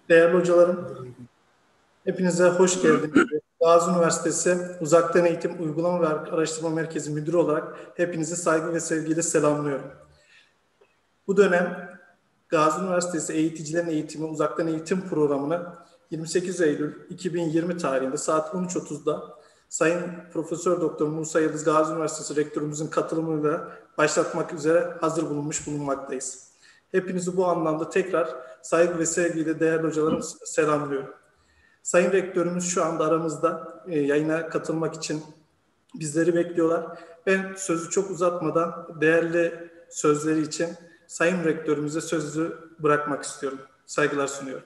Değerli hocalarım, hepinize hoş geldiniz. Gazi Üniversitesi Uzaktan Eğitim Uygulama ve Araştırma Merkezi Müdürü olarak hepinizi saygı ve sevgiyle selamlıyorum. Bu dönem Gazi Üniversitesi Eğiticilerin Eğitimi Uzaktan Eğitim Programı'nı 28 Eylül 2020 tarihinde saat 13.30'da Sayın Profesör Doktor Musa Yıldız Gazi Üniversitesi Rektörümüzün katılımıyla başlatmak üzere hazır bulunmaktayız. Hepinizi bu anlamda tekrar saygı ve sevgiyle değerli hocalarım selamlıyorum. Sayın Rektörümüz şu anda aramızda, yayına katılmak için bizleri bekliyorlar. Ben sözü çok uzatmadan değerli sözleri için Sayın Rektörümüze sözü bırakmak istiyorum. Saygılar sunuyorum.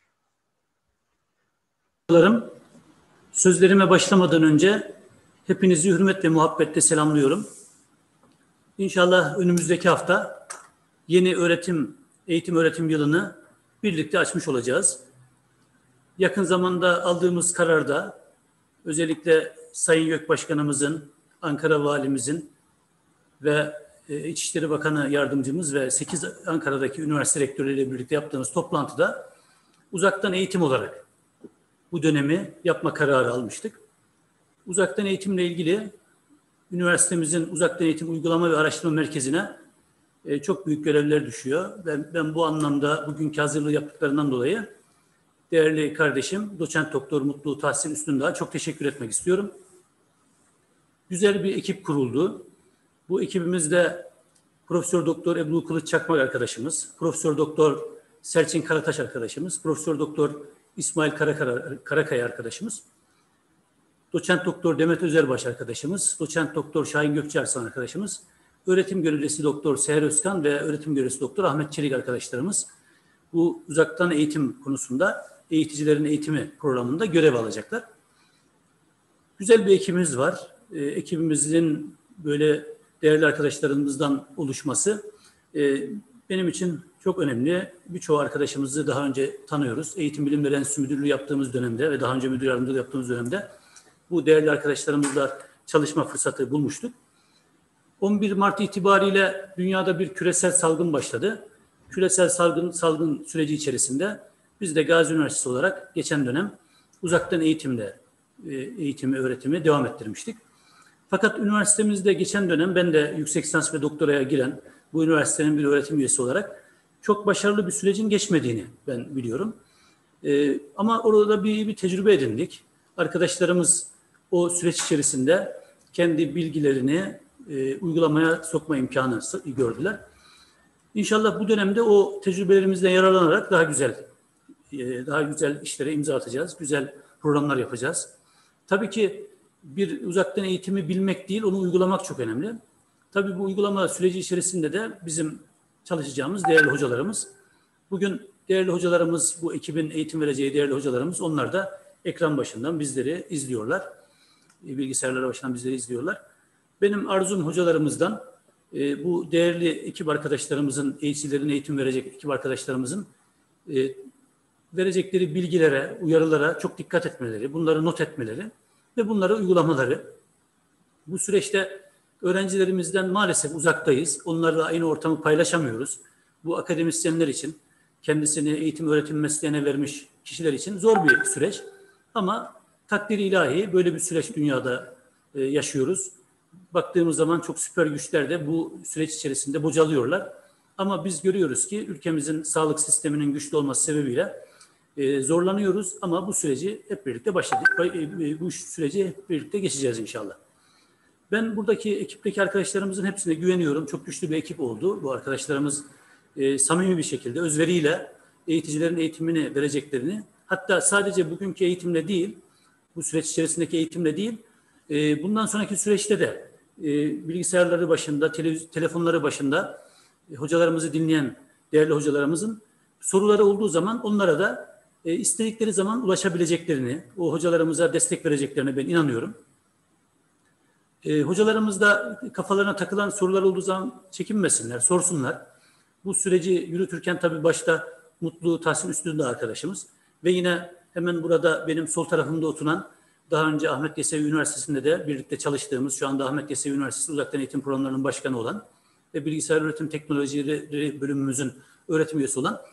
Sözlerime başlamadan önce hepinizi hürmet ve muhabbetle selamlıyorum. İnşallah önümüzdeki hafta yeni eğitim öğretim yılını birlikte açmış olacağız. Yakın zamanda aldığımız kararda özellikle Sayın YÖK Başkanımızın, Ankara Valimizin ve İçişleri Bakanı Yardımcımız ve 8 Ankara'daki üniversite rektörleriyle birlikte yaptığımız toplantıda uzaktan eğitim olarak bu dönemi yapma kararı almıştık. Uzaktan eğitimle ilgili üniversitemizin uzaktan eğitim uygulama ve araştırma merkezine çok büyük görevler düşüyor. Ben bu anlamda bugünkü hazırlığı yaptıklarından dolayı değerli kardeşim Doçent Doktor Mutlu Tahsin Üstündağ'a çok teşekkür etmek istiyorum. Güzel bir ekip kuruldu. Bu ekibimizde Profesör Doktor Ebru Kılıç Çakmak arkadaşımız, Profesör Doktor Selçin Karataş arkadaşımız, Profesör Doktor İsmail Karakaya arkadaşımız, Doçent Doktor Demet Özerbaş arkadaşımız, Doçent Doktor Şahin Gökçearslan arkadaşımız, Öğretim Görevlisi Doktor Seher Özkan ve Öğretim Görevlisi Doktor Ahmet Çelik arkadaşlarımız bu uzaktan eğitim konusunda eğiticilerin eğitimi programında görev alacaklar. Güzel bir ekibimiz var. Ekibimizin böyle değerli arkadaşlarımızdan oluşması benim için çok önemli. Birçoğu arkadaşımızı daha önce tanıyoruz. Eğitim Bilimleri Enstitüsü Müdürlüğü yaptığımız dönemde ve daha önce müdür yardımcılığı yaptığımız dönemde bu değerli arkadaşlarımızla çalışma fırsatı bulmuştuk. 11 Mart itibariyle dünyada bir küresel salgın başladı. Küresel salgın süreci içerisinde biz de Gazi Üniversitesi olarak geçen dönem uzaktan eğitimi, öğretimi devam ettirmiştik. Fakat üniversitemizde geçen dönem ben de yüksek lisans ve doktoraya giren bu üniversitenin bir öğretim üyesi olarak çok başarılı bir sürecin geçmediğini ben biliyorum. Ama orada bir tecrübe edindik. Arkadaşlarımız o süreç içerisinde kendi bilgilerini uygulamaya sokma imkanı gördüler. İnşallah bu dönemde o tecrübelerimizden yararlanarak daha güzel işlere imza atacağız. Güzel programlar yapacağız. Tabii ki bir uzaktan eğitimi bilmek değil, onu uygulamak çok önemli. Tabii bu uygulama süreci içerisinde de bizim çalışacağımız değerli hocalarımız. Bugün değerli hocalarımız, bu ekibin eğitim vereceği değerli hocalarımız, onlar da ekran başından bizleri izliyorlar. Bilgisayarlar başından bizleri izliyorlar. Benim arzum hocalarımızdan bu değerli ekip arkadaşlarımızın, eğiticilerin eğitim verecek ekip arkadaşlarımızın verecekleri bilgilere, uyarılara çok dikkat etmeleri, bunları not etmeleri ve bunları uygulamaları. Bu süreçte öğrencilerimizden maalesef uzaktayız. Onlarla aynı ortamı paylaşamıyoruz. Bu akademisyenler için, kendisini eğitim öğretim mesleğine vermiş kişiler için zor bir süreç. Ama takdiri ilahi böyle bir süreç dünyada yaşıyoruz. Baktığımız zaman çok süper güçler de bu süreç içerisinde bocalıyorlar. Ama biz görüyoruz ki ülkemizin sağlık sisteminin güçlü olması sebebiyle zorlanıyoruz. Ama bu süreci hep birlikte başladık. Bu süreci hep birlikte geçeceğiz inşallah. Ben buradaki ekipteki arkadaşlarımızın hepsine güveniyorum. Çok güçlü bir ekip oldu. Bu arkadaşlarımız samimi bir şekilde, özveriyle eğiticilerin eğitimini vereceklerini, hatta sadece bugünkü eğitimle değil, bu süreç içerisindeki eğitimle değil, bundan sonraki süreçte de bilgisayarları başında, telefonları başında hocalarımızı dinleyen değerli hocalarımızın soruları olduğu zaman onlara da istedikleri zaman ulaşabileceklerini, o hocalarımıza destek vereceklerine ben inanıyorum. Hocalarımız da kafalarına takılan sorular olduğu zaman çekinmesinler, sorsunlar. Bu süreci yürütürken tabii başta Mutlu Tahsin Üstündağ arkadaşımız ve yine hemen burada benim sol tarafımda oturan, daha önce Ahmet Yesevi Üniversitesi'nde de birlikte çalıştığımız, şu anda Ahmet Yesevi Üniversitesi Uzaktan Eğitim Programlarının başkanı olan ve Bilgisayar Öğretim Teknolojileri bölümümüzün öğretim üyesi olan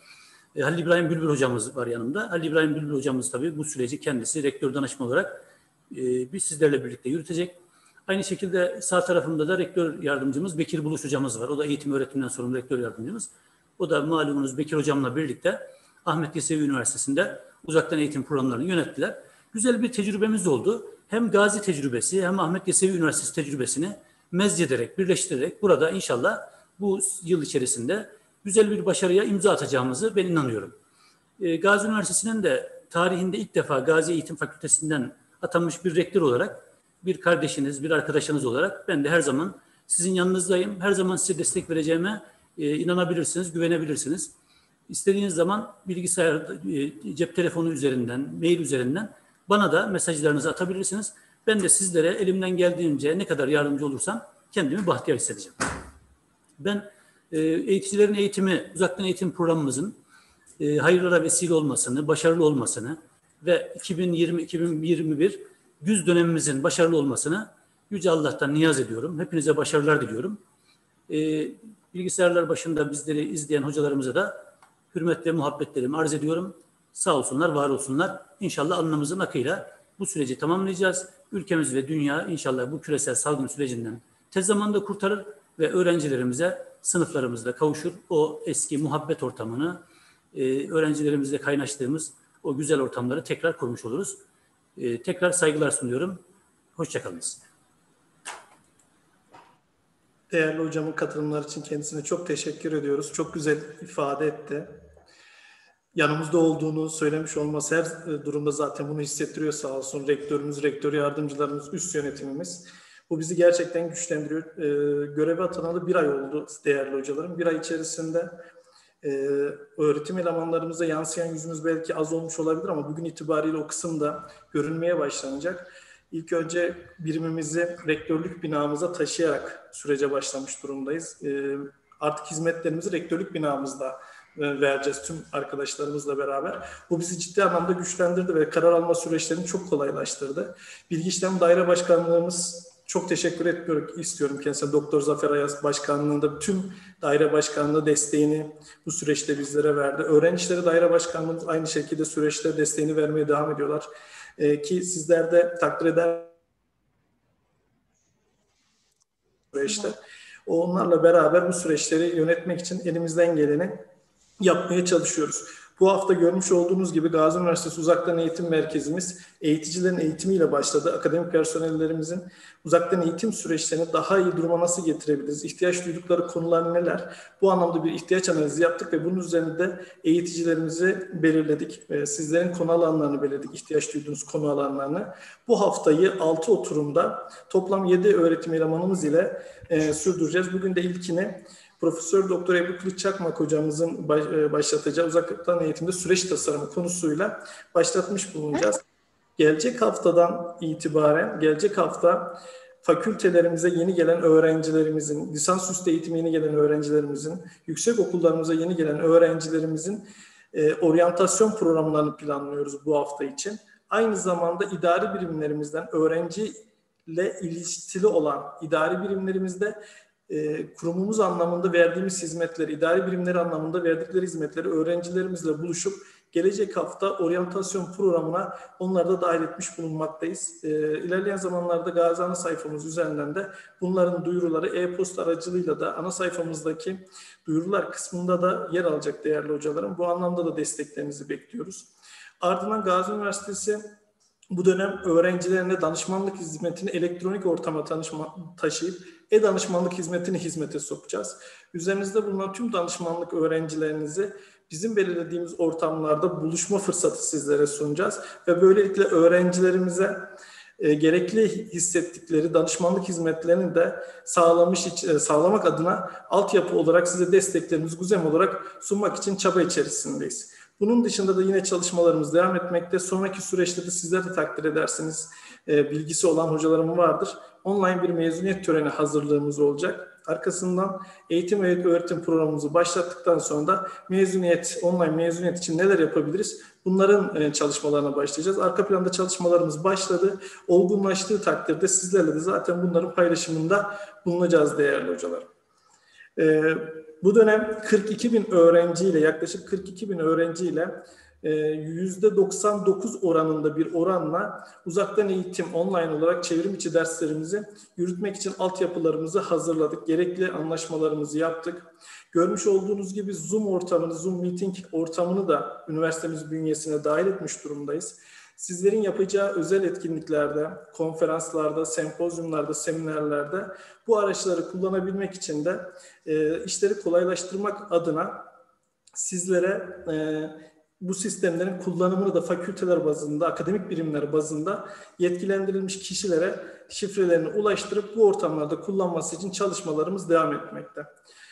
Halil İbrahim Bülbül hocamız var yanımda. Halil İbrahim Bülbül hocamız tabii bu süreci kendisi rektör danışma olarak biz sizlerle birlikte yürütecek. Aynı şekilde sağ tarafımda da rektör yardımcımız Bekir Buluş hocamız var. O da eğitim öğretimden sorumlu rektör yardımcımız. O da malumunuz Bekir hocamla birlikte Ahmet Yesevi Üniversitesi'nde uzaktan eğitim programlarını yönettiler. Güzel bir tecrübemiz oldu. Hem Gazi tecrübesi hem Ahmet Yesevi Üniversitesi tecrübesini mezcederek, birleştirerek burada inşallah bu yıl içerisinde güzel bir başarıya imza atacağımızı ben inanıyorum. Gazi Üniversitesi'nin de tarihinde ilk defa Gazi Eğitim Fakültesinden atanmış bir rektör olarak, bir kardeşiniz, bir arkadaşınız olarak ben de her zaman sizin yanınızdayım. Her zaman size destek vereceğime inanabilirsiniz, güvenebilirsiniz. İstediğiniz zaman bilgisayar, cep telefonu üzerinden, mail üzerinden bana da mesajlarınızı atabilirsiniz. Ben de sizlere elimden geldiğince ne kadar yardımcı olursam kendimi bahtiyar hissedeceğim. Ben eğiticilerin eğitimi, uzaktan eğitim programımızın hayırlara vesile olmasını, başarılı olmasını ve 2020-2021 güz dönemimizin başarılı olmasını Yüce Allah'tan niyaz ediyorum. Hepinize başarılar diliyorum. Bilgisayarlar başında bizleri izleyen hocalarımıza da hürmet ve muhabbetlerimi arz ediyorum. Sağ olsunlar, var olsunlar. İnşallah alnımızın akıyla bu süreci tamamlayacağız. Ülkemiz ve dünya inşallah bu küresel salgın sürecinden tez zamanda kurtarır ve öğrencilerimize sınıflarımızda kavuşur. O eski muhabbet ortamını, öğrencilerimizle kaynaştığımız o güzel ortamları tekrar kurmuş oluruz. Tekrar saygılar sunuyorum. Hoşçakalınız. Değerli hocamın katılımları için kendisine çok teşekkür ediyoruz. Çok güzel ifade etti. Yanımızda olduğunu söylemiş olması her durumda zaten bunu hissettiriyor sağ olsun. Rektörümüz, rektör yardımcılarımız, üst yönetimimiz. Bu bizi gerçekten güçlendiriyor. Göreve atanalı 1 ay oldu değerli hocalarım. 1 ay içerisinde öğretim elemanlarımıza yansıyan yüzümüz belki az olmuş olabilir ama bugün itibariyle o kısımda görünmeye başlanacak. İlk önce birimimizi rektörlük binamıza taşıyarak sürece başlamış durumdayız. Artık hizmetlerimizi rektörlük binamızda vereceğiz tüm arkadaşlarımızla beraber. Bu bizi ciddi anlamda güçlendirdi ve karar alma süreçlerini çok kolaylaştırdı. Bilgi İşlem Daire Başkanlığımız çok teşekkür istiyorum kendisine. Doktor Zafer Ayaz Başkanlığı'nda tüm daire başkanlığı desteğini bu süreçte bizlere verdi. Öğrenci İşleri Daire Başkanlığımız aynı şekilde süreçte desteğini vermeye devam ediyorlar. Ki sizler de takdir eder süreçte. Onlarla beraber bu süreçleri yönetmek için elimizden geleni yapmaya çalışıyoruz. Bu hafta görmüş olduğunuz gibi Gazi Üniversitesi Uzaktan Eğitim Merkezimiz eğiticilerin eğitimiyle başladı. Akademik personellerimizin uzaktan eğitim süreçlerini daha iyi duruma nasıl getirebiliriz? İhtiyaç duydukları konular neler? Bu anlamda bir ihtiyaç analizi yaptık ve bunun üzerinde eğiticilerimizi belirledik. Sizlerin konu alanlarını belirledik, ihtiyaç duyduğunuz konu alanlarını. Bu haftayı 6 oturumda toplam 7 öğretim elemanımız ile sürdüreceğiz. Bugün de ilkini Profesör Doktor Ebru Kılıç Çakmak hocamızın başlatacağı uzaktan eğitimde süreç tasarımı konusuyla başlatmış bulunacağız. Gelecek haftadan itibaren, gelecek hafta fakültelerimize yeni gelen öğrencilerimizin, lisansüstü eğitime yeni gelen öğrencilerimizin, yüksek okullarımıza yeni gelen öğrencilerimizin oryantasyon programlarını planlıyoruz bu hafta için. Aynı zamanda idari birimlerimizden öğrenciyle ilişkili olan idari birimlerimizde kurumumuz anlamında verdiğimiz hizmetleri, idari birimleri anlamında verdikleri hizmetleri öğrencilerimizle buluşup gelecek hafta oryantasyon programına onları da dahil etmiş bulunmaktayız. İlerleyen zamanlarda Gazi ana sayfamız üzerinden de bunların duyuruları e-posta aracılığıyla da ana sayfamızdaki duyurular kısmında da yer alacak değerli hocalarım. Bu anlamda da desteklerinizi bekliyoruz. Ardından Gazi Üniversitesi bu dönem öğrencilerine danışmanlık hizmetini elektronik ortama taşıyıp e-danışmanlık hizmetini hizmete sokacağız. Üzerinizde bulunan tüm danışmanlık öğrencilerinizi bizim belirlediğimiz ortamlarda buluşma fırsatı sizlere sunacağız. Ve böylelikle öğrencilerimize gerekli hissettikleri danışmanlık hizmetlerini de sağlamak adına altyapı olarak size desteklerimizi GUZEM olarak sunmak için çaba içerisindeyiz. Bunun dışında da yine çalışmalarımız devam etmekte. Sonraki süreçte de sizler de takdir edersiniz. Bilgisi olan hocalarım vardır. Online bir mezuniyet töreni hazırlığımız olacak. Arkasından eğitim ve öğretim programımızı başlattıktan sonra da online mezuniyet için neler yapabiliriz? Bunların çalışmalarına başlayacağız. Arka planda çalışmalarımız başladı. Olgunlaştığı takdirde sizlerle de zaten bunların paylaşımında bulunacağız değerli hocalarım. Bu dönem 42 bin öğrenciyle, yaklaşık 42 bin öğrenciyle %99 oranında bir oranla uzaktan eğitim online olarak çevrim içi derslerimizi yürütmek için altyapılarımızı hazırladık. Gerekli anlaşmalarımızı yaptık. Görmüş olduğunuz gibi Zoom ortamını, Zoom Meeting ortamını da üniversitemiz bünyesine dahil etmiş durumdayız. Sizlerin yapacağı özel etkinliklerde, konferanslarda, sempozyumlarda, seminerlerde bu araçları kullanabilmek için de işleri kolaylaştırmak adına sizlere bu sistemlerin kullanımını da fakülteler bazında, akademik birimler bazında yetkilendirilmiş kişilere şifrelerini ulaştırıp bu ortamlarda kullanması için çalışmalarımız devam etmekte.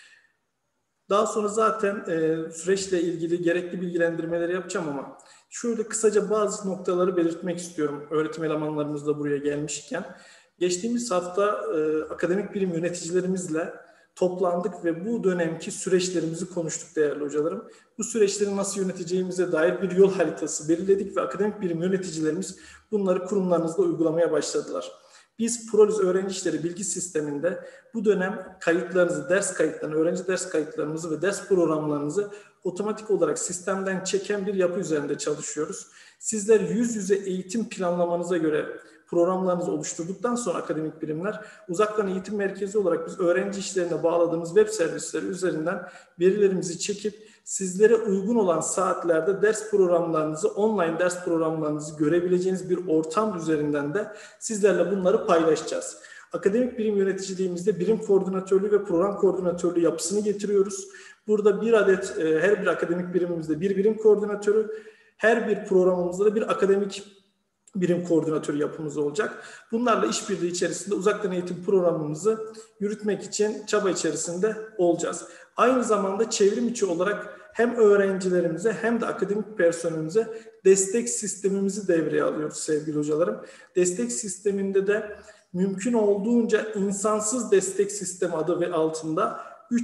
Daha sonra zaten süreçle ilgili gerekli bilgilendirmeleri yapacağım ama şöyle kısaca bazı noktaları belirtmek istiyorum öğretim elemanlarımız da buraya gelmişken. Geçtiğimiz hafta akademik birim yöneticilerimizle toplandık ve bu dönemki süreçlerimizi konuştuk değerli hocalarım. Bu süreçleri nasıl yöneteceğimize dair bir yol haritası belirledik ve akademik birim yöneticilerimiz bunları kurumlarınızda uygulamaya başladılar. Biz Proliz Öğrenci İşleri Bilgi Sistemi'nde bu dönem kayıtlarınızı, ders kayıtlarını, öğrenci ders kayıtlarınızı ve ders programlarınızı otomatik olarak sistemden çeken bir yapı üzerinde çalışıyoruz. Sizler yüz yüze eğitim planlamanıza göre programlarınızı oluşturduktan sonra akademik birimler uzaktan eğitim merkezi olarak biz öğrenci işlerine bağladığımız web servisleri üzerinden verilerimizi çekip sizlere uygun olan saatlerde ders programlarınızı, online ders programlarınızı görebileceğiniz bir ortam üzerinden de sizlerle bunları paylaşacağız. Akademik birim yöneticiliğimizde birim koordinatörlüğü ve program koordinatörlüğü yapısını getiriyoruz. Burada bir adet her bir akademik birimimizde bir birim koordinatörü, her bir programımızda da bir akademik birim koordinatörü yapımız olacak. Bunlarla işbirliği içerisinde uzaktan eğitim programımızı yürütmek için çaba içerisinde olacağız. Aynı zamanda çevrim içi olarak hem öğrencilerimize hem de akademik personelimize destek sistemimizi devreye alıyoruz sevgili hocalarım. Destek sisteminde de mümkün olduğunca insansız destek sistemi adı ve altında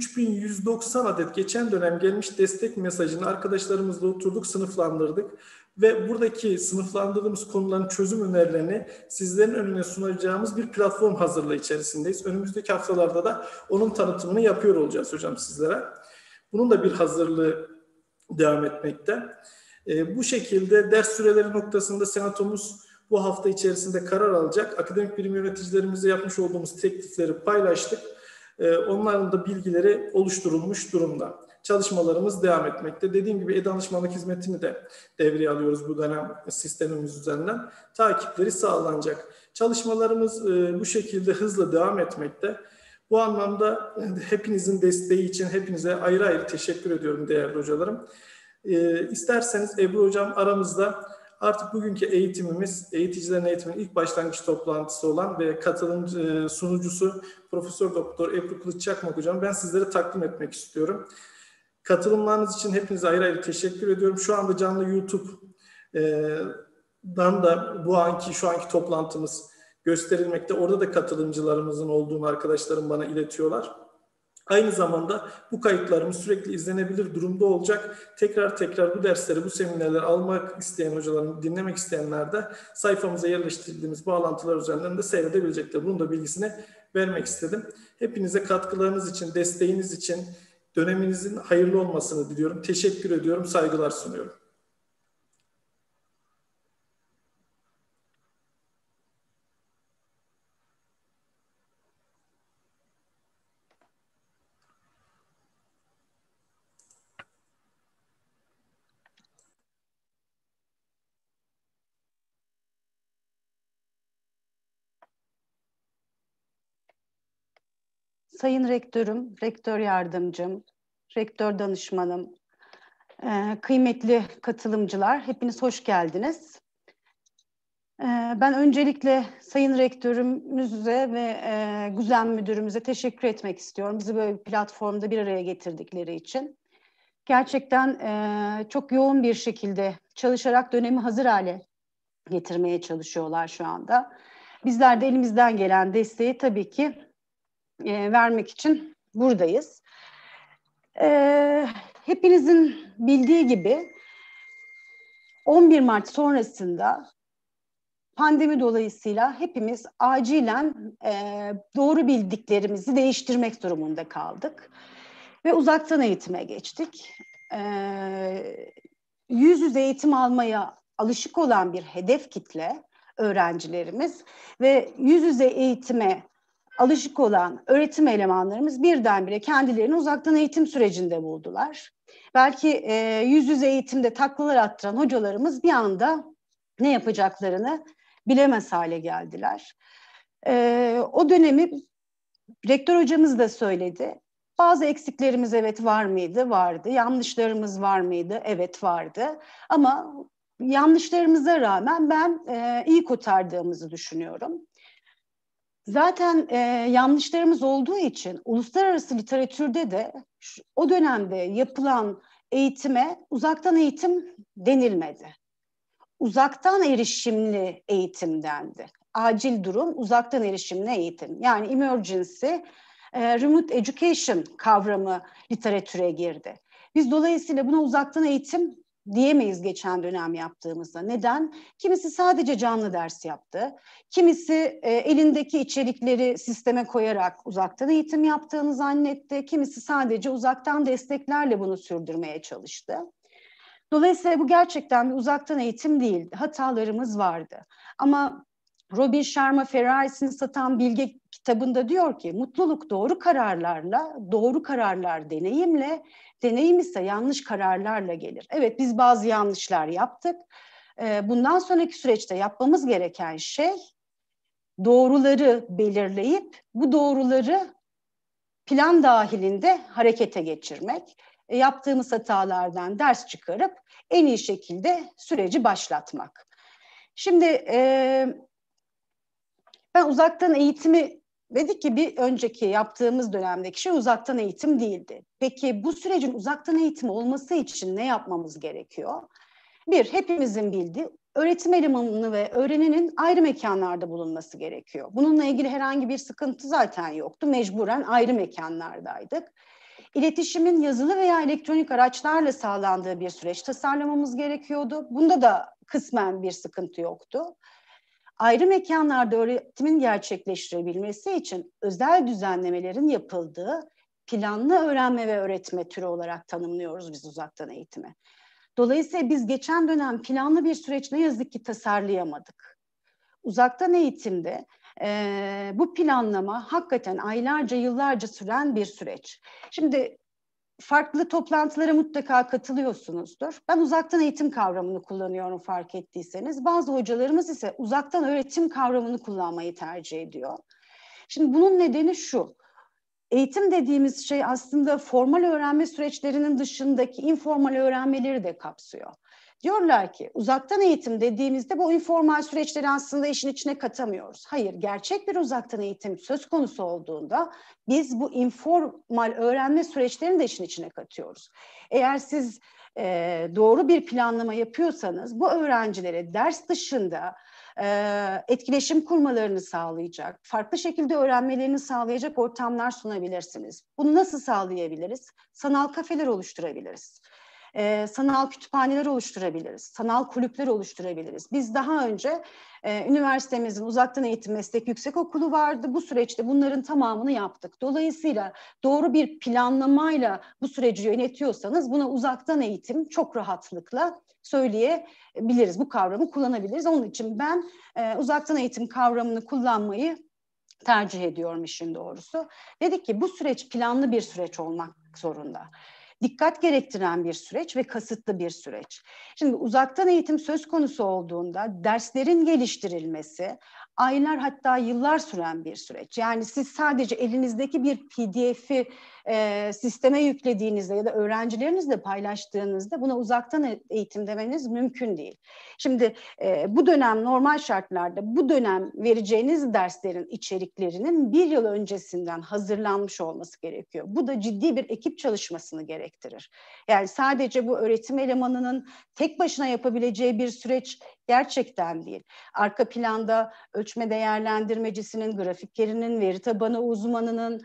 3190 adet geçen dönem gelmiş destek mesajını arkadaşlarımızla oturduk, sınıflandırdık. Ve buradaki sınıflandırdığımız konuların çözüm önerilerini sizlerin önüne sunacağımız bir platform hazırlığı içerisindeyiz. Önümüzdeki haftalarda da onun tanıtımını yapıyor olacağız hocam sizlere. Bunun da bir hazırlığı devam etmekte. Bu şekilde ders süreleri noktasında senatomuz bu hafta içerisinde karar alacak. Akademik birim yöneticilerimize yapmış olduğumuz teklifleri paylaştık. Onların da bilgileri oluşturulmuş durumda. Çalışmalarımız devam etmekte. Dediğim gibi e-danışmanlık hizmetini de devreye alıyoruz bu dönem sistemimiz üzerinden. Takipleri sağlanacak. Çalışmalarımız bu şekilde hızla devam etmekte. Bu anlamda hepinizin desteği için hepinize ayrı ayrı teşekkür ediyorum değerli hocalarım. İsterseniz Ebru hocam aramızda artık bugünkü eğitimimiz, eğiticilerin eğitiminin ilk başlangıç toplantısı olan ve katılımcı sunucusu Profesör Doktor Ebru Kılıç Çakmak hocam ben sizlere takdim etmek istiyorum. Katılımlarınız için hepinize ayrı ayrı teşekkür ediyorum. Şu anda canlı YouTube'dan da şu anki toplantımız gösterilmekte. Orada da katılımcılarımızın olduğunu arkadaşlarım bana iletiyorlar. Aynı zamanda bu kayıtlarımız sürekli izlenebilir durumda olacak. Tekrar bu dersleri, bu seminerleri almak isteyen hocaların, dinlemek isteyenler de sayfamıza yerleştirdiğimiz bağlantılar üzerinden de seyredebilecekler. Bunun da bilgisini vermek istedim. Hepinize katkılarınız için, desteğiniz için döneminizin hayırlı olmasını diliyorum. Teşekkür ediyorum, saygılar sunuyorum. Sayın Rektörüm, Rektör Yardımcım, Rektör Danışmanım, kıymetli katılımcılar, hepiniz hoş geldiniz. Ben öncelikle Sayın Rektörümüze ve Güzel Müdürümüze teşekkür etmek istiyorum. Bizi böyle bir platformda bir araya getirdikleri için. Gerçekten çok yoğun bir şekilde çalışarak dönemi hazır hale getirmeye çalışıyorlar şu anda. Bizler de elimizden gelen desteği tabii ki vermek için buradayız. Hepinizin bildiği gibi 11 Mart sonrasında pandemi dolayısıyla hepimiz acilen doğru bildiklerimizi değiştirmek durumunda kaldık. Ve uzaktan eğitime geçtik. Yüz yüze eğitim almaya alışık olan bir hedef kitle öğrencilerimiz ve yüz yüze eğitime alışık olan öğretim elemanlarımız birdenbire kendilerini uzaktan eğitim sürecinde buldular. Belki yüz yüze eğitimde taklalar attıran hocalarımız bir anda ne yapacaklarını bilemez hale geldiler. O dönemi rektör hocamız da söyledi. Bazı eksiklerimiz evet var mıydı? Vardı. Yanlışlarımız var mıydı? Evet vardı. Ama yanlışlarımıza rağmen ben iyi kurtardığımızı düşünüyorum. Zaten yanlışlarımız olduğu için uluslararası literatürde de o dönemde yapılan eğitime uzaktan eğitim denilmedi. Uzaktan erişimli eğitim dendi. Acil durum, uzaktan erişimli eğitim. Yani emergency, remote education kavramı literatüre girdi. Biz dolayısıyla buna uzaktan eğitim diyemeyiz geçen dönem yaptığımızda. Neden? Kimisi sadece canlı ders yaptı. Kimisi elindeki içerikleri sisteme koyarak uzaktan eğitim yaptığını zannetti. Kimisi sadece uzaktan desteklerle bunu sürdürmeye çalıştı. Dolayısıyla bu gerçekten bir uzaktan eğitim değildi. Hatalarımız vardı. Ama Robin Sharma Ferraris'in Satan Bilge kitabında diyor ki mutluluk doğru kararlarla, doğru kararlar deneyimle, deneyim ise yanlış kararlarla gelir. Evet biz bazı yanlışlar yaptık. Bundan sonraki süreçte yapmamız gereken şey doğruları belirleyip bu doğruları plan dahilinde harekete geçirmek. Yaptığımız hatalardan ders çıkarıp en iyi şekilde süreci başlatmak. Şimdi ben uzaktan eğitimi dedik ki bir önceki yaptığımız dönemdeki şey uzaktan eğitim değildi. Peki bu sürecin uzaktan eğitim olması için ne yapmamız gerekiyor? Bir, hepimizin bildiği öğretim elemanını ve öğrenenin ayrı mekanlarda bulunması gerekiyor. Bununla ilgili herhangi bir sıkıntı zaten yoktu. Mecburen ayrı mekanlardaydık. İletişimin yazılı veya elektronik araçlarla sağlandığı bir süreç tasarlamamız gerekiyordu. Bunda da kısmen bir sıkıntı yoktu. Ayrı mekanlarda öğretimin gerçekleştirebilmesi için özel düzenlemelerin yapıldığı planlı öğrenme ve öğretme türü olarak tanımlıyoruz biz uzaktan eğitimi. Dolayısıyla biz geçen dönem planlı bir süreç ne yazık ki tasarlayamadık. Uzaktan eğitimde bu planlama hakikaten aylarca, yıllarca süren bir süreç. Şimdi farklı toplantılara mutlaka katılıyorsunuzdur. Ben uzaktan eğitim kavramını kullanıyorum fark ettiyseniz. Bazı hocalarımız ise uzaktan öğretim kavramını kullanmayı tercih ediyor. Şimdi bunun nedeni şu. Eğitim dediğimiz şey aslında formal öğrenme süreçlerinin dışındaki informal öğrenmeleri de kapsıyor. Diyorlar ki uzaktan eğitim dediğimizde bu informal süreçleri aslında işin içine katamıyoruz. Hayır, gerçek bir uzaktan eğitim söz konusu olduğunda biz bu informal öğrenme süreçlerini de işin içine katıyoruz. Eğer siz doğru bir planlama yapıyorsanız bu öğrencilere ders dışında etkileşim kurmalarını sağlayacak, farklı şekilde öğrenmelerini sağlayacak ortamlar sunabilirsiniz. Bunu nasıl sağlayabiliriz? Sanal kafeler oluşturabiliriz. Sanal kütüphaneler oluşturabiliriz. Sanal kulüpler oluşturabiliriz. Biz daha önce üniversitemizin uzaktan eğitim meslek yüksekokulu vardı. Bu süreçte bunların tamamını yaptık. Dolayısıyla doğru bir planlamayla bu süreci yönetiyorsanız buna uzaktan eğitim çok rahatlıkla söyleyebiliriz. Bu kavramı kullanabiliriz. Onun için ben uzaktan eğitim kavramını kullanmayı tercih ediyorum işin doğrusu. Dedik ki bu süreç planlı bir süreç olmak zorunda. Dikkat gerektiren bir süreç ve kasıtlı bir süreç. Şimdi uzaktan eğitim söz konusu olduğunda derslerin geliştirilmesi aylar hatta yıllar süren bir süreç. Yani siz sadece elinizdeki bir PDF'i sisteme yüklediğinizde ya da öğrencilerinizle paylaştığınızda buna uzaktan eğitim demeniz mümkün değil. Şimdi bu dönem normal şartlarda bu dönem vereceğiniz derslerin içeriklerinin bir yıl öncesinden hazırlanmış olması gerekiyor. Bu da ciddi bir ekip çalışmasını gerektirir. Yani sadece bu öğretim elemanının tek başına yapabileceği bir süreç gerçekten değil. Arka planda ölçme değerlendirmecisinin, grafikerinin, veri tabanı uzmanının,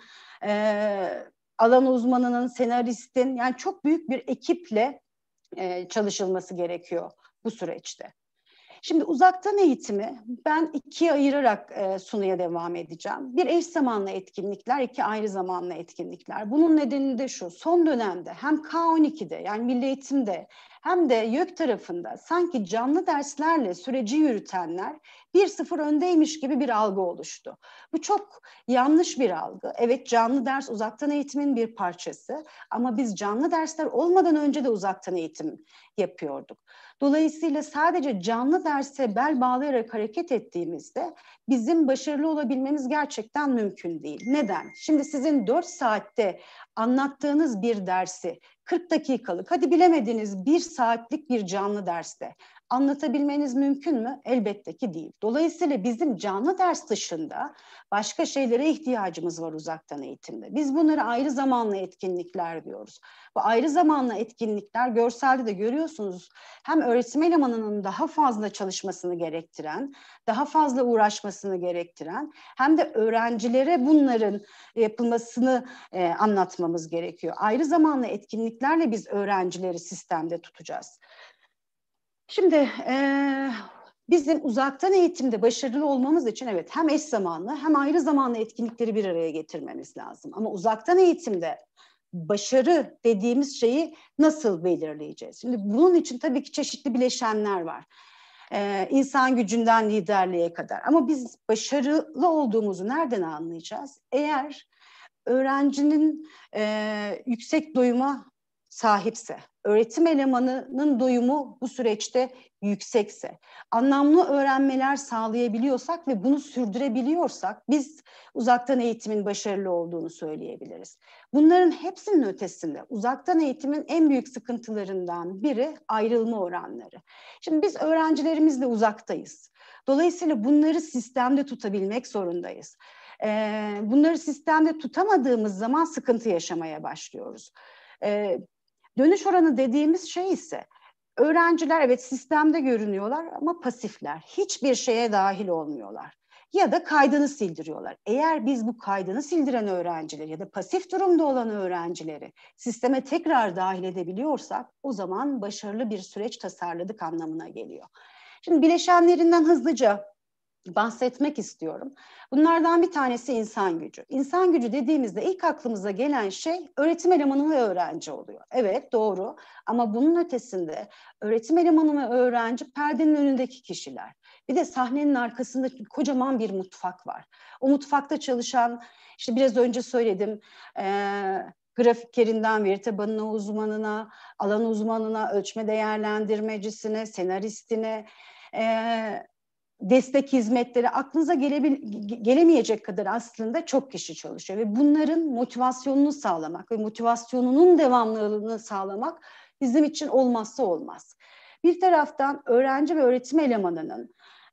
alan uzmanının, senaristin yani çok büyük bir ekiple çalışılması gerekiyor bu süreçte. Şimdi uzaktan eğitimi ben ikiye ayırarak sunuya devam edeceğim. Bir eş zamanlı etkinlikler, iki ayrı zamanlı etkinlikler. Bunun nedeni de şu, son dönemde hem K12'de yani Milli Eğitim'de hem de YÖK tarafında sanki canlı derslerle süreci yürütenler 1-0 öndeymiş gibi bir algı oluştu. Bu çok yanlış bir algı. Evet, canlı ders uzaktan eğitimin bir parçası ama biz canlı dersler olmadan önce de uzaktan eğitim yapıyorduk. Dolayısıyla sadece canlı derse bel bağlayarak hareket ettiğimizde bizim başarılı olabilmemiz gerçekten mümkün değil. Neden? Şimdi sizin 4 saatte anlattığınız bir dersi 40 dakikalık, hadi bilemediniz 1 saatlik bir canlı derste anlatabilmeniz mümkün mü? Elbette ki değil. Dolayısıyla bizim canlı ders dışında başka şeylere ihtiyacımız var uzaktan eğitimde. Biz bunları ayrı zamanlı etkinlikler diyoruz. Bu ayrı zamanlı etkinlikler görselde de görüyorsunuz, hem öğretim elemanının daha fazla çalışmasını gerektiren, daha fazla uğraşmasını gerektiren hem de öğrencilere bunların yapılmasını anlatmamız gerekiyor. Ayrı zamanlı etkinliklerle biz öğrencileri sistemde tutacağız. Şimdi bizim uzaktan eğitimde başarılı olmamız için evet hem eş zamanlı hem ayrı zamanlı etkinlikleri bir araya getirmemiz lazım. Ama uzaktan eğitimde başarı dediğimiz şeyi nasıl belirleyeceğiz? Şimdi bunun için tabii ki çeşitli bileşenler var. İnsan gücünden liderliğe kadar. Ama biz başarılı olduğumuzu nereden anlayacağız? Eğer öğrencinin yüksek doyuma sahipse, öğretim elemanının doyumu bu süreçte yüksekse, anlamlı öğrenmeler sağlayabiliyorsak ve bunu sürdürebiliyorsak biz uzaktan eğitimin başarılı olduğunu söyleyebiliriz. Bunların hepsinin ötesinde uzaktan eğitimin en büyük sıkıntılarından biri ayrılma oranları. Şimdi biz öğrencilerimizle uzaktayız. Dolayısıyla bunları sistemde tutabilmek zorundayız. Bunları sistemde tutamadığımız zaman sıkıntı yaşamaya başlıyoruz. Dönüş oranı dediğimiz şey ise öğrenciler evet sistemde görünüyorlar ama pasifler. Hiçbir şeye dahil olmuyorlar. Ya da kaydını sildiriyorlar. Eğer biz bu kaydını sildiren öğrencileri ya da pasif durumda olan öğrencileri sisteme tekrar dahil edebiliyorsak o zaman başarılı bir süreç tasarladık anlamına geliyor. Şimdi bileşenlerinden hızlıca bahsetmek istiyorum. Bunlardan bir tanesi insan gücü. İnsan gücü dediğimizde ilk aklımıza gelen şey öğretim elemanı ve öğrenci oluyor. Evet, doğru, ama bunun ötesinde öğretim elemanı ve öğrenci perdenin önündeki kişiler. Bir de sahnenin arkasında kocaman bir mutfak var. O mutfakta çalışan, işte biraz önce söyledim, grafikerinden veri tabanına uzmanına, alan uzmanına, ölçme değerlendirmecisine, senaristine, destek hizmetleri, aklınıza gelemeyecek kadar aslında çok kişi çalışıyor ve bunların motivasyonunu sağlamak ve motivasyonunun devamlılığını sağlamak bizim için olmazsa olmaz. Bir taraftan öğrenci ve öğretim elemanının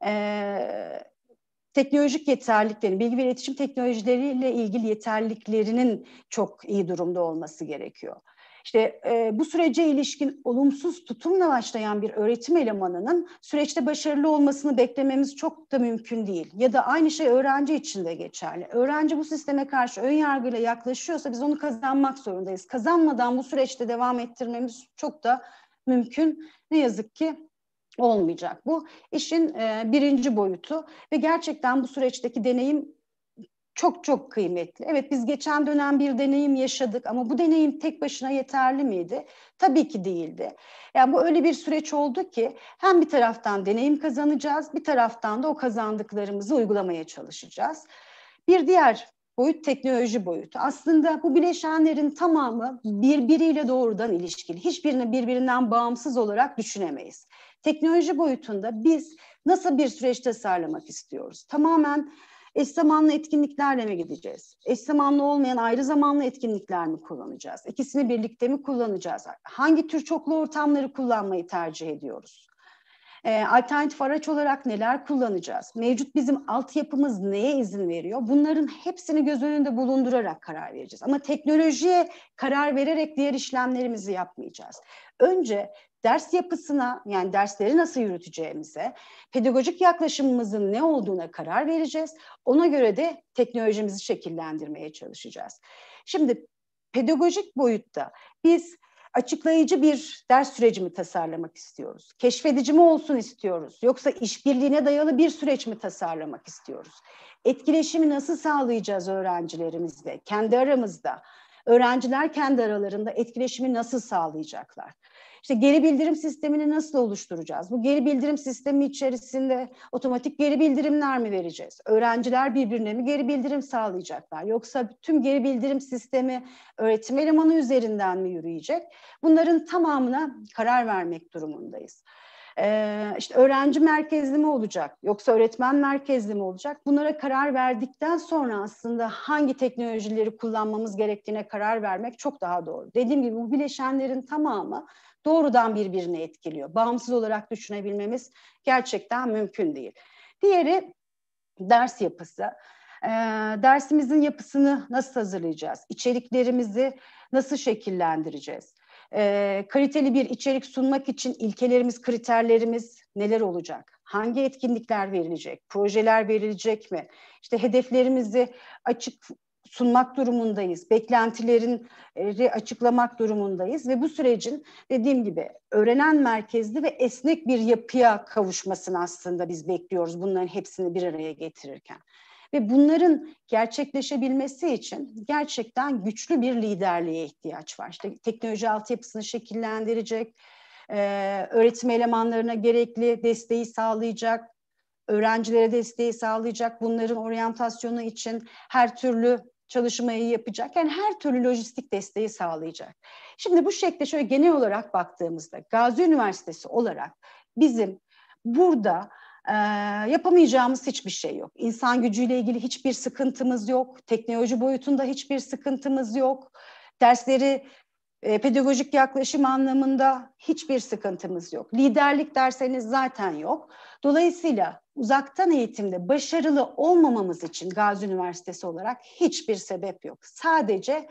teknolojik yeterliliklerini, bilgi ve iletişim teknolojileriyle ilgili yeterliliklerinin çok iyi durumda olması gerekiyor. İşte bu sürece ilişkin olumsuz tutumla başlayan bir öğretim elemanının süreçte başarılı olmasını beklememiz çok da mümkün değil. Ya da aynı şey öğrenci için de geçerli. Öğrenci bu sisteme karşı ön yargıyla yaklaşıyorsa biz onu kazanmak zorundayız. Kazanmadan bu süreçte devam ettirmemiz çok da mümkün ne yazık ki olmayacak. Bu işin birinci boyutu ve gerçekten bu süreçteki deneyim çok çok kıymetli. Evet, biz geçen dönem bir deneyim yaşadık ama bu deneyim tek başına yeterli miydi? Tabii ki değildi. Yani bu öyle bir süreç oldu ki hem bir taraftan deneyim kazanacağız, bir taraftan da o kazandıklarımızı uygulamaya çalışacağız. Bir diğer boyut teknoloji boyutu. Aslında bu bileşenlerin tamamı birbiriyle doğrudan ilişkili. Hiçbirini birbirinden bağımsız olarak düşünemeyiz. Teknoloji boyutunda biz nasıl bir süreç tasarlamak istiyoruz? Tamamen eş zamanlı etkinliklerle mi gideceğiz? Eş zamanlı olmayan ayrı zamanlı etkinlikler mi kullanacağız? İkisini birlikte mi kullanacağız? Hangi tür çoklu ortamları kullanmayı tercih ediyoruz? Alternatif araç olarak neler kullanacağız? Mevcut bizim altyapımız neye izin veriyor? Bunların hepsini göz önünde bulundurarak karar vereceğiz. Ama teknolojiye karar vererek diğer işlemlerimizi yapmayacağız. Önce ders yapısına, yani dersleri nasıl yürüteceğimize, pedagojik yaklaşımımızın ne olduğuna karar vereceğiz. Ona göre de teknolojimizi şekillendirmeye çalışacağız. Şimdi pedagojik boyutta biz açıklayıcı bir ders süreci mi tasarlamak istiyoruz? Keşfedici mi olsun istiyoruz? Yoksa işbirliğine dayalı bir süreç mi tasarlamak istiyoruz? Etkileşimi nasıl sağlayacağız öğrencilerimizle, kendi aramızda? Öğrenciler kendi aralarında etkileşimi nasıl sağlayacaklar? İşte geri bildirim sistemini nasıl oluşturacağız? Bu geri bildirim sistemi içerisinde otomatik geri bildirimler mi vereceğiz? Öğrenciler birbirine mi geri bildirim sağlayacaklar? Yoksa tüm geri bildirim sistemi öğretim elemanı üzerinden mi yürüyecek? Bunların tamamına karar vermek durumundayız. İşte öğrenci merkezli mi olacak yoksa öğretmen merkezli mi olacak? Bunlara karar verdikten sonra aslında hangi teknolojileri kullanmamız gerektiğine karar vermek çok daha doğru. Dediğim gibi bu bileşenlerin tamamı doğrudan birbirini etkiliyor. Bağımsız olarak düşünebilmemiz gerçekten mümkün değil. Diğeri ders yapısı. Dersimizin yapısını nasıl hazırlayacağız? İçeriklerimizi nasıl şekillendireceğiz? Kaliteli bir içerik sunmak için ilkelerimiz, kriterlerimiz neler olacak? Hangi etkinlikler verilecek? Projeler verilecek mi? İşte hedeflerimizi açık sunmak durumundayız. Beklentileri açıklamak durumundayız ve bu sürecin dediğim gibi öğrenen merkezli ve esnek bir yapıya kavuşmasını aslında biz bekliyoruz bunların hepsini bir araya getirirken. Ve bunların gerçekleşebilmesi için gerçekten güçlü bir liderliğe ihtiyaç var. İşte teknoloji altyapısını şekillendirecek, öğretim elemanlarına gerekli desteği sağlayacak, öğrencilere desteği sağlayacak, bunların oryantasyonu için her türlü çalışmayı yapacak. Yani her türlü lojistik desteği sağlayacak. Şimdi bu şekilde şöyle genel olarak baktığımızda Gazi Üniversitesi olarak bizim burada yapamayacağımız hiçbir şey yok. İnsan gücüyle ilgili hiçbir sıkıntımız yok. Teknoloji boyutunda hiçbir sıkıntımız yok. Dersleri pedagojik yaklaşım anlamında hiçbir sıkıntımız yok. Liderlik derseniz zaten yok. Dolayısıyla uzaktan eğitimde başarılı olmamamız için Gazi Üniversitesi olarak hiçbir sebep yok. Sadece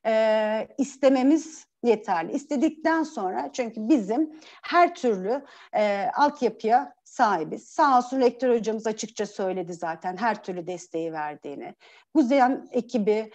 istememiz yeterli. İstedikten sonra çünkü bizim her türlü altyapıya sahibiz. Sağ olsun rektör hocamız açıkça söyledi zaten her türlü desteği verdiğini. GUZEM ekibi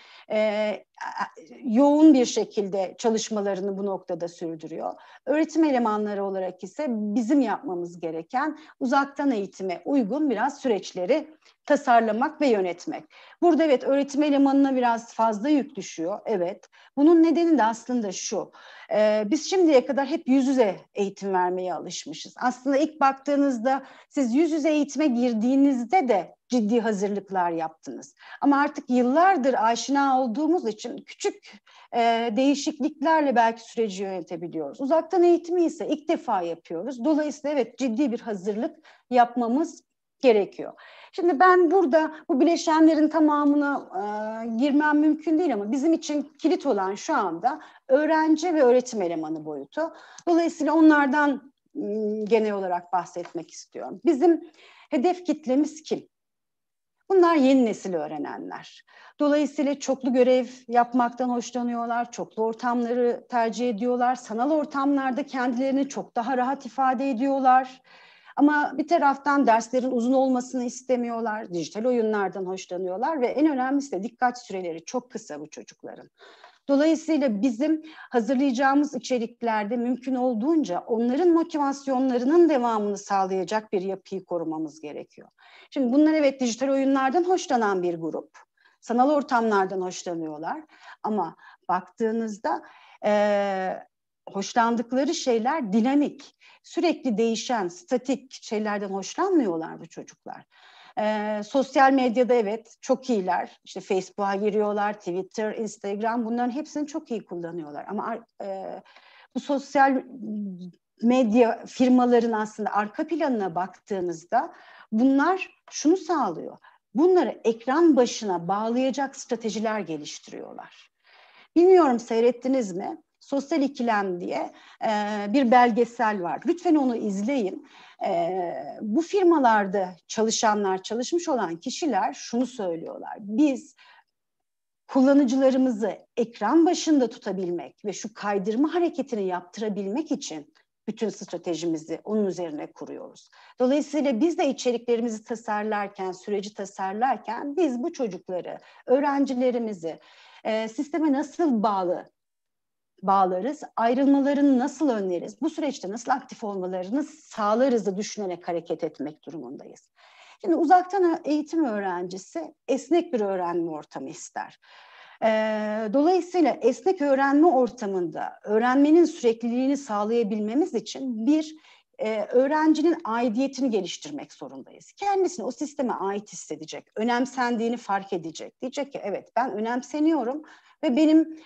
yoğun bir şekilde çalışmalarını bu noktada sürdürüyor. Öğretim elemanları olarak ise bizim yapmamız gereken uzaktan eğitime uygun biraz süreçleri tasarlamak ve yönetmek. Burada evet öğretim elemanına biraz fazla yük düşüyor. Evet. Bunun nedeni de aslında şu. Biz şimdiye kadar hep yüz yüze eğitim vermeye alışmışız. Aslında ilk baktığınızda siz yüz yüze eğitime girdiğinizde de ciddi hazırlıklar yaptınız. Ama artık yıllardır aşina olduğumuz için küçük değişikliklerle belki süreci yönetebiliyoruz. Uzaktan eğitimi ise ilk defa yapıyoruz. Dolayısıyla evet ciddi bir hazırlık yapmamız gerekiyor. Şimdi ben burada bu bileşenlerin tamamına girmem mümkün değil ama bizim için kilit olan şu anda öğrenci ve öğretim elemanı boyutu. Dolayısıyla onlardan genel olarak bahsetmek istiyorum. Bizim hedef kitlemiz kim? Bunlar yeni nesil öğrenenler. Dolayısıyla çoklu görev yapmaktan hoşlanıyorlar, çoklu ortamları tercih ediyorlar. Sanal ortamlarda kendilerini çok daha rahat ifade ediyorlar. Ama bir taraftan derslerin uzun olmasını istemiyorlar, dijital oyunlardan hoşlanıyorlar ve en önemlisi de dikkat süreleri çok kısa bu çocukların. Dolayısıyla bizim hazırlayacağımız içeriklerde mümkün olduğunca onların motivasyonlarının devamını sağlayacak bir yapıyı korumamız gerekiyor. Şimdi bunlar evet dijital oyunlardan hoşlanan bir grup. Sanal ortamlardan hoşlanıyorlar. Ama baktığınızda hoşlandıkları şeyler dinamik, sürekli değişen, statik şeylerden hoşlanmıyorlar bu çocuklar. Sosyal medyada evet çok iyiler. İşte Facebook'a giriyorlar, Twitter, Instagram bunların hepsini çok iyi kullanıyorlar. Ama bu sosyal medya firmaların aslında arka planına baktığınızda bunlar şunu sağlıyor. Bunları ekran başına bağlayacak stratejiler geliştiriyorlar. Bilmiyorum seyrettiniz mi? Sosyal İkilem diye bir belgesel var. Lütfen onu izleyin. Bu firmalarda çalışanlar, çalışmış olan kişiler şunu söylüyorlar. Biz kullanıcılarımızı ekran başında tutabilmek ve şu kaydırma hareketini yaptırabilmek için bütün stratejimizi onun üzerine kuruyoruz. Dolayısıyla biz de içeriklerimizi tasarlarken, süreci tasarlarken biz bu çocukları, öğrencilerimizi sisteme nasıl bağlı bağlarız, ayrılmalarını nasıl önleriz, bu süreçte nasıl aktif olmalarını sağlarız da düşünerek hareket etmek durumundayız. Şimdi uzaktan eğitim öğrencisi esnek bir öğrenme ortamı ister. Dolayısıyla esnek öğrenme ortamında öğrenmenin sürekliliğini sağlayabilmemiz için öğrencinin aidiyetini geliştirmek zorundayız. Kendisini o sisteme ait hissedecek, önemsendiğini fark edecek. Diyecek ki evet, ben önemseniyorum ve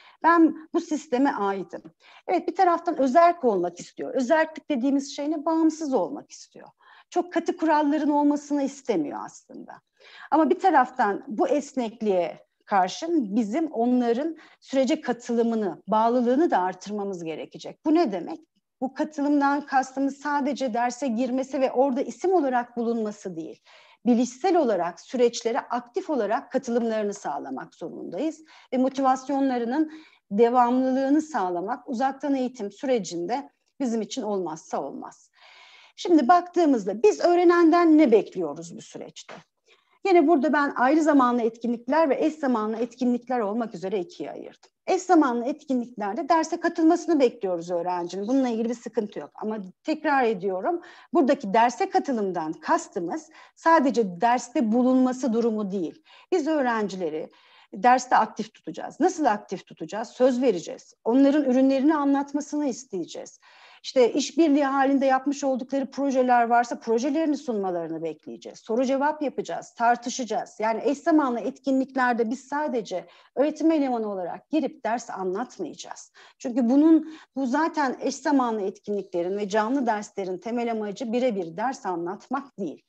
ben bu sisteme aitim. Evet, bir taraftan özerk olmak istiyor. Özerklik dediğimiz şey ne? Bağımsız olmak istiyor. Çok katı kuralların olmasını istemiyor aslında. Ama bir taraftan bu esnekliğe karşın bizim onların sürece katılımını, bağlılığını da artırmamız gerekecek. Bu ne demek? Bu katılımdan kastımız sadece derse girmesi ve orada isim olarak bulunması değil. Bilişsel olarak süreçlere aktif olarak katılımlarını sağlamak zorundayız. Ve motivasyonlarının devamlılığını sağlamak uzaktan eğitim sürecinde bizim için olmazsa olmaz. Şimdi baktığımızda biz öğrenenden ne bekliyoruz bu süreçte? Yine burada ben ayrı zamanlı etkinlikler ve eş zamanlı etkinlikler olmak üzere ikiye ayırdım. Eş zamanlı etkinliklerde derse katılmasını bekliyoruz öğrencinin. Bununla ilgili bir sıkıntı yok. Ama tekrar ediyorum, buradaki derse katılımdan kastımız sadece derste bulunması durumu değil. Biz öğrencileri derste aktif tutacağız. Nasıl aktif tutacağız? Söz vereceğiz. Onların ürünlerini anlatmasını isteyeceğiz. İşte işbirliği halinde yapmış oldukları projeler varsa projelerini sunmalarını bekleyeceğiz. Soru cevap yapacağız, tartışacağız. Yani eş zamanlı etkinliklerde biz sadece öğretim elemanı olarak girip ders anlatmayacağız. Çünkü bu zaten eş zamanlı etkinliklerin ve canlı derslerin temel amacı birebir ders anlatmak değil.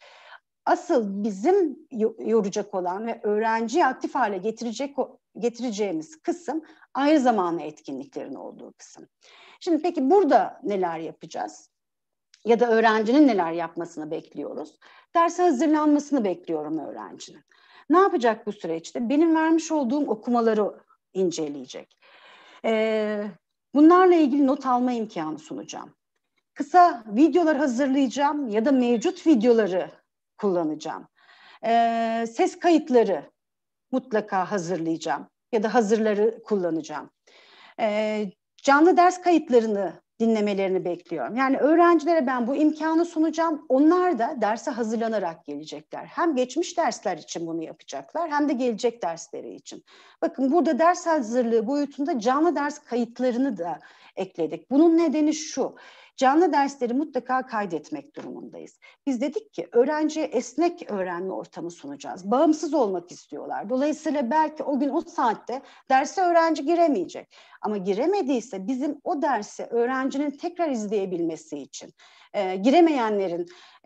Asıl bizim yoracak olan ve öğrenciyi aktif hale getireceğimiz kısım ayrı zamanlı etkinliklerin olduğu kısım. Şimdi peki burada neler yapacağız? Ya da öğrencinin neler yapmasını bekliyoruz? Derse hazırlanmasını bekliyorum öğrencinin. Ne yapacak bu süreçte? Benim vermiş olduğum okumaları inceleyecek. Bunlarla ilgili not alma imkanı sunacağım. Kısa videolar hazırlayacağım ya da mevcut videoları kullanacağım. Ses kayıtları mutlaka hazırlayacağım ya da hazırları kullanacağım. Canlı ders kayıtlarını dinlemelerini bekliyorum. Yani öğrencilere ben bu imkanı sunacağım. Onlar da derse hazırlanarak gelecekler. Hem geçmiş dersler için bunu yapacaklar hem de gelecek dersleri için. Bakın burada ders hazırlığı boyutunda canlı ders kayıtlarını da ekledik. Bunun nedeni şu. Canlı dersleri mutlaka kaydetmek durumundayız. Biz dedik ki öğrenciye esnek öğrenme ortamı sunacağız. Bağımsız olmak istiyorlar. Dolayısıyla belki o gün o saatte derse öğrenci giremeyecek. Ama giremediyse bizim o dersi öğrencinin tekrar izleyebilmesi için, giremeyenlerin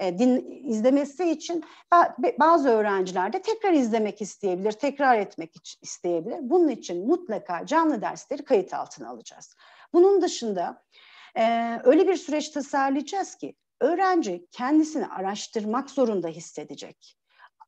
izlemesi için bazı öğrenciler de tekrar izlemek isteyebilir, tekrar etmek isteyebilir. Bunun için mutlaka canlı dersleri kayıt altına alacağız. Bunun dışında öyle bir süreç tasarlayacağız ki öğrenci kendisini araştırmak zorunda hissedecek.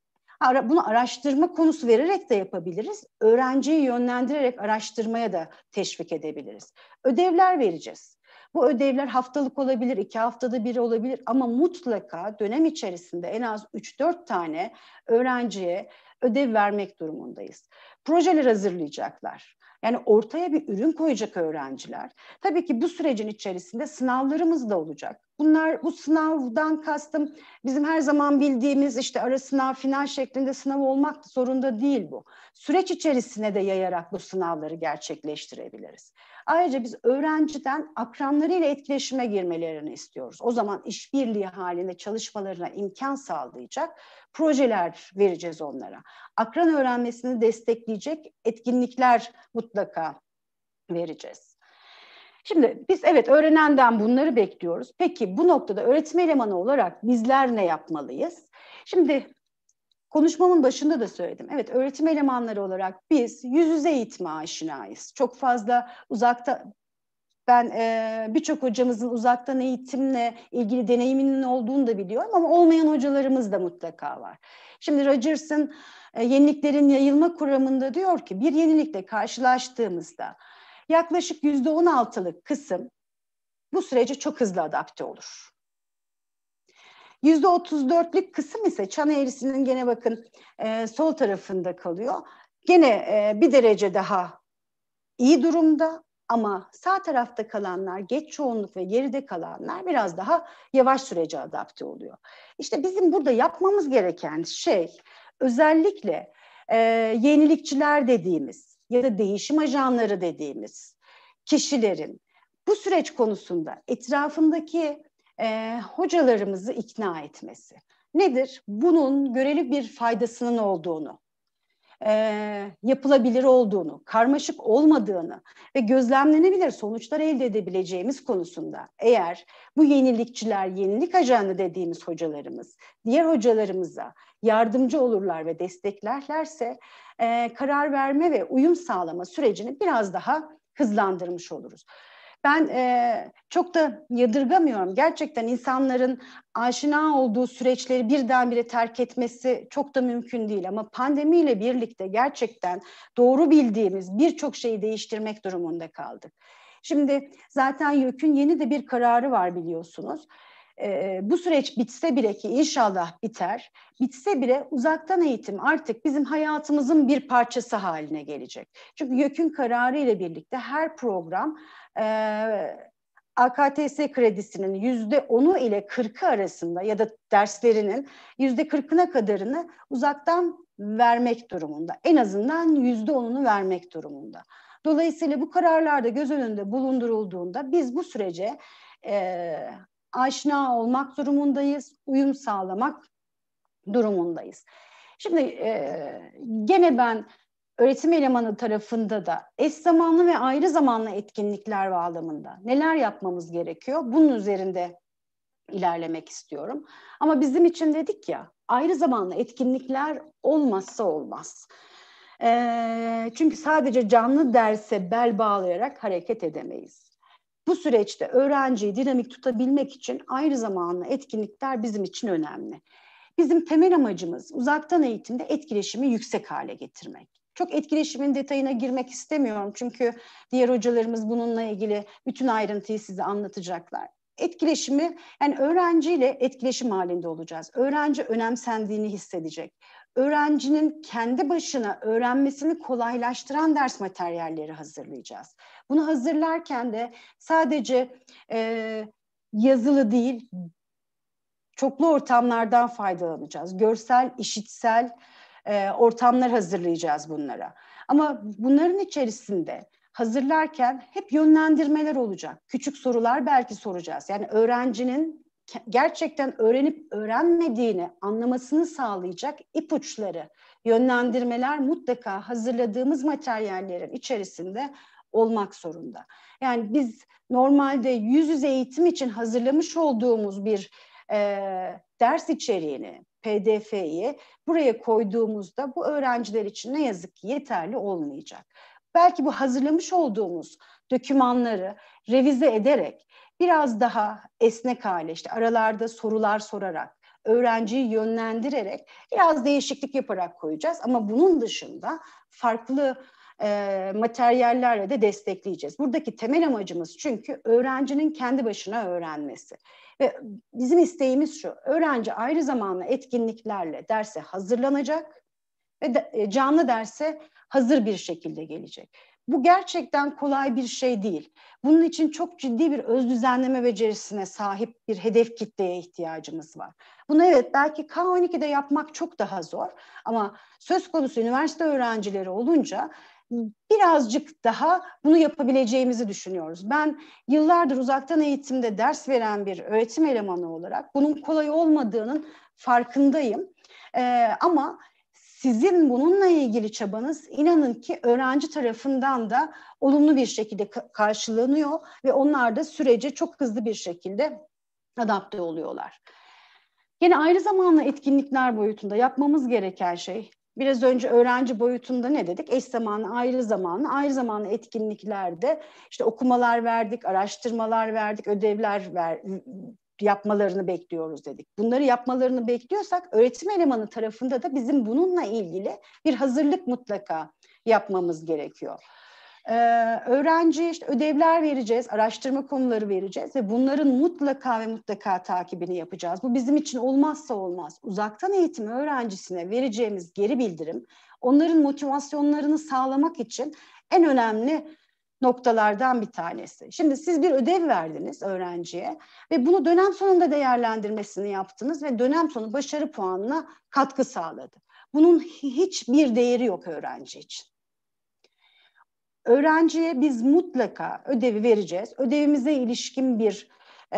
Bunu araştırma konusu vererek de yapabiliriz. Öğrenciyi yönlendirerek araştırmaya da teşvik edebiliriz. Ödevler vereceğiz. Bu ödevler haftalık olabilir, 2 haftada bir olabilir ama mutlaka dönem içerisinde en az 3-4 tane öğrenciye ödev vermek durumundayız. Projeler hazırlayacaklar. Yani ortaya bir ürün koyacak öğrenciler. Tabii ki bu sürecin içerisinde sınavlarımız da olacak. Bu sınavdan kastım bizim her zaman bildiğimiz işte ara sınav, final şeklinde sınav olmak zorunda değil bu. Süreç içerisine de yayarak bu sınavları gerçekleştirebiliriz. Ayrıca biz öğrenciden akranlarıyla etkileşime girmelerini istiyoruz. O zaman işbirliği halinde çalışmalarına imkan sağlayacak projeler vereceğiz onlara. Akran öğrenmesini destekleyecek etkinlikler mutlaka vereceğiz. Şimdi biz evet öğrenenden bunları bekliyoruz. Peki bu noktada öğretim elemanı olarak bizler ne yapmalıyız? Şimdi konuşmamın başında da söyledim. Evet öğretim elemanları olarak biz yüz yüze eğitime aşinayız. Çok fazla uzakta ben birçok hocamızın uzaktan eğitimle ilgili deneyiminin olduğunu da biliyorum ama olmayan hocalarımız da mutlaka var. Şimdi Rogers'ın yeniliklerin yayılma kuramında diyor ki bir yenilikle karşılaştığımızda yaklaşık %16'lık kısım bu sürece çok hızlı adapte olur. %34'lük kısım ise çan eğrisinin gene bakın sol tarafında kalıyor. Gene bir derece daha iyi durumda Ama sağ tarafta kalanlar, geç çoğunluk ve geride kalanlar biraz daha yavaş sürece adapte oluyor. İşte bizim burada yapmamız gereken şey özellikle yenilikçiler dediğimiz ya da değişim ajanları dediğimiz kişilerin bu süreç konusunda etrafındaki hocalarımızı ikna etmesi. Nedir? Bunun göreli bir faydasının olduğunu, yapılabilir olduğunu, karmaşık olmadığını ve gözlemlenebilir sonuçlar elde edebileceğimiz konusunda eğer bu yenilikçiler, yenilik ajanı dediğimiz hocalarımız diğer hocalarımıza yardımcı olurlar ve desteklerlerse karar verme ve uyum sağlama sürecini biraz daha hızlandırmış oluruz. Ben çok da yadırgamıyorum. Gerçekten insanların aşina olduğu süreçleri birdenbire terk etmesi çok da mümkün değil. Ama pandemiyle birlikte gerçekten doğru bildiğimiz birçok şeyi değiştirmek durumunda kaldık. Şimdi zaten YÖK'ün yeni de bir kararı var biliyorsunuz. Bu süreç bitse bile ki inşallah biter, bitse bile uzaktan eğitim artık bizim hayatımızın bir parçası haline gelecek. Çünkü YÖK'ün kararı ile birlikte her program AKTS kredisinin %10'u ile 40'ı arasında ya da derslerinin %40'ına kadarını uzaktan vermek durumunda. En azından %10'unu vermek durumunda. Dolayısıyla bu kararlarda göz önünde bulundurulduğunda biz bu sürece aşina olmak durumundayız, uyum sağlamak durumundayız. Şimdi gene ben öğretim elemanı tarafında da eş zamanlı ve ayrı zamanlı etkinlikler bağlamında neler yapmamız gerekiyor? Bunun üzerinde ilerlemek istiyorum. Ama bizim için dedik ya, ayrı zamanlı etkinlikler olmazsa olmaz. Çünkü sadece canlı derse bel bağlayarak hareket edemeyiz. Bu süreçte öğrenciyi dinamik tutabilmek için ayrı zamanlı etkinlikler bizim için önemli. Bizim temel amacımız uzaktan eğitimde etkileşimi yüksek hale getirmek. Çok etkileşimin detayına girmek istemiyorum çünkü diğer hocalarımız bununla ilgili bütün ayrıntıyı size anlatacaklar. Etkileşimi, yani öğrenciyle etkileşim halinde olacağız. Öğrenci önemsendiğini hissedecek. Öğrencinin kendi başına öğrenmesini kolaylaştıran ders materyalleri hazırlayacağız. Bunu hazırlarken de sadece yazılı değil, çoklu ortamlardan faydalanacağız. Görsel, işitsel ortamlar hazırlayacağız bunlara. Ama bunların içerisinde hazırlarken hep yönlendirmeler olacak. Küçük sorular belki soracağız. Yani öğrencinin gerçekten öğrenip öğrenmediğini anlamasını sağlayacak ipuçları, yönlendirmeler mutlaka hazırladığımız materyallerin içerisinde olmak zorunda. Yani biz normalde yüz yüze eğitim için hazırlamış olduğumuz bir ders içeriğini, PDF'yi buraya koyduğumuzda bu öğrenciler için ne yazık ki yeterli olmayacak. Belki bu hazırlamış olduğumuz dokümanları revize ederek biraz daha esnek hale, işte aralarda sorular sorarak, öğrenciyi yönlendirerek biraz değişiklik yaparak koyacağız. Ama bunun dışında farklı materyallerle de destekleyeceğiz. Buradaki temel amacımız çünkü öğrencinin kendi başına öğrenmesi. Ve bizim isteğimiz şu, öğrenci ayrı zamanlı etkinliklerle derse hazırlanacak ve canlı derse hazır bir şekilde gelecek. Bu gerçekten kolay bir şey değil. Bunun için çok ciddi bir öz düzenleme becerisine sahip bir hedef kitleye ihtiyacımız var. Bunu evet belki K12'de yapmak çok daha zor ama söz konusu üniversite öğrencileri olunca birazcık daha bunu yapabileceğimizi düşünüyoruz. Ben yıllardır uzaktan eğitimde ders veren bir öğretim elemanı olarak bunun kolay olmadığının farkındayım. Ama sizin bununla ilgili çabanız inanın ki öğrenci tarafından da olumlu bir şekilde karşılanıyor ve onlar da sürece çok hızlı bir şekilde adapte oluyorlar. Yine ayrı zamanlı etkinlikler boyutunda yapmamız gereken şey, biraz önce öğrenci boyutunda ne dedik? Eş zamanlı, ayrı zamanlı etkinliklerde işte okumalar verdik, araştırmalar verdik, ödevler yapmalarını bekliyoruz dedik. Bunları yapmalarını bekliyorsak öğretim elemanı tarafında da bizim bununla ilgili bir hazırlık mutlaka yapmamız gerekiyor. Öğrenciye işte ödevler vereceğiz, araştırma konuları vereceğiz ve bunların mutlaka ve mutlaka takibini yapacağız. Bu bizim için olmazsa olmaz. Uzaktan eğitim öğrencisine vereceğimiz geri bildirim, onların motivasyonlarını sağlamak için en önemli noktalardan bir tanesi. Şimdi siz bir ödev verdiniz öğrenciye ve bunu dönem sonunda değerlendirmesini yaptınız ve dönem sonu başarı puanına katkı sağladı. Bunun hiçbir değeri yok öğrenci için. Öğrenciye biz mutlaka ödevi vereceğiz. Ödevimize ilişkin bir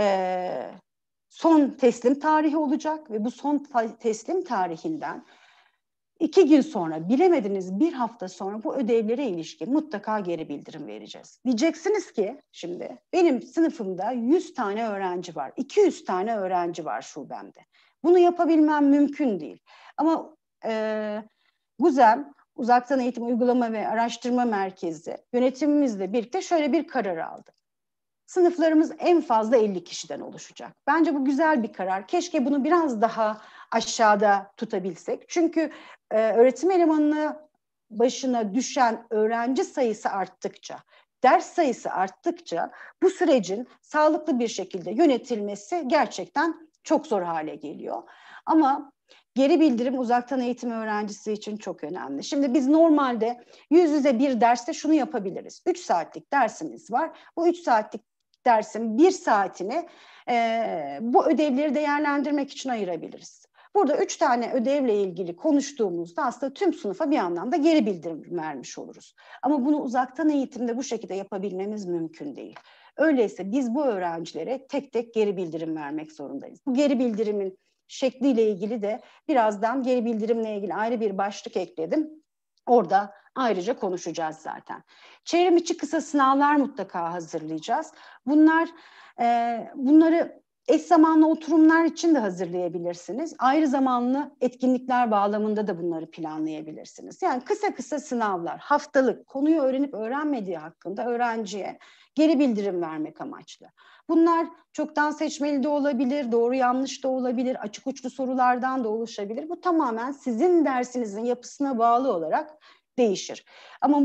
son teslim tarihi olacak ve bu son teslim tarihinden 2 gün sonra, bilemediniz bir hafta sonra bu ödevlere ilişkin mutlaka geri bildirim vereceğiz. Diyeceksiniz ki şimdi benim sınıfımda 100 tane öğrenci var, 200 tane öğrenci var şubemde. Bunu yapabilmem mümkün değil. Ama GUZEM, Uzaktan Eğitim Uygulama ve Araştırma Merkezi yönetimimizle birlikte şöyle bir karar aldı. Sınıflarımız en fazla 50 kişiden oluşacak. Bence bu güzel bir karar. Keşke bunu biraz daha aşağıda tutabilsek. Çünkü öğretim elemanına başına düşen öğrenci sayısı arttıkça, ders sayısı arttıkça bu sürecin sağlıklı bir şekilde yönetilmesi gerçekten çok zor hale geliyor. Ama geri bildirim uzaktan eğitim öğrencisi için çok önemli. Şimdi biz normalde yüz yüze bir derste şunu yapabiliriz. 3 saatlik dersimiz var. Bu 3 saatlik dersin 1 saatini bu ödevleri değerlendirmek için ayırabiliriz. Burada 3 tane ödevle ilgili konuştuğumuzda aslında tüm sınıfa bir anlamda geri bildirim vermiş oluruz. Ama bunu uzaktan eğitimde bu şekilde yapabilmemiz mümkün değil. Öyleyse biz bu öğrencilere tek tek geri bildirim vermek zorundayız. Bu geri bildirimin şekliyle ilgili de birazdan geri bildirimle ilgili ayrı bir başlık ekledim. Orada ayrıca konuşacağız zaten. Çevrim içi kısa sınavlar mutlaka hazırlayacağız. Bunları eş zamanlı oturumlar için de hazırlayabilirsiniz. Ayrı zamanlı etkinlikler bağlamında da bunları planlayabilirsiniz. Yani kısa kısa sınavlar, haftalık konuyu öğrenip öğrenmediği hakkında öğrenciye geri bildirim vermek amaçlı. Bunlar çoktan seçmeli de olabilir, doğru yanlış da olabilir, açık uçlu sorulardan da oluşabilir. Bu tamamen sizin dersinizin yapısına bağlı olarak değişir. Ama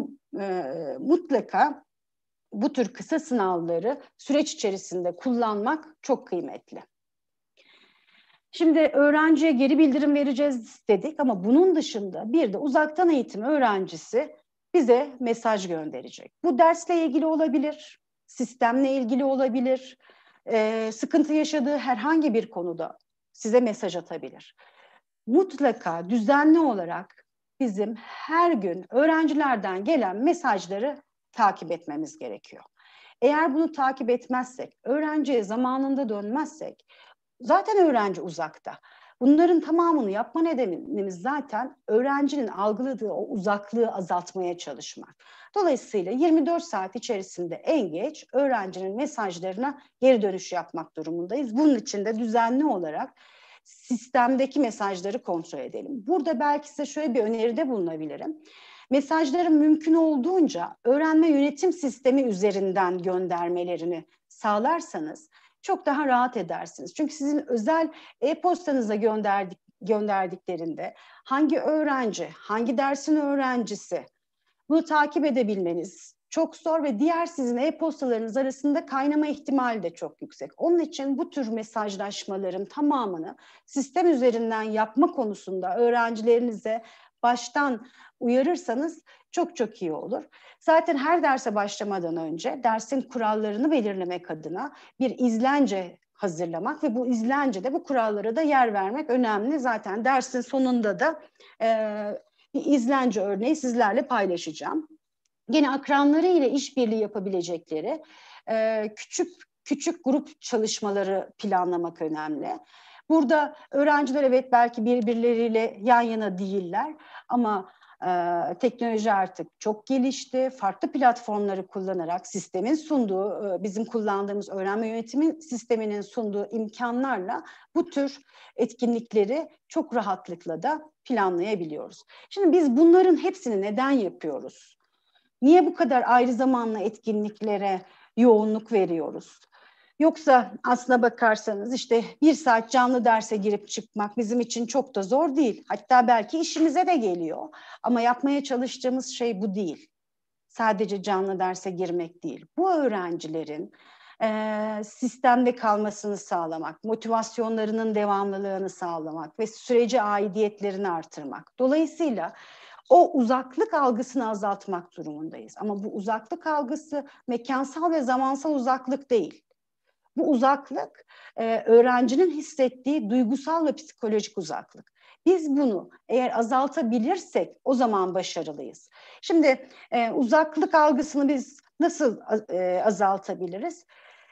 mutlaka bu tür kısa sınavları süreç içerisinde kullanmak çok kıymetli. Şimdi öğrenciye geri bildirim vereceğiz dedik ama bunun dışında bir de uzaktan eğitim öğrencisi bize mesaj gönderecek. Bu dersle ilgili olabilir, sistemle ilgili olabilir, sıkıntı yaşadığı herhangi bir konuda size mesaj atabilir. Mutlaka düzenli olarak bizim her gün öğrencilerden gelen mesajları takip etmemiz gerekiyor. Eğer bunu takip etmezsek, öğrenciye zamanında dönmezsek, zaten öğrenci uzakta. Bunların tamamını yapma nedenimiz zaten öğrencinin algıladığı o uzaklığı azaltmaya çalışmak. Dolayısıyla 24 saat içerisinde en geç öğrencinin mesajlarına geri dönüş yapmak durumundayız. Bunun için de düzenli olarak sistemdeki mesajları kontrol edelim. Burada belki size şöyle bir öneride bulunabilirim. Mesajların mümkün olduğunca öğrenme yönetim sistemi üzerinden göndermelerini sağlarsanız çok daha rahat edersiniz. Çünkü sizin özel e-postanıza gönderdiklerinde hangi öğrenci, hangi dersin öğrencisi bunu takip edebilmeniz çok zor ve diğer sizin e-postalarınız arasında kaynama ihtimali de çok yüksek. Onun için bu tür mesajlaşmaların tamamını sistem üzerinden yapma konusunda öğrencilerinize baştan uyarırsanız çok çok iyi olur. Zaten her derse başlamadan önce dersin kurallarını belirlemek adına bir izlence hazırlamak ve bu izlencede bu kurallara da yer vermek önemli. Zaten dersin sonunda da bir izlence örneği sizlerle paylaşacağım. Yine akranları ile işbirliği yapabilecekleri küçük grup çalışmaları planlamak önemli. Burada öğrenciler evet belki birbirleriyle yan yana değiller ama teknoloji artık çok gelişti. Farklı platformları kullanarak sistemin sunduğu, bizim kullandığımız öğrenme yönetimi sisteminin sunduğu imkanlarla bu tür etkinlikleri çok rahatlıkla da planlayabiliyoruz. Şimdi biz bunların hepsini neden yapıyoruz? Niye bu kadar ayrı zamanlı etkinliklere yoğunluk veriyoruz? Yoksa aslına bakarsanız işte 1 saat canlı derse girip çıkmak bizim için çok da zor değil. Hatta belki işimize de geliyor. Ama yapmaya çalıştığımız şey bu değil. Sadece canlı derse girmek değil. Bu öğrencilerin sistemde kalmasını sağlamak, motivasyonlarının devamlılığını sağlamak ve sürece aidiyetlerini artırmak. Dolayısıyla o uzaklık algısını azaltmak durumundayız. Ama bu uzaklık algısı mekansal ve zamansal uzaklık değil. Bu uzaklık öğrencinin hissettiği duygusal ve psikolojik uzaklık. Biz bunu eğer azaltabilirsek o zaman başarılıyız. Şimdi uzaklık algısını biz nasıl azaltabiliriz?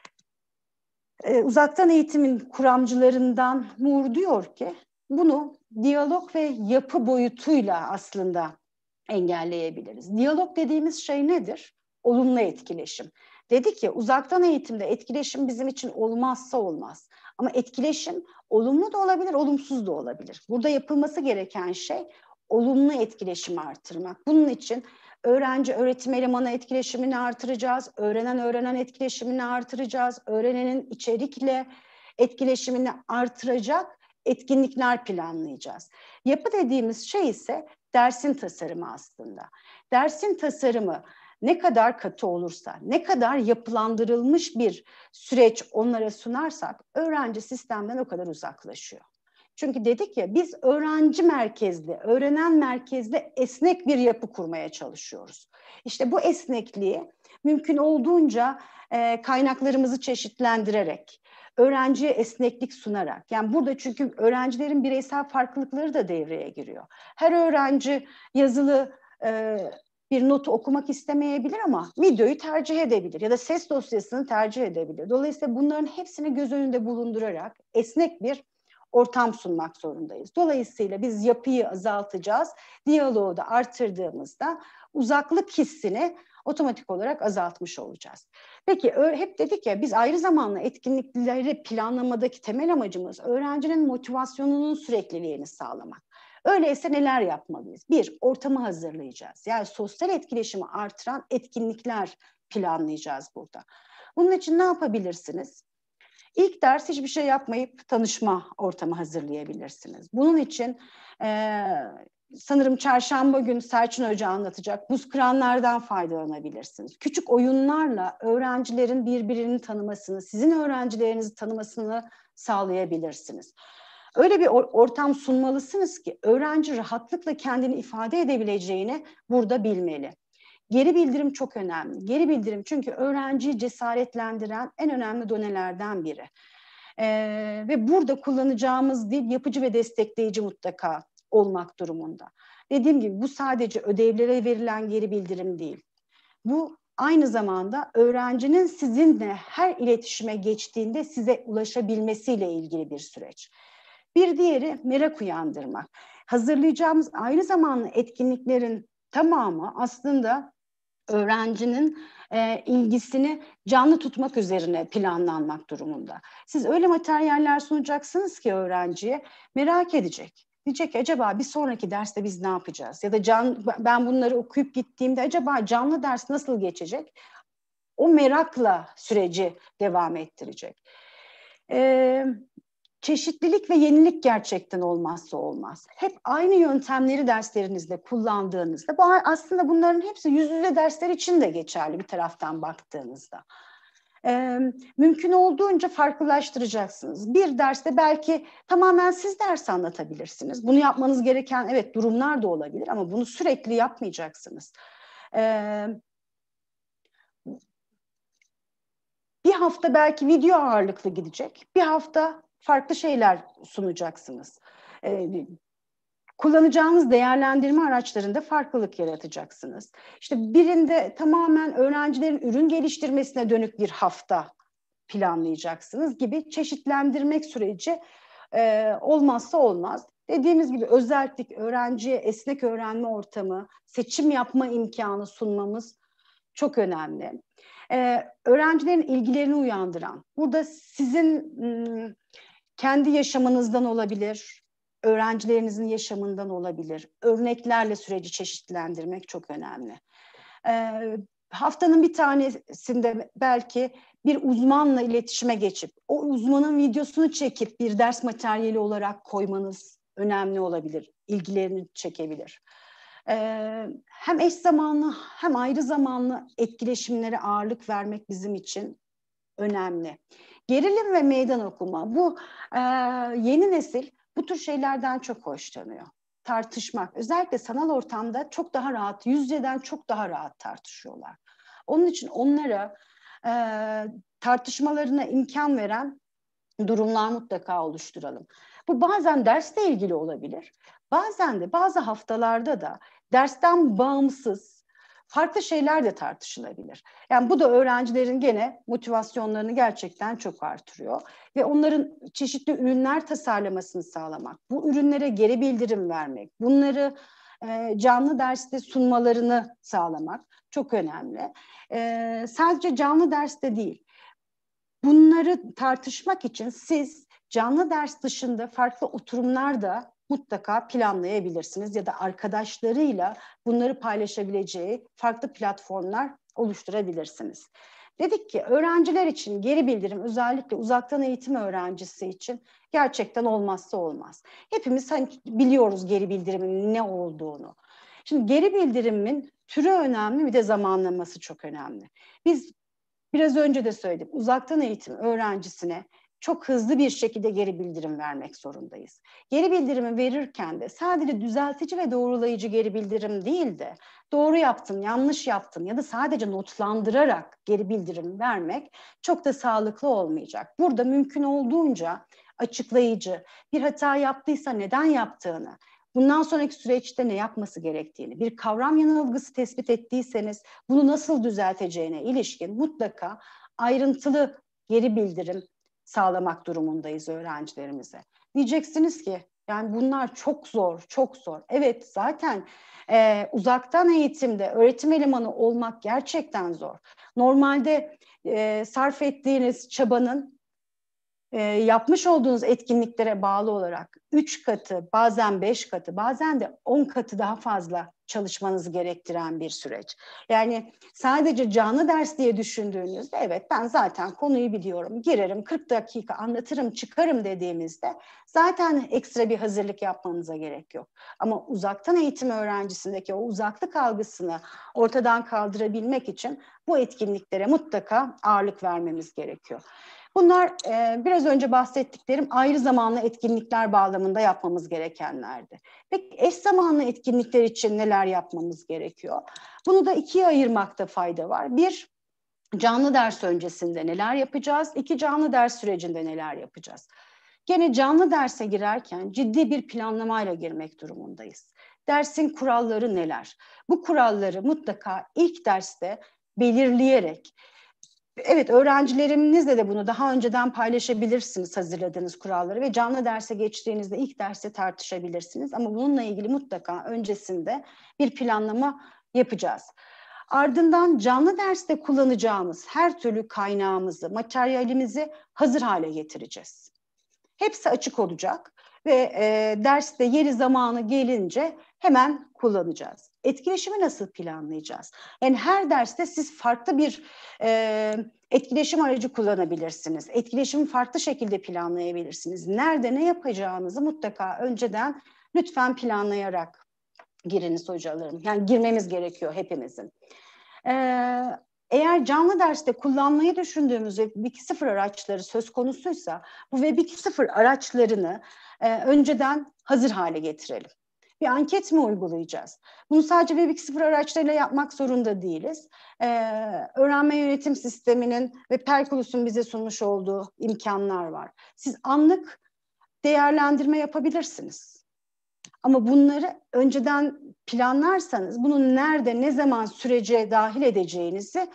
Uzaktan eğitimin kuramcılarından Moore diyor ki bunu diyalog ve yapı boyutuyla aslında engelleyebiliriz. Diyalog dediğimiz şey nedir? Olumlu etkileşim. Dedi ki uzaktan eğitimde etkileşim bizim için olmazsa olmaz. Ama etkileşim olumlu da olabilir, olumsuz da olabilir. Burada yapılması gereken şey olumlu etkileşimi artırmak. Bunun için öğrenci öğretim elemanı etkileşimini artıracağız, öğrenen öğrenen etkileşimini artıracağız, öğrenenin içerikle etkileşimini artıracak etkinlikler planlayacağız. Yapı dediğimiz şey ise dersin tasarımı aslında. Dersin tasarımı ne kadar katı olursa, ne kadar yapılandırılmış bir süreç onlara sunarsak öğrenci sistemden o kadar uzaklaşıyor. Çünkü dedik ya biz öğrenci merkezli, öğrenen merkezli esnek bir yapı kurmaya çalışıyoruz. İşte bu esnekliği mümkün olduğunca kaynaklarımızı çeşitlendirerek, öğrenciye esneklik sunarak, yani burada çünkü öğrencilerin bireysel farklılıkları da devreye giriyor. Her öğrenci yazılı bir notu okumak istemeyebilir ama videoyu tercih edebilir ya da ses dosyasını tercih edebilir. Dolayısıyla bunların hepsini göz önünde bulundurarak esnek bir ortam sunmak zorundayız. Dolayısıyla biz yapıyı azaltacağız, diyaloğu da artırdığımızda uzaklık hissini otomatik olarak azaltmış olacağız. Peki hep dedik ya biz ayrı zamanlı etkinlikleri planlamadaki temel amacımız öğrencinin motivasyonunun sürekliliğini sağlamak. Öyleyse neler yapmalıyız? Bir, ortamı hazırlayacağız. Yani sosyal etkileşimi artıran etkinlikler planlayacağız burada. Bunun için ne yapabilirsiniz? İlk ders hiçbir şey yapmayıp tanışma ortamı hazırlayabilirsiniz. Bunun için sanırım çarşamba günü Selçuk Hoca anlatacak. Buz kıranlardan faydalanabilirsiniz. Küçük oyunlarla öğrencilerin birbirini tanımasını, sizin öğrencilerinizi tanımasını sağlayabilirsiniz. Öyle bir ortam sunmalısınız ki öğrenci rahatlıkla kendini ifade edebileceğini burada bilmeli. Geri bildirim çok önemli. Geri bildirim çünkü öğrenciyi cesaretlendiren en önemli donelerden biri. Ve burada kullanacağımız dil yapıcı ve destekleyici mutlaka olmak durumunda. Dediğim gibi bu sadece ödevlere verilen geri bildirim değil. Bu aynı zamanda öğrencinin sizinle her iletişime geçtiğinde size ulaşabilmesiyle ilgili bir süreç. Bir diğeri merak uyandırmak. Hazırlayacağımız ayrı zamanlı etkinliklerin tamamı aslında öğrencinin ilgisini canlı tutmak üzerine planlanmak durumunda. Siz öyle materyaller sunacaksınız ki öğrenciye merak edecek. Diyecek ki acaba bir sonraki derste biz ne yapacağız? Ya da ben bunları okuyup gittiğimde acaba canlı ders nasıl geçecek? O merakla süreci devam ettirecek. Çeşitlilik ve yenilik gerçekten olmazsa olmaz. Hep aynı yöntemleri derslerinizde kullandığınızda, aslında bunların hepsi yüz yüze dersler için de geçerli bir taraftan baktığınızda. Mümkün olduğunca farklılaştıracaksınız. Bir derste belki tamamen siz ders anlatabilirsiniz. Bunu yapmanız gereken evet durumlar da olabilir ama bunu sürekli yapmayacaksınız. Bir hafta belki video ağırlıklı gidecek, bir hafta farklı şeyler sunacaksınız. Kullanacağınız değerlendirme araçlarında farklılık yaratacaksınız. İşte birinde tamamen öğrencilerin ürün geliştirmesine dönük bir hafta planlayacaksınız gibi çeşitlendirmek süreci olmazsa olmaz. Dediğimiz gibi özellik öğrenciye esnek öğrenme ortamı, seçim yapma imkanı sunmamız çok önemli. Öğrencilerin ilgilerini uyandıran, burada sizin kendi yaşamınızdan olabilir, öğrencilerinizin yaşamından olabilir. Örneklerle süreci çeşitlendirmek çok önemli. Haftanın bir tanesinde belki bir uzmanla iletişime geçip, o uzmanın videosunu çekip bir ders materyali olarak koymanız önemli olabilir, ilgilerini çekebilir. Hem eş zamanlı hem ayrı zamanlı etkileşimlere ağırlık vermek bizim için önemli. Gerilim ve meydan okuma. Bu yeni nesil bu tür şeylerden çok hoşlanıyor. tartışmak, özellikle sanal ortamda çok daha rahat, yüz yüzeden çok daha rahat tartışıyorlar. Onun için onlara tartışmalarına imkan veren durumlar mutlaka oluşturalım. Bu bazen dersle ilgili olabilir. Bazen de bazı haftalarda da dersten bağımsız farklı şeyler de tartışılabilir. Yani bu da öğrencilerin gene motivasyonlarını gerçekten çok artırıyor. Ve onların çeşitli ürünler tasarlamasını sağlamak, bu ürünlere geri bildirim vermek, bunları canlı derste sunmalarını sağlamak çok önemli. Sadece canlı derste değil, bunları tartışmak için siz canlı ders dışında farklı oturumlar da mutlaka planlayabilirsiniz ya da arkadaşlarıyla bunları paylaşabileceği farklı platformlar oluşturabilirsiniz. Dedik ki öğrenciler için geri bildirim, özellikle uzaktan eğitim öğrencisi için gerçekten olmazsa olmaz. Hepimiz hani biliyoruz geri bildirimin ne olduğunu. Şimdi geri bildirimin türü önemli, bir de zamanlaması çok önemli. Biz biraz önce de söyledim, uzaktan eğitim öğrencisine çok hızlı bir şekilde geri bildirim vermek zorundayız. Geri bildirimi verirken de sadece düzeltici ve doğrulayıcı geri bildirim değil de doğru yaptın, yanlış yaptın ya da sadece notlandırarak geri bildirim vermek çok da sağlıklı olmayacak. Burada mümkün olduğunca açıklayıcı, bir hata yaptıysa neden yaptığını, bundan sonraki süreçte ne yapması gerektiğini, bir kavram yanılgısı tespit ettiyseniz bunu nasıl düzelteceğine ilişkin mutlaka ayrıntılı geri bildirim sağlamak durumundayız öğrencilerimize. Diyeceksiniz ki yani bunlar çok zor, çok zor. Evet, zaten uzaktan eğitimde öğretim elemanı olmak gerçekten zor. Normalde sarf ettiğiniz çabanın yapmış olduğunuz etkinliklere bağlı olarak 3 katı, bazen 5 katı, bazen de 10 katı daha fazla çalışmanızı gerektiren bir süreç. Yani sadece canlı ders diye düşündüğünüzde evet ben zaten konuyu biliyorum, girerim 40 dakika anlatırım çıkarım dediğimizde zaten ekstra bir hazırlık yapmanıza gerek yok. Ama uzaktan eğitim öğrencisindeki o uzaklık algısını ortadan kaldırabilmek için bu etkinliklere mutlaka ağırlık vermemiz gerekiyor. Bunlar biraz önce bahsettiklerim ayrı zamanlı etkinlikler bağlamında yapmamız gerekenlerdi. Peki eş zamanlı etkinlikler için neler yapmamız gerekiyor? Bunu da ikiye ayırmakta fayda var. Bir, canlı ders öncesinde neler yapacağız? İki, canlı ders sürecinde neler yapacağız? Gene canlı derse girerken ciddi bir planlamayla girmek durumundayız. Dersin kuralları neler? Bu kuralları mutlaka ilk derste belirleyerek, evet, öğrencilerinizle de bunu daha önceden paylaşabilirsiniz, hazırladığınız kuralları ve canlı derse geçtiğinizde ilk derste tartışabilirsiniz. Ama bununla ilgili mutlaka öncesinde bir planlama yapacağız. Ardından canlı derste kullanacağımız her türlü kaynağımızı, materyalimizi hazır hale getireceğiz. Hepsi açık olacak ve derste yeri zamanı gelince hemen kullanacağız. Etkileşimi nasıl planlayacağız? Yani her derste siz farklı bir etkileşim aracı kullanabilirsiniz. Etkileşimi farklı şekilde planlayabilirsiniz. Nerede ne yapacağınızı mutlaka önceden lütfen planlayarak giriniz hocalarım. Yani girmemiz gerekiyor hepimizin. Eğer canlı derste kullanmayı düşündüğümüz Web 2.0 araçları söz konusuysa bu Web 2.0 araçlarını önceden hazır hale getirelim. Bir anket mi uygulayacağız? Bunu sadece Web 2.0 araçlarıyla yapmak zorunda değiliz. Öğrenme yönetim sisteminin ve Perkulus'un bize sunmuş olduğu imkanlar var. Siz anlık değerlendirme yapabilirsiniz. Ama bunları önceden planlarsanız bunu nerede, ne zaman sürece dahil edeceğinizi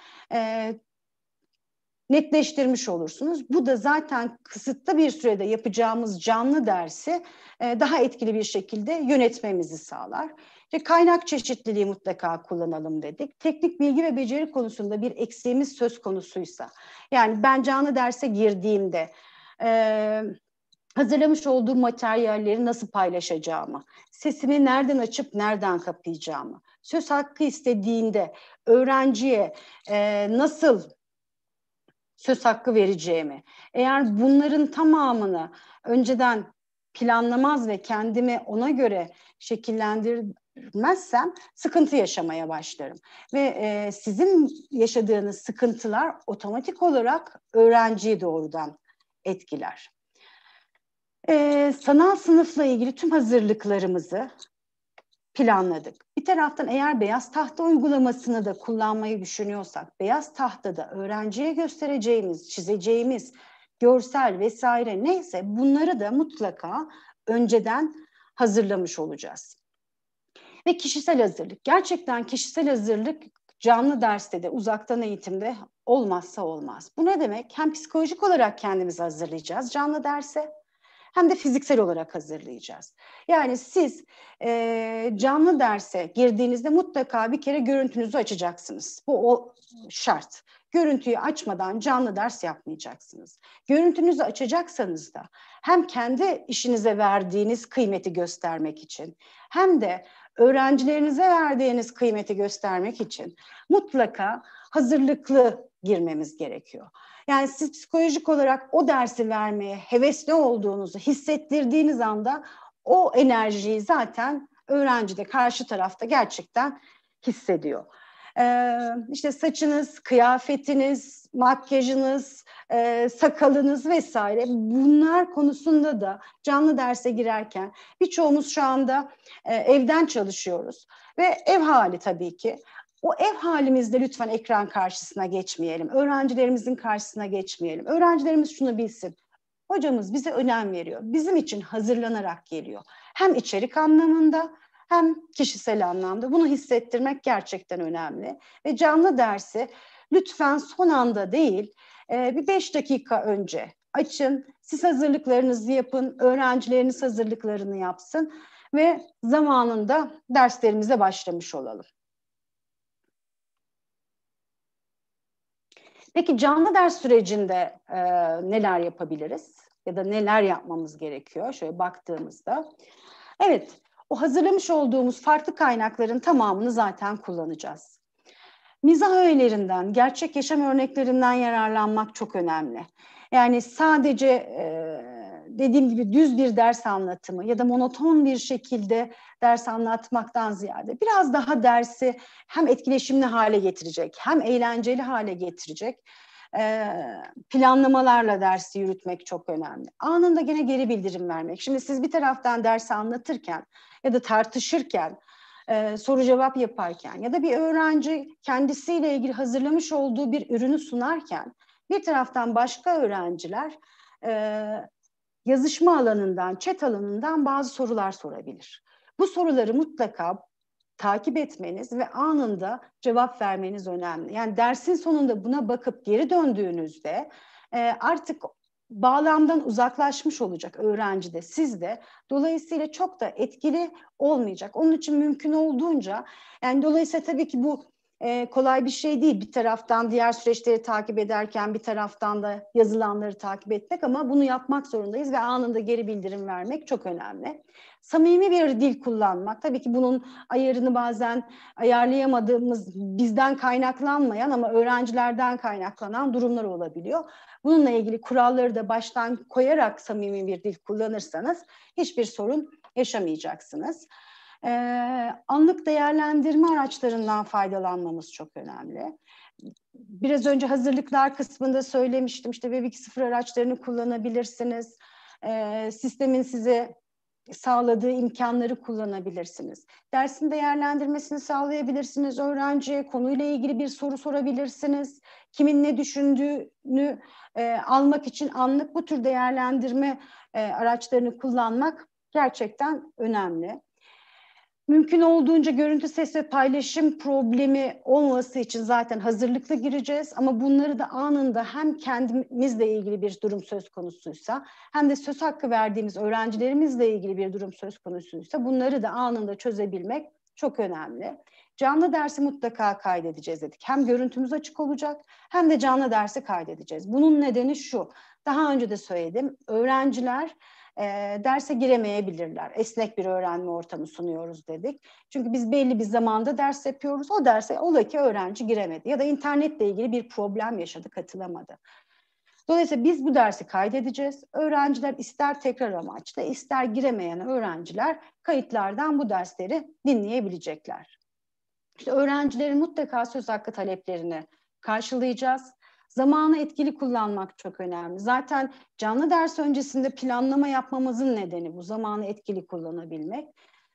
netleştirmiş olursunuz. Bu da zaten kısıtlı bir sürede yapacağımız canlı dersi daha etkili bir şekilde yönetmemizi sağlar. İşte kaynak çeşitliliği mutlaka kullanalım dedik. Teknik bilgi ve beceri konusunda bir eksiğimiz söz konusuysa, yani ben canlı derse girdiğimde hazırlamış olduğum materyalleri nasıl paylaşacağımı, sesimi nereden açıp nereden kapayacağımı, söz hakkı istediğinde öğrenciye nasıl söz hakkı vereceğimi, eğer bunların tamamını önceden planlamaz ve kendimi ona göre şekillendirmezsem sıkıntı yaşamaya başlarım. Ve sizin yaşadığınız sıkıntılar otomatik olarak öğrenciyi doğrudan etkiler. Sanal sınıfla ilgili tüm hazırlıklarımızı planladık. Bir taraftan eğer beyaz tahta uygulamasını da kullanmayı düşünüyorsak, beyaz tahtada öğrenciye göstereceğimiz, çizeceğimiz görsel vesaire neyse bunları da mutlaka önceden hazırlamış olacağız. Ve kişisel hazırlık. Gerçekten kişisel hazırlık canlı derste de, uzaktan eğitimde olmazsa olmaz. Bu ne demek? Hem psikolojik olarak kendimizi hazırlayacağız canlı derse, hem de fiziksel olarak hazırlayacağız. Yani siz canlı derse girdiğinizde mutlaka bir kere görüntünüzü açacaksınız. Bu o şart. Görüntüyü açmadan canlı ders yapmayacaksınız. Görüntünüzü açacaksanız da hem kendi işinize verdiğiniz kıymeti göstermek için hem de öğrencilerinize verdiğiniz kıymeti göstermek için mutlaka hazırlıklı girmemiz gerekiyor. Yani siz psikolojik olarak o dersi vermeye hevesli olduğunuzu hissettirdiğiniz anda o enerjiyi zaten öğrenci de karşı tarafta gerçekten hissediyor. İşte saçınız, kıyafetiniz, makyajınız, sakalınız vesaire bunlar konusunda da canlı derse girerken birçoğumuz şu anda evden çalışıyoruz ve ev hali tabii ki. O ev halimizde lütfen ekran karşısına geçmeyelim. Öğrencilerimizin karşısına geçmeyelim. Öğrencilerimiz şunu bilsin. Hocamız bize önem veriyor. Bizim için hazırlanarak geliyor. Hem içerik anlamında hem kişisel anlamda. Bunu hissettirmek gerçekten önemli. Ve canlı dersi lütfen son anda değil, bir 5 dakika önce açın. Siz hazırlıklarınızı yapın. Öğrencileriniz hazırlıklarını yapsın. Ve zamanında derslerimize başlamış olalım. Peki canlı ders sürecinde neler yapabiliriz? Ya da neler yapmamız gerekiyor? Şöyle baktığımızda. Evet, o hazırlamış olduğumuz farklı kaynakların tamamını zaten kullanacağız. Mizah öğelerinden, gerçek yaşam örneklerinden yararlanmak çok önemli. Yani sadece dediğim gibi düz bir ders anlatımı ya da monoton bir şekilde ders anlatmaktan ziyade biraz daha dersi hem etkileşimli hale getirecek hem eğlenceli hale getirecek planlamalarla dersi yürütmek çok önemli. Anında gene geri bildirim vermek. Şimdi siz bir taraftan dersi anlatırken ya da tartışırken, soru cevap yaparken ya da bir öğrenci kendisiyle ilgili hazırlamış olduğu bir ürünü sunarken bir taraftan başka öğrenciler yazışma alanından, chat alanından bazı sorular sorabilir. Bu soruları mutlaka takip etmeniz ve anında cevap vermeniz önemli. Yani dersin sonunda buna bakıp geri döndüğünüzde artık bağlamdan uzaklaşmış olacak öğrenci de, siz de. Dolayısıyla çok da etkili olmayacak. Onun için mümkün olduğunca, yani dolayısıyla tabii ki bu kolay bir şey değil. Bir taraftan diğer süreçleri takip ederken bir taraftan da yazılanları takip etmek, ama bunu yapmak zorundayız ve anında geri bildirim vermek çok önemli. Samimi bir dil kullanmak, tabii ki bunun ayarını bazen ayarlayamadığımız, bizden kaynaklanmayan ama öğrencilerden kaynaklanan durumlar olabiliyor. Bununla ilgili kuralları da baştan koyarak samimi bir dil kullanırsanız hiçbir sorun yaşamayacaksınız. Anlık değerlendirme araçlarından faydalanmamız çok önemli. Biraz önce hazırlıklar kısmında söylemiştim. İşte Web 2.0 araçlarını kullanabilirsiniz. Sistemin size sağladığı imkanları kullanabilirsiniz. Dersin değerlendirmesini sağlayabilirsiniz. Öğrenciye konuyla ilgili bir soru sorabilirsiniz. Kimin ne düşündüğünü almak için anlık bu tür değerlendirme araçlarını kullanmak gerçekten önemli. Mümkün olduğunca görüntü, ses ve paylaşım problemi olmaması için zaten hazırlıklı gireceğiz. Ama bunları da anında hem kendimizle ilgili bir durum söz konusuysa hem de söz hakkı verdiğimiz öğrencilerimizle ilgili bir durum söz konusuysa bunları da anında çözebilmek çok önemli. Canlı dersi mutlaka kaydedeceğiz dedik. Hem görüntümüz açık olacak hem de canlı dersi kaydedeceğiz. Bunun nedeni şu, daha önce de söyledim, öğrenciler derse giremeyebilirler. Esnek bir öğrenme ortamı sunuyoruz dedik. Çünkü biz belli bir zamanda ders yapıyoruz. O derse ola ki öğrenci giremedi ya da internetle ilgili bir problem yaşadı, katılamadı. Dolayısıyla biz bu dersi kaydedeceğiz. Öğrenciler ister tekrar amaçlı, ister giremeyen öğrenciler kayıtlardan bu dersleri dinleyebilecekler. İşte öğrencilerin mutlaka söz hakkı taleplerini karşılayacağız. Zamanı etkili kullanmak çok önemli. Zaten canlı ders öncesinde planlama yapmamızın nedeni bu, zamanı etkili kullanabilmek.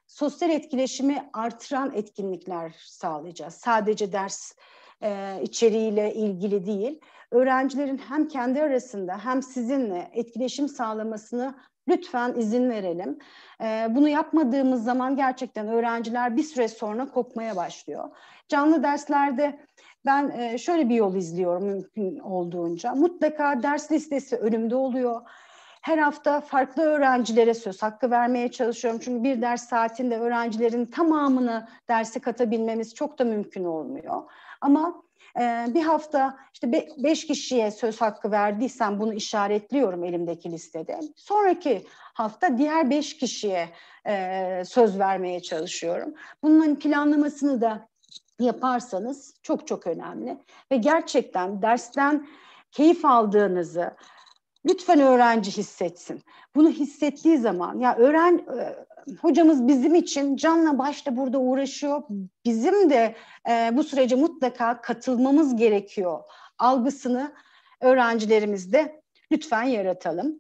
sosyal etkileşimi artıran etkinlikler sağlayacağız. Sadece ders içeriğiyle ilgili değil, öğrencilerin hem kendi arasında hem sizinle etkileşim sağlamasını lütfen izin verelim. Bunu yapmadığımız zaman gerçekten öğrenciler bir süre sonra kopmaya başlıyor. Canlı derslerde ben şöyle bir yol izliyorum mümkün olduğunca. Mutlaka ders listesi önümde oluyor. Her hafta farklı öğrencilere söz hakkı vermeye çalışıyorum. Çünkü bir ders saatinde öğrencilerin tamamını derse katabilmemiz çok da mümkün olmuyor. Ama bir hafta işte 5 kişiye söz hakkı verdiysem bunu işaretliyorum elimdeki listede. Sonraki hafta diğer 5 kişiye söz vermeye çalışıyorum. Bunların planlamasını da yaparsanız çok çok önemli. Ve gerçekten dersten keyif aldığınızı lütfen öğrenci hissetsin. Bunu hissettiği zaman ya hocamız bizim için canla başla burada uğraşıyor. Bizim de bu sürece mutlaka katılmamız gerekiyor algısını öğrencilerimizde lütfen yaratalım.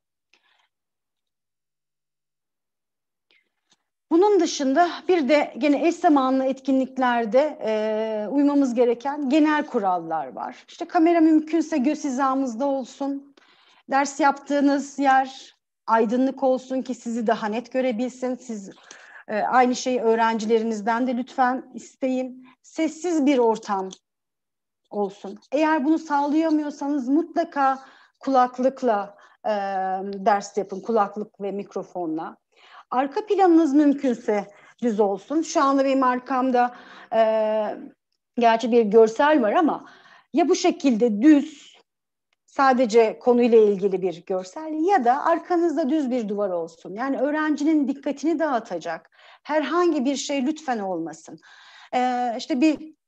Bunun dışında bir de gene eş zamanlı etkinliklerde uymamız gereken genel kurallar var. İşte kamera mümkünse göz hizamızda olsun. Ders yaptığınız yer aydınlık olsun ki sizi daha net görebilsin. Siz aynı şeyi öğrencilerinizden de lütfen isteyin. Sessiz bir ortam olsun. Eğer bunu sağlayamıyorsanız mutlaka kulaklıkla ders yapın, kulaklık ve mikrofonla. Arka planınız mümkünse düz olsun. Şu anda benim arkamda gerçi bir görsel var ama ya bu şekilde düz, sadece konuyla ilgili bir görsel ya da arkanızda düz bir duvar olsun. Yani öğrencinin dikkatini dağıtacak herhangi bir şey lütfen olmasın. İşte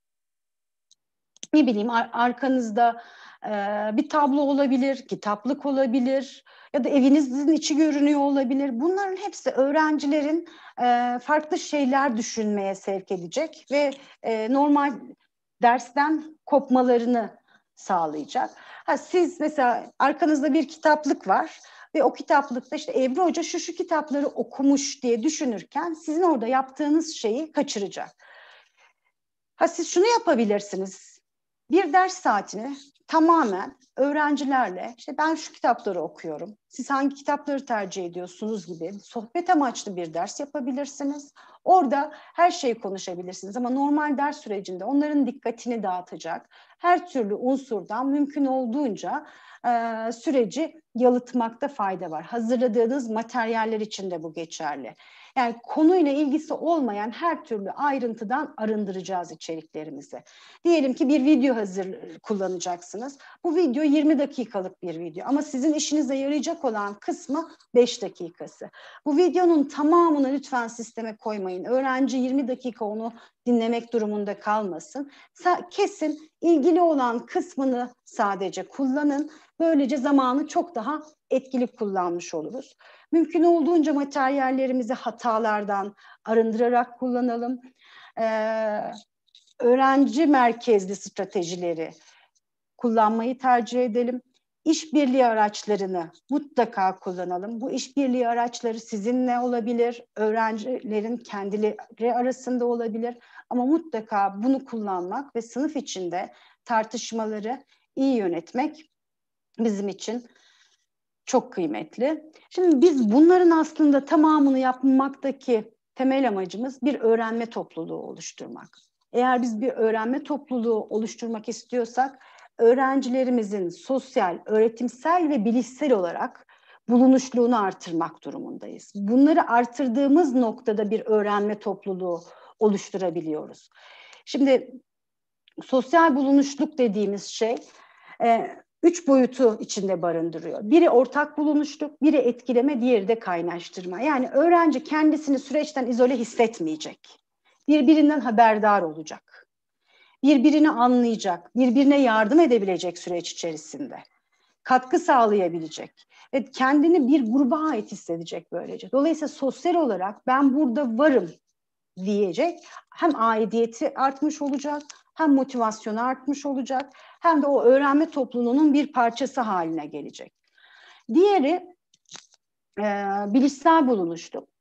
ne bileyim arkanızda bir tablo olabilir, kitaplık olabilir ya da evinizin içi görünüyor olabilir. Bunların hepsi öğrencilerin farklı şeyler düşünmeye sevk edecek ve normal dersten kopmalarını sağlayacak. Siz mesela arkanızda bir kitaplık var ve o kitaplıkta işte Ebru Hoca şu kitapları okumuş diye düşünürken sizin orada yaptığınız şeyi kaçıracak. Siz şunu yapabilirsiniz. Bir ders saatini tamamen öğrencilerle işte ben şu kitapları okuyorum, siz hangi kitapları tercih ediyorsunuz gibi sohbet amaçlı bir ders yapabilirsiniz. Orada her şeyi konuşabilirsiniz ama normal ders sürecinde onların dikkatini dağıtacak her türlü unsurdan mümkün olduğunca süreci yalıtmakta fayda var. Hazırladığınız materyaller için de bu geçerli. Yani konuyla ilgisi olmayan her türlü ayrıntıdan arındıracağız içeriklerimizi. Diyelim ki bir video kullanacaksınız. Bu video 20 dakikalık bir video ama sizin işinize yarayacak olan kısmı 5 dakikası. Bu videonun tamamını lütfen sisteme koymayın. Öğrenci 20 dakika onu dinlemek durumunda kalmasın. Kesin ilgili olan kısmını sadece kullanın. Böylece zamanı çok daha etkili kullanmış oluruz. Mümkün olduğunca materyallerimizi hatalardan arındırarak kullanalım. Öğrenci merkezli stratejileri kullanmayı tercih edelim. İşbirliği araçlarını mutlaka kullanalım. Bu işbirliği araçları sizinle olabilir, öğrencilerin kendileri arasında olabilir. Ama mutlaka bunu kullanmak ve sınıf içinde tartışmaları iyi yönetmek bizim için çok kıymetli. Şimdi biz bunların aslında tamamını yapmaktaki temel amacımız bir öğrenme topluluğu oluşturmak. Eğer biz bir öğrenme topluluğu oluşturmak istiyorsak öğrencilerimizin sosyal, öğretimsel ve bilişsel olarak bulunuşluğunu artırmak durumundayız. Bunları artırdığımız noktada bir öğrenme topluluğu oluşturabiliyoruz. Şimdi sosyal bulunuşluk dediğimiz şey 3 boyutu içinde barındırıyor. Biri ortak bulunuşluk, biri etkileme, diğeri de kaynaştırma. Yani öğrenci kendisini süreçten izole hissetmeyecek. Birbirinden haberdar olacak. Birbirini anlayacak, birbirine yardım edebilecek süreç içerisinde. Katkı sağlayabilecek ve kendini bir gruba ait hissedecek böylece. Dolayısıyla sosyal olarak ben burada varım diyecek. Hem aidiyeti artmış olacak, hem motivasyonu artmış olacak, hem de o öğrenme topluluğunun bir parçası haline gelecek. Diğeri bilişsel bulunuşluk.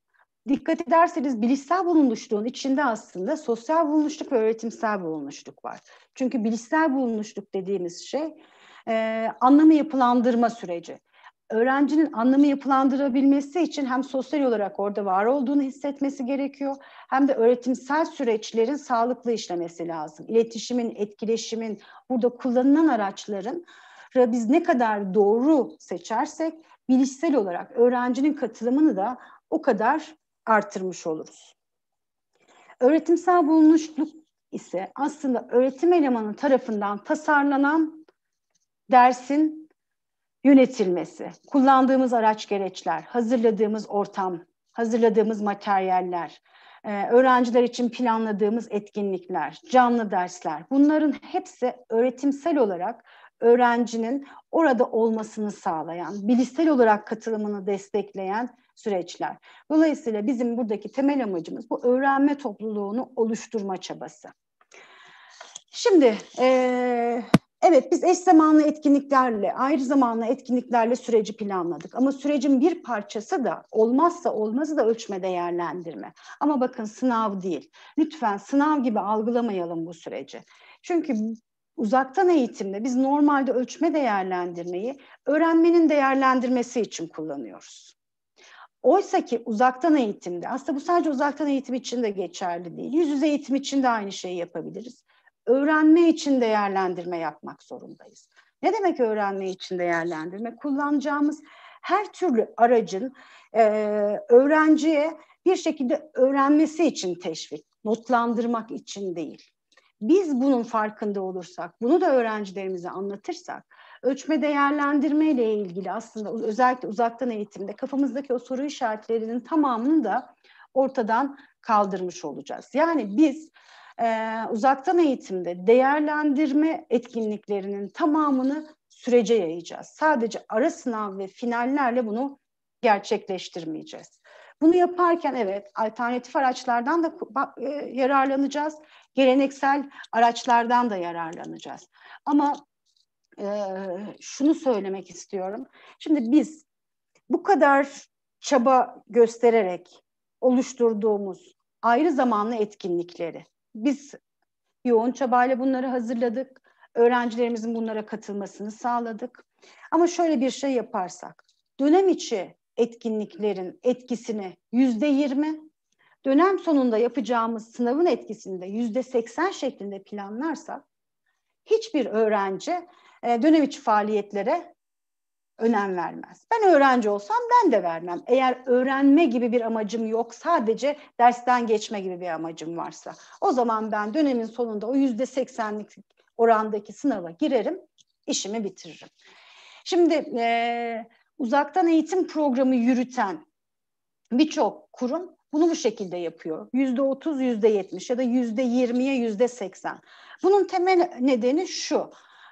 dikkat ederseniz bilişsel bulunuşluğun içinde aslında sosyal bulunuşluk ve öğretimsel bulunuşluk var. Çünkü bilişsel bulunuşluk dediğimiz şey anlamı yapılandırma süreci. Öğrencinin anlamı yapılandırabilmesi için hem sosyal olarak orada var olduğunu hissetmesi gerekiyor, hem de öğretimsel süreçlerin sağlıklı işlemesi lazım. İletişimin, etkileşimin, burada kullanılan araçların biz ne kadar doğru seçersek bilişsel olarak öğrencinin katılımını da o kadar artırmış oluruz. Öğretimsel bulunuşluk ise aslında öğretim elemanı tarafından tasarlanan dersin yönetilmesi, kullandığımız araç gereçler, hazırladığımız ortam, hazırladığımız materyaller, öğrenciler için planladığımız etkinlikler, canlı dersler, bunların hepsi öğretimsel olarak öğrencinin orada olmasını sağlayan, bilişsel olarak katılımını destekleyen süreçler. Dolayısıyla bizim buradaki temel amacımız bu öğrenme topluluğunu oluşturma çabası. Şimdi evet, biz eş zamanlı etkinliklerle, ayrı zamanlı etkinliklerle süreci planladık. Ama sürecin bir parçası da, olmazsa olmazı da ölçme değerlendirme. Ama bakın, sınav değil. Lütfen sınav gibi algılamayalım bu süreci. Çünkü uzaktan eğitimde biz normalde ölçme değerlendirmeyi öğrenmenin değerlendirmesi için kullanıyoruz. Oysa ki uzaktan eğitimde, aslında bu sadece uzaktan eğitim için de geçerli değil. Yüz yüze eğitim için de aynı şeyi yapabiliriz. Öğrenme için değerlendirme yapmak zorundayız. Ne demek öğrenme için değerlendirme? Kullanacağımız her türlü aracın öğrenciye bir şekilde öğrenmesi için teşvik, notlandırmak için değil. Biz bunun farkında olursak, bunu da öğrencilerimize anlatırsak, ölçme değerlendirme ile ilgili aslında özellikle uzaktan eğitimde kafamızdaki o soru işaretlerinin tamamını da ortadan kaldırmış olacağız. Yani biz uzaktan eğitimde değerlendirme etkinliklerinin tamamını sürece yayacağız. Sadece ara sınav ve finallerle bunu gerçekleştirmeyeceğiz. Bunu yaparken evet, alternatif araçlardan da yararlanacağız, geleneksel araçlardan da yararlanacağız. Ama şunu söylemek istiyorum. Şimdi biz bu kadar çaba göstererek oluşturduğumuz ayrı zamanlı etkinlikleri, biz yoğun çabayla bunları hazırladık. Öğrencilerimizin bunlara katılmasını sağladık. Ama şöyle bir şey yaparsak, dönem içi etkinliklerin etkisini %20, dönem sonunda yapacağımız sınavın etkisini de %80 şeklinde planlarsak, hiçbir öğrenci dönem içi faaliyetlere önem vermez. Ben öğrenci olsam ben de vermem. Eğer öğrenme gibi bir amacım yok, sadece dersten geçme gibi bir amacım varsa, o zaman ben dönemin sonunda o %80'lik orandaki sınava girerim, işimi bitiririm. Şimdi uzaktan eğitim programı yürüten birçok kurum bunu bu şekilde yapıyor. %30, %70 ya da %20'ye %80. Bunun temel nedeni şu: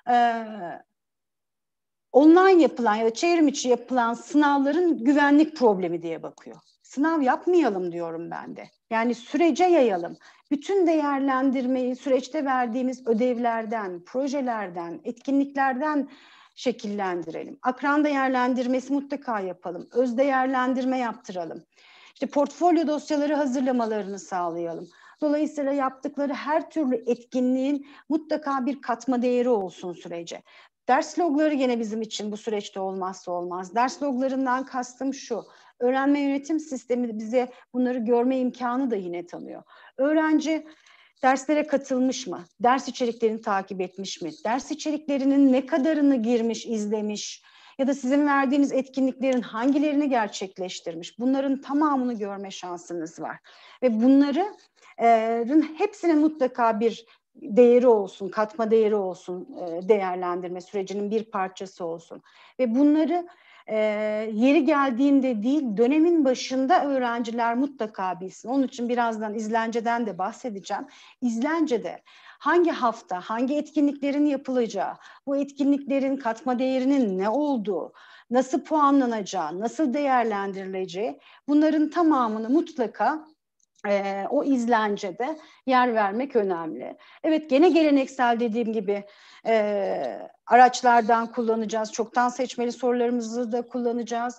online yapılan ya da çevrim içi yapılan sınavların güvenlik problemi diye bakıyor. Sınav yapmayalım diyorum ben de. Yani sürece yayalım. Bütün değerlendirmeyi süreçte verdiğimiz ödevlerden, projelerden, etkinliklerden şekillendirelim. Akran değerlendirmesi mutlaka yapalım. Öz değerlendirme yaptıralım. İşte portfolyo dosyaları hazırlamalarını sağlayalım. Dolayısıyla yaptıkları her türlü etkinliğin mutlaka bir katma değeri olsun sürece. Ders logları gene bizim için bu süreçte olmazsa olmaz. Ders loglarından kastım şu: öğrenme yönetim sistemi bize bunları görme imkanı da yine tanıyor. Öğrenci derslere katılmış mı? Ders içeriklerini takip etmiş mi? Ders içeriklerinin ne kadarını girmiş, izlemiş? Ya da sizin verdiğiniz etkinliklerin hangilerini gerçekleştirmiş? Bunların tamamını görme şansınız var. Ve bunların hepsine mutlaka bir değeri olsun, katma değeri olsun, değerlendirme sürecinin bir parçası olsun. Ve bunları yeri geldiğinde değil, dönemin başında öğrenciler mutlaka bilsin. Onun için birazdan izlenceden de bahsedeceğim. İzlencede hangi hafta, hangi etkinliklerin yapılacağı, bu etkinliklerin katma değerinin ne olduğu, nasıl puanlanacağı, nasıl değerlendirileceği, bunların tamamını mutlaka o izlencede yer vermek önemli. Evet, gene geleneksel dediğim gibi araçlardan kullanacağız. Çoktan seçmeli sorularımızı da kullanacağız.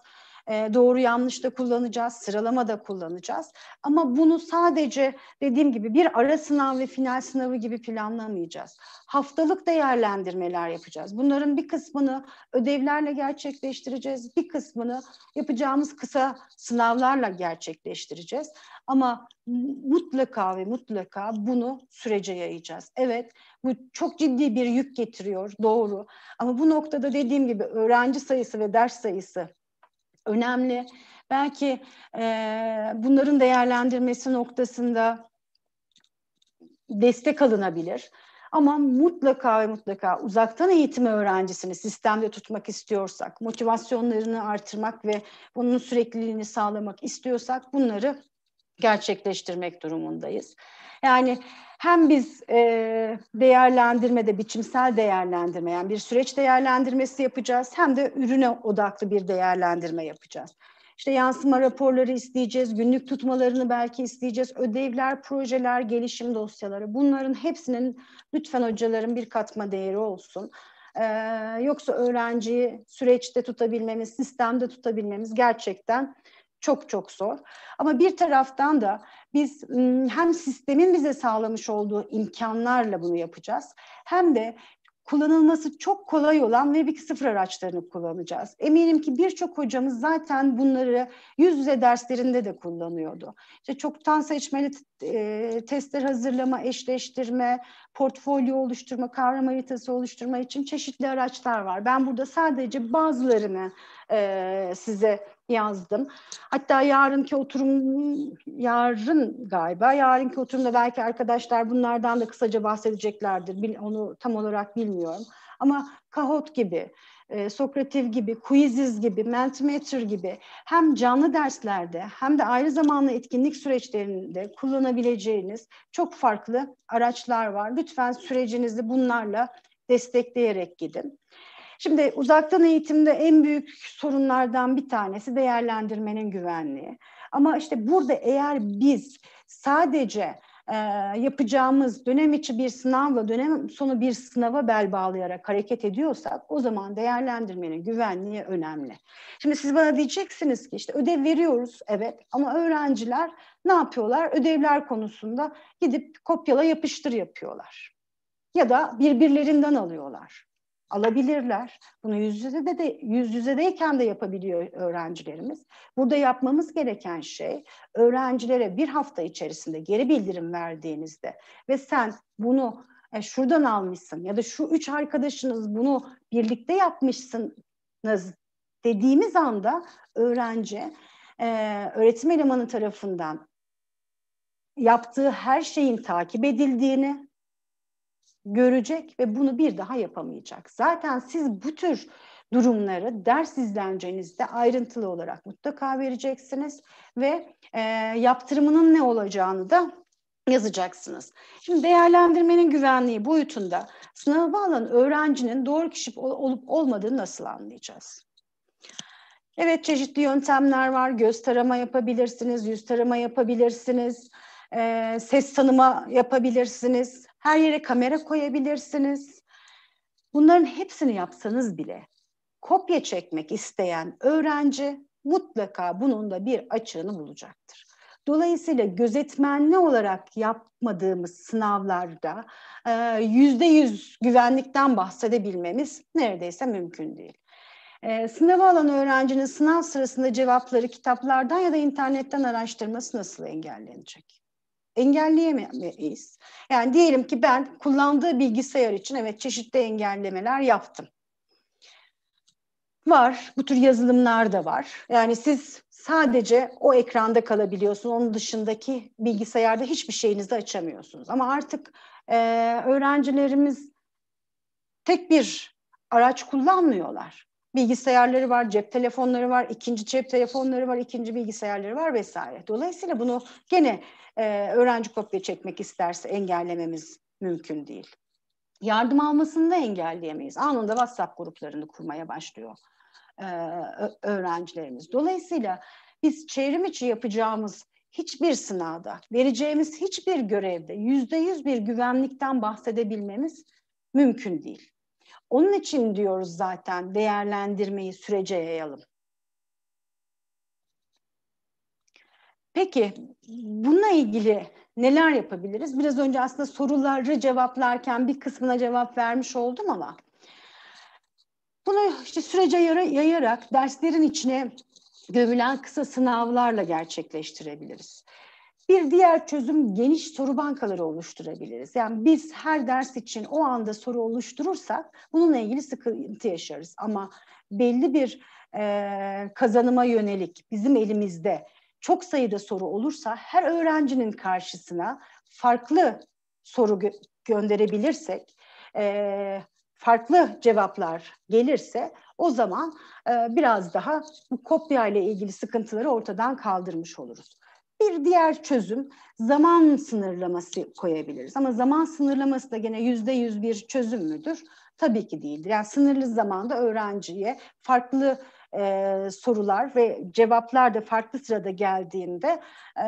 Doğru yanlış da kullanacağız, sıralama da kullanacağız. Ama bunu sadece dediğim gibi bir ara sınav ve final sınavı gibi planlamayacağız. Haftalık değerlendirmeler yapacağız. Bunların bir kısmını ödevlerle gerçekleştireceğiz, bir kısmını yapacağımız kısa sınavlarla gerçekleştireceğiz. Ama mutlaka ve mutlaka bunu sürece yayacağız. Evet, bu çok ciddi bir yük getiriyor, doğru. Ama bu noktada dediğim gibi öğrenci sayısı ve ders sayısı önemli. Belki bunların değerlendirmesi noktasında destek alınabilir. Ama mutlaka ve mutlaka uzaktan eğitim öğrencisini sistemde tutmak istiyorsak, motivasyonlarını artırmak ve bunun sürekliliğini sağlamak istiyorsak bunları gerçekleştirmek durumundayız. Yani hem biz değerlendirmede, biçimsel değerlendirme, yani bir süreç değerlendirmesi yapacağız, hem de ürüne odaklı bir değerlendirme yapacağız. İşte yansıma raporları isteyeceğiz, günlük tutmalarını belki isteyeceğiz, ödevler, projeler, gelişim dosyaları, bunların hepsinin lütfen hocaların bir katma değeri olsun. Yoksa öğrenciyi süreçte tutabilmemiz, sistemde tutabilmemiz gerçekten çok çok zor. Ama bir taraftan da biz hem sistemin bize sağlamış olduğu imkanlarla bunu yapacağız, hem de kullanılması çok kolay olan Web2.0 araçlarını kullanacağız. Eminim ki birçok hocamız zaten bunları yüz yüze derslerinde de kullanıyordu. İşte çoktan seçmeli testler hazırlama, eşleştirme, portfolyo oluşturma, kavram haritası oluşturma için çeşitli araçlar var. Ben burada sadece bazılarını size yazdım. Hatta yarınki oturumda belki arkadaşlar bunlardan da kısaca bahsedeceklerdir. Onu tam olarak bilmiyorum. Ama Kahoot gibi, Socrative gibi, Quizzes gibi, Mentimeter gibi hem canlı derslerde hem de ayrı zamanlı etkinlik süreçlerinde kullanabileceğiniz çok farklı araçlar var. Lütfen sürecinizi bunlarla destekleyerek gidin. Şimdi uzaktan eğitimde en büyük sorunlardan bir tanesi değerlendirmenin güvenliği. Ama işte burada eğer biz sadece yapacağımız dönem içi bir sınavla dönem sonu bir sınava bel bağlayarak hareket ediyorsak o zaman değerlendirmenin güvenliği önemli. Şimdi siz bana diyeceksiniz ki işte ödev veriyoruz, evet, ama öğrenciler ne yapıyorlar? Ödevler konusunda gidip kopyala yapıştır yapıyorlar. Ya da birbirlerinden alıyorlar. Alabilirler. Bunu yüz yüzedeyken de yapabiliyor öğrencilerimiz. Burada yapmamız gereken şey öğrencilere bir hafta içerisinde geri bildirim verdiğinizde ve sen bunu şuradan almışsın ya da şu 3 arkadaşınız bunu birlikte yapmışsınız dediğimiz anda öğrenci öğretim elemanı tarafından yaptığı her şeyin takip edildiğini görecek ve bunu bir daha yapamayacak. Zaten siz bu tür durumları ders izlencenizde ayrıntılı olarak mutlaka vereceksiniz ve yaptırımının ne olacağını da yazacaksınız. Şimdi değerlendirmenin güvenliği boyutunda sınava alan öğrencinin doğru kişi olup olmadığını nasıl anlayacağız? Evet, çeşitli yöntemler var. Göz tarama yapabilirsiniz, yüz tarama yapabilirsiniz, ses tanıma yapabilirsiniz. Her yere kamera koyabilirsiniz. Bunların hepsini yapsanız bile kopya çekmek isteyen öğrenci mutlaka bunun da bir açığını bulacaktır. Dolayısıyla gözetmenli olarak yapmadığımız sınavlarda %100 güvenlikten bahsedebilmemiz neredeyse mümkün değil. Sınava alan öğrencinin sınav sırasında cevapları kitaplardan ya da internetten araştırması nasıl engellenecek? Engelleyemeyiz. Yani diyelim ki ben kullandığı bilgisayar için evet çeşitli engellemeler yaptım. Var, bu tür yazılımlar da var. Yani siz sadece o ekranda kalabiliyorsunuz. Onun dışındaki bilgisayarda hiçbir şeyinizi açamıyorsunuz. Ama artık öğrencilerimiz tek bir araç kullanmıyorlar. Bilgisayarları var, cep telefonları var, ikinci cep telefonları var, ikinci bilgisayarları var vesaire. Dolayısıyla bunu gene öğrenci kopya çekmek isterse engellememiz mümkün değil. Yardım almasını da engelleyemeyiz. Anında WhatsApp gruplarını kurmaya başlıyor öğrencilerimiz. Dolayısıyla biz çevrim içi yapacağımız hiçbir sınavda, vereceğimiz hiçbir görevde %100 bir güvenlikten bahsedebilmemiz mümkün değil. Onun için diyoruz zaten değerlendirmeyi sürece yayalım. Peki bununla ilgili neler yapabiliriz? Biraz önce aslında soruları cevaplarken bir kısmına cevap vermiş oldum ama bunu işte sürece yayarak derslerin içine gömülen kısa sınavlarla gerçekleştirebiliriz. Bir diğer çözüm geniş soru bankaları oluşturabiliriz. Yani biz her ders için o anda soru oluşturursak bununla ilgili sıkıntı yaşarız. Ama belli bir kazanıma yönelik bizim elimizde çok sayıda soru olursa her öğrencinin karşısına farklı soru gönderebilirsek, farklı cevaplar gelirse o zaman biraz daha bu kopya ile ilgili sıkıntıları ortadan kaldırmış oluruz. Bir diğer çözüm zaman sınırlaması koyabiliriz. Ama zaman sınırlaması da gene %100 bir çözüm müdür? Tabii ki değildir. Yani sınırlı zamanda öğrenciye farklı sorular ve cevaplar da farklı sırada geldiğinde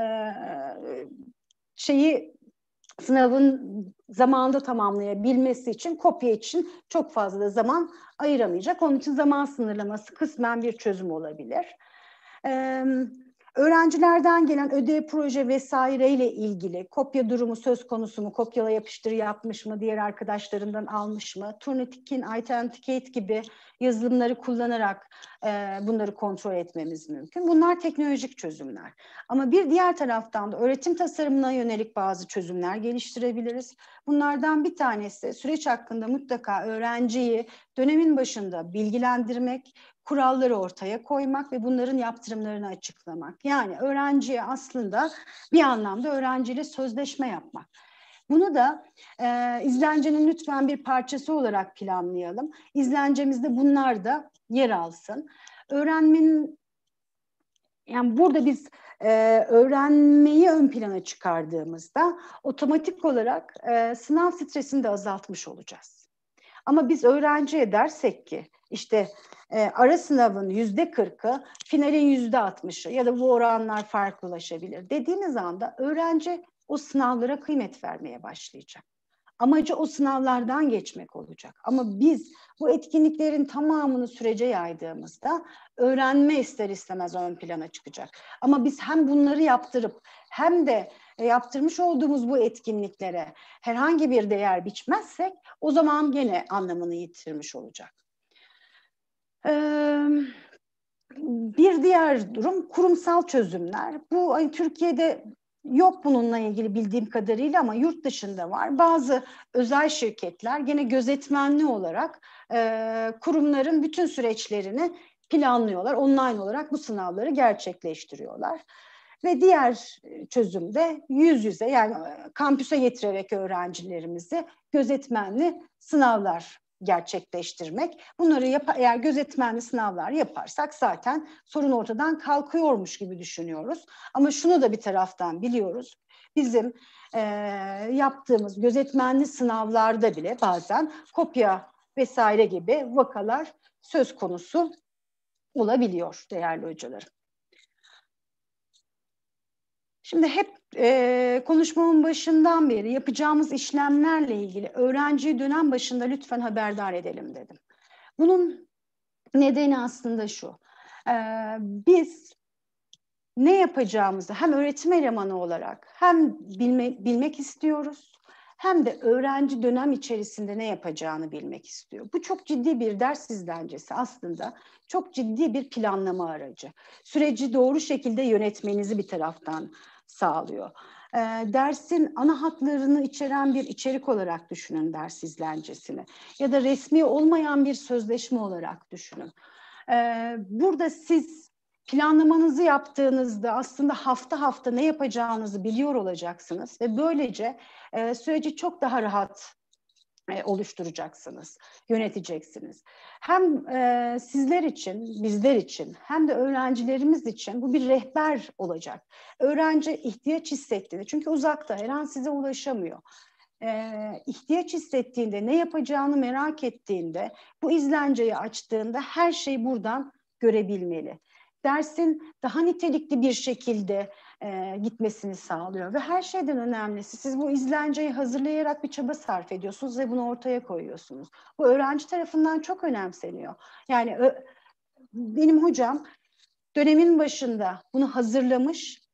sınavın zamanında tamamlayabilmesi için kopya için çok fazla da zaman ayıramayacak. Onun için zaman sınırlaması kısmen bir çözüm olabilir. Öğrencilerden gelen ödev, proje vesaireyle ilgili kopya durumu söz konusu mu, kopyala yapıştır yapmış mı, diğer arkadaşlarından almış mı, Turnitin, Authenticate gibi yazılımları kullanarak bunları kontrol etmemiz mümkün. Bunlar teknolojik çözümler. Ama bir diğer taraftan da öğretim tasarımına yönelik bazı çözümler geliştirebiliriz. Bunlardan bir tanesi süreç hakkında mutlaka öğrenciyi dönemin başında bilgilendirmek, kuralları ortaya koymak ve bunların yaptırımlarını açıklamak. Yani öğrenciye aslında bir anlamda öğrenciyle sözleşme yapmak. Bunu da izlencenin lütfen bir parçası olarak planlayalım. İzlencemizde bunlar da yer alsın. Öğrenmenin, yani burada biz öğrenmeyi ön plana çıkardığımızda otomatik olarak sınav stresini de azaltmış olacağız. Ama biz öğrenciye dersek ki işte ara sınavın %40'ı, finalin %60'ı ya da bu oranlar farklılaşabilir dediğimiz anda öğrenci o sınavlara kıymet vermeye başlayacak. Amacı o sınavlardan geçmek olacak. Ama biz bu etkinliklerin tamamını sürece yaydığımızda öğrenme ister istemez ön plana çıkacak. Ama biz hem bunları yaptırıp hem de yaptırmış olduğumuz bu etkinliklere herhangi bir değer biçmezsek o zaman gene anlamını yitirmiş olacak. Bir diğer durum kurumsal çözümler. Bu hani Türkiye'de yok bununla ilgili bildiğim kadarıyla ama yurt dışında var. Bazı özel şirketler gene gözetmenli olarak kurumların bütün süreçlerini planlıyorlar. Online olarak bu sınavları gerçekleştiriyorlar. Ve diğer çözüm de yüz yüze yani kampüse getirerek öğrencilerimizi gözetmenli sınavlar gerçekleştirmek. Bunları eğer gözetmenli sınavlar yaparsak zaten sorun ortadan kalkıyormuş gibi düşünüyoruz. Ama şunu da bir taraftan biliyoruz. Bizim yaptığımız gözetmenli sınavlarda bile bazen kopya vesaire gibi vakalar söz konusu olabiliyor değerli hocalarım. Şimdi hep konuşmamın başından beri yapacağımız işlemlerle ilgili öğrenciyi dönem başında lütfen haberdar edelim dedim. Bunun nedeni aslında şu. Biz ne yapacağımızı hem öğretim elemanı olarak hem bilmek istiyoruz hem de öğrenci dönem içerisinde ne yapacağını bilmek istiyor. Bu çok ciddi bir ders izlencesi aslında. Çok ciddi bir planlama aracı. Süreci doğru şekilde yönetmenizi bir taraftan sağlıyor. Dersin ana hatlarını içeren bir içerik olarak düşünün ders izlencesini. Ya da resmi olmayan bir sözleşme olarak düşünün. Burada siz planlamanızı yaptığınızda aslında hafta hafta ne yapacağınızı biliyor olacaksınız ve böylece süreci çok daha rahat oluşturacaksınız, yöneteceksiniz. Hem sizler için, bizler için hem de öğrencilerimiz için bu bir rehber olacak. Öğrenci ihtiyaç hissettiğinde, çünkü uzakta her an size ulaşamıyor. İhtiyaç hissettiğinde, ne yapacağını merak ettiğinde, bu izlenceyi açtığında her şeyi buradan görebilmeli. Dersin daha nitelikli bir şekilde gitmesini sağlıyor ve her şeyden önemlisi siz bu izlenceyi hazırlayarak bir çaba sarf ediyorsunuz ve bunu ortaya koyuyorsunuz. Bu öğrenci tarafından çok önemseniyor. Yani benim hocam dönemin başında bunu hazırlamış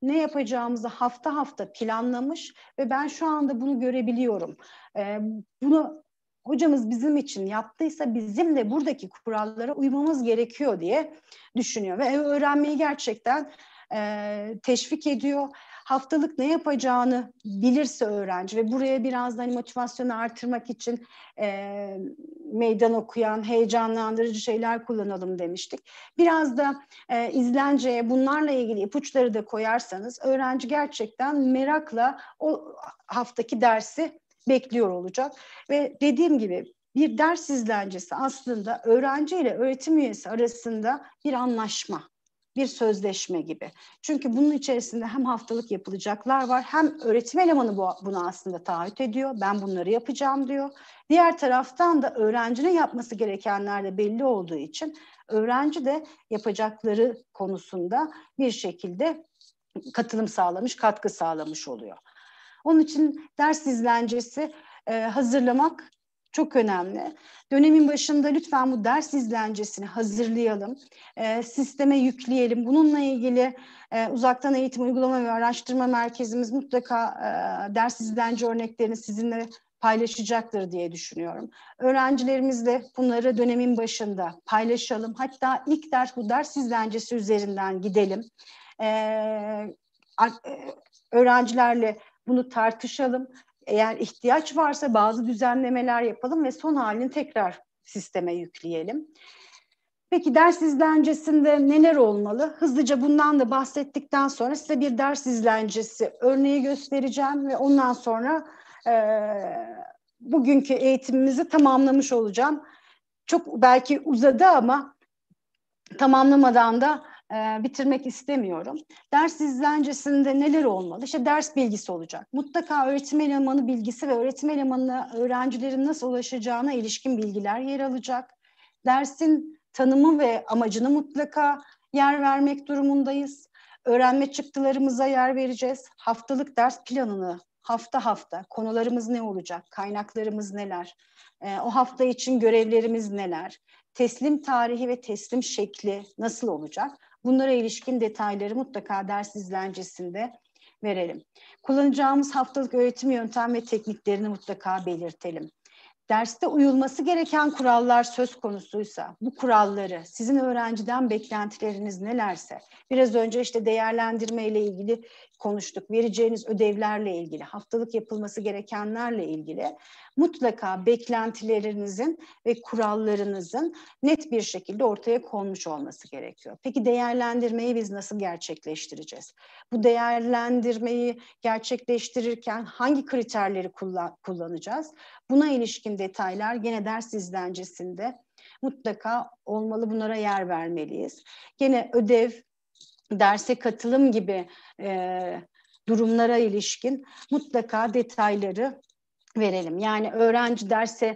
ne yapacağımızı hafta hafta planlamış ve ben şu anda bunu görebiliyorum. Bunu hocamız bizim için yaptıysa bizim de buradaki kurallara uymamız gerekiyor diye düşünüyor ve öğrenmeyi gerçekten teşvik ediyor. Haftalık ne yapacağını bilirse öğrenci ve buraya biraz da hani motivasyonu artırmak için meydan okuyan, heyecanlandırıcı şeyler kullanalım demiştik. Biraz da izlenceye bunlarla ilgili ipuçları da koyarsanız öğrenci gerçekten merakla o haftaki dersi bekliyor olacak. Ve dediğim gibi bir ders izlencesi aslında öğrenci ile öğretim üyesi arasında bir anlaşma, bir sözleşme gibi. Çünkü bunun içerisinde hem haftalık yapılacaklar var, hem öğretim elemanı buna aslında taahhüt ediyor. Ben bunları yapacağım diyor. Diğer taraftan da öğrencinin yapması gerekenler de belli olduğu için öğrenci de yapacakları konusunda bir şekilde katılım sağlamış, katkı sağlamış oluyor. Onun için ders izlencesi hazırlamak çok önemli. Dönemin başında lütfen bu ders izlencesini hazırlayalım, sisteme yükleyelim. Bununla ilgili Uzaktan Eğitim Uygulama ve Araştırma Merkezimiz mutlaka ders izlence örneklerini sizinle paylaşacaktır diye düşünüyorum. Öğrencilerimizle bunları dönemin başında paylaşalım. Hatta ilk ders bu ders izlencesi üzerinden gidelim. Öğrencilerle bunu tartışalım. Eğer ihtiyaç varsa bazı düzenlemeler yapalım ve son halini tekrar sisteme yükleyelim. Peki ders izlencesinde neler olmalı? Hızlıca bundan da bahsettikten sonra size bir ders izlencesi örneği göstereceğim ve ondan sonra bugünkü eğitimimizi tamamlamış olacağım. Çok belki uzadı ama tamamlamadan da bitirmek istemiyorum. Ders izlencesinde neler olmalı? İşte ders bilgisi olacak. Mutlaka öğretim elemanı bilgisi ve öğretim elemanına öğrencilerin nasıl ulaşacağına ilişkin bilgiler yer alacak. Dersin tanımı ve amacını mutlaka yer vermek durumundayız. Öğrenme çıktılarımıza yer vereceğiz. Haftalık ders planını hafta hafta konularımız ne olacak, kaynaklarımız neler, o hafta için görevlerimiz neler, teslim tarihi ve teslim şekli nasıl olacak? Bunlara ilişkin detayları mutlaka ders izlencesinde verelim. Kullanacağımız haftalık öğretim yöntem ve tekniklerini mutlaka belirtelim. Derste uyulması gereken kurallar söz konusuysa bu kuralları sizin öğrenciden beklentileriniz nelerse biraz önce işte değerlendirme ile ilgili konuştuk. Vereceğiniz ödevlerle ilgili, haftalık yapılması gerekenlerle ilgili mutlaka beklentilerinizin ve kurallarınızın net bir şekilde ortaya konmuş olması gerekiyor. Peki değerlendirmeyi biz nasıl gerçekleştireceğiz? Bu değerlendirmeyi gerçekleştirirken hangi kriterleri kullanacağız? Buna ilişkin detaylar gene ders izlencesinde mutlaka olmalı. Bunlara yer vermeliyiz. Gene ödev, derse katılım gibi durumlara ilişkin mutlaka detayları verelim. Yani öğrenci derse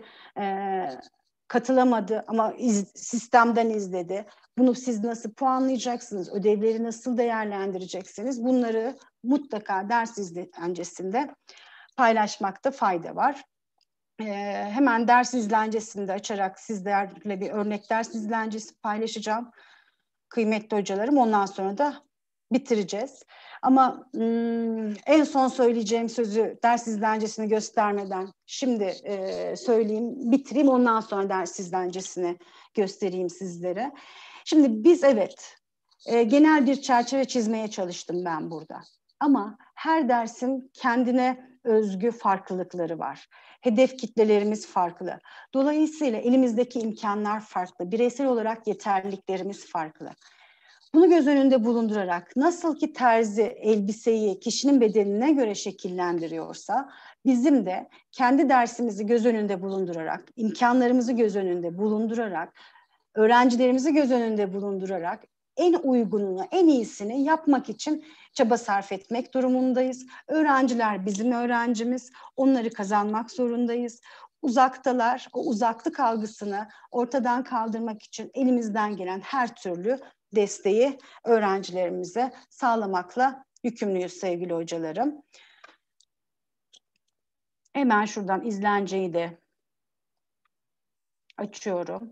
katılamadı ama sistemden izledi. Bunu siz nasıl puanlayacaksınız? Ödevleri nasıl değerlendireceksiniz? Bunları mutlaka ders izlencesinde paylaşmakta fayda var. Hemen ders izlencesini de açarak sizlerle bir örnek ders izlencesi paylaşacağım. Kıymetli hocalarım, ondan sonra da bitireceğiz. Ama en son söyleyeceğim sözü ders izlencesini göstermeden şimdi söyleyeyim, bitireyim. Ondan sonra ders izlencesini göstereyim sizlere. Şimdi biz genel bir çerçeve çizmeye çalıştım ben burada. Ama her dersin kendine özgü farklılıkları var. Hedef kitlelerimiz farklı. Dolayısıyla elimizdeki imkanlar farklı. Bireysel olarak yeterliliklerimiz farklı. Bunu göz önünde bulundurarak nasıl ki terzi elbiseyi kişinin bedenine göre şekillendiriyorsa bizim de kendi dersimizi göz önünde bulundurarak, imkanlarımızı göz önünde bulundurarak, öğrencilerimizi göz önünde bulundurarak en uygununu, en iyisini yapmak için çaba sarf etmek durumundayız. Öğrenciler bizim öğrencimiz, onları kazanmak zorundayız. Uzaktalar, o uzaklık algısını ortadan kaldırmak için elimizden gelen her türlü desteği öğrencilerimize sağlamakla yükümlüyüz sevgili hocalarım. Hemen şuradan izlenceyi de açıyorum.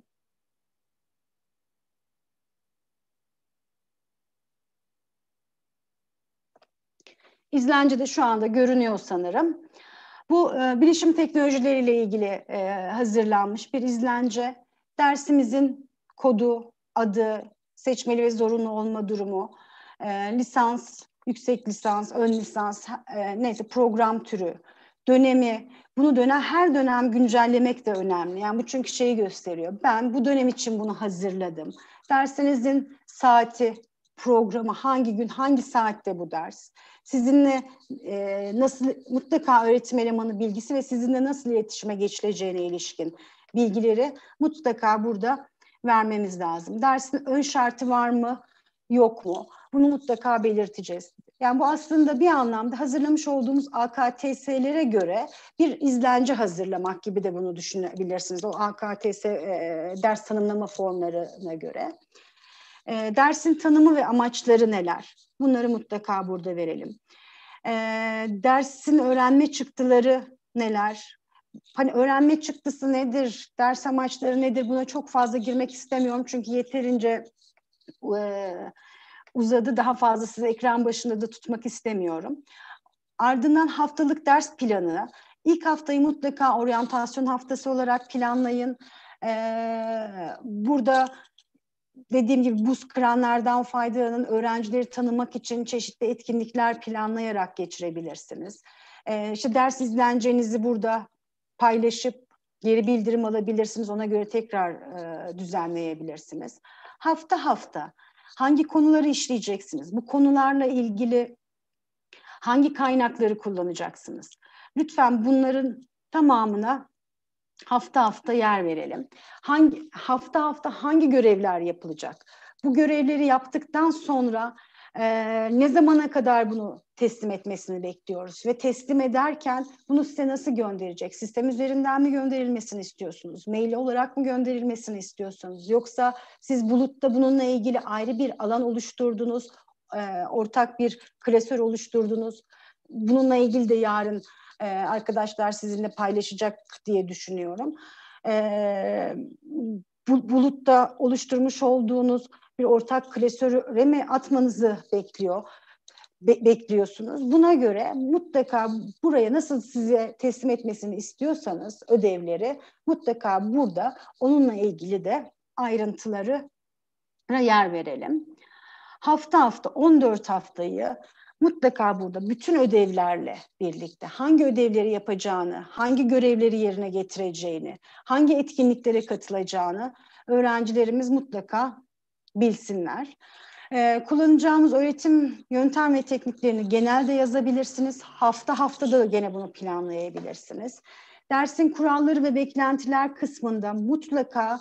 İzlence de şu anda görünüyor sanırım. Bu bilişim teknolojileriyle ilgili hazırlanmış bir izlence. Dersimizin kodu, adı, seçmeli ve zorunlu olma durumu, lisans, yüksek lisans, ön lisans, neyse program türü, dönemi, bunu her dönem güncellemek de önemli. Yani bu çünkü şeyi gösteriyor. Ben bu dönem için bunu hazırladım. Dersinizin saati, programı, hangi gün, hangi saatte bu ders? Sizinle nasıl, mutlaka öğretim elemanı bilgisi ve sizinle nasıl iletişime geçileceğine ilişkin bilgileri mutlaka burada vermemiz lazım. Dersin ön şartı var mı, yok mu? Bunu mutlaka belirteceğiz. Yani bu aslında bir anlamda hazırlamış olduğumuz AKTS'lere göre bir izlence hazırlamak gibi de bunu düşünebilirsiniz. O AKTS ders tanımlama formlarına göre. Dersin tanımı ve amaçları neler? Bunları mutlaka burada verelim. Dersin öğrenme çıktıları neler? Hani öğrenme çıktısı nedir? Ders amaçları nedir? Buna çok fazla girmek istemiyorum. Çünkü yeterince uzadı. Daha fazla sizi ekran başında da tutmak istemiyorum. Ardından haftalık ders planı. İlk haftayı mutlaka oryantasyon haftası olarak planlayın. Burada dediğim gibi buz kıranlardan faydalanın. Öğrencileri tanımak için çeşitli etkinlikler planlayarak geçirebilirsiniz. İşte ders izlencenizi burada paylaşıp geri bildirim alabilirsiniz. Ona göre tekrar düzenleyebilirsiniz. Hafta hafta hangi konuları işleyeceksiniz? Bu konularla ilgili hangi kaynakları kullanacaksınız? Lütfen bunların tamamına hafta hafta yer verelim. Hafta hangi görevler yapılacak? Bu görevleri yaptıktan sonra ne zamana kadar bunu teslim etmesini bekliyoruz? Ve teslim ederken bunu size nasıl gönderecek? Sistem üzerinden mi gönderilmesini istiyorsunuz? Mail olarak mı gönderilmesini istiyorsunuz? Yoksa siz bulutta bununla ilgili ayrı bir alan oluşturdunuz, ortak bir klasör oluşturdunuz. Bununla ilgili de yarın arkadaşlar sizinle paylaşacak diye düşünüyorum. Bulutta oluşturmuş olduğunuz bir ortak klasöre mi atmanızı bekliyorsunuz? Buna göre mutlaka buraya nasıl size teslim etmesini istiyorsanız ödevleri mutlaka burada onunla ilgili de ayrıntılara yer verelim. Hafta 14 haftayı mutlaka burada bütün ödevlerle birlikte hangi ödevleri yapacağını, hangi görevleri yerine getireceğini, hangi etkinliklere katılacağını öğrencilerimiz mutlaka bilsinler. Kullanacağımız öğretim yöntem ve tekniklerini genelde yazabilirsiniz. Haftada da gene bunu planlayabilirsiniz. Dersin kuralları ve beklentiler kısmında mutlaka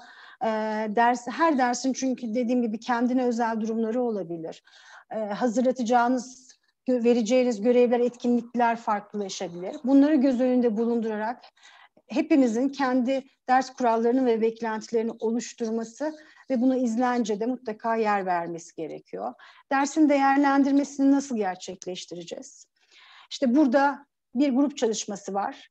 her dersin çünkü dediğim gibi kendine özel durumları olabilir. Hazırlatacağınız, vereceğiniz görevler, etkinlikler farklılaşabilir. Bunları göz önünde bulundurarak hepimizin kendi ders kurallarını ve beklentilerini oluşturması ve bunu izlencede mutlaka yer vermesi gerekiyor. Dersin değerlendirmesini nasıl gerçekleştireceğiz? İşte burada bir grup çalışması var.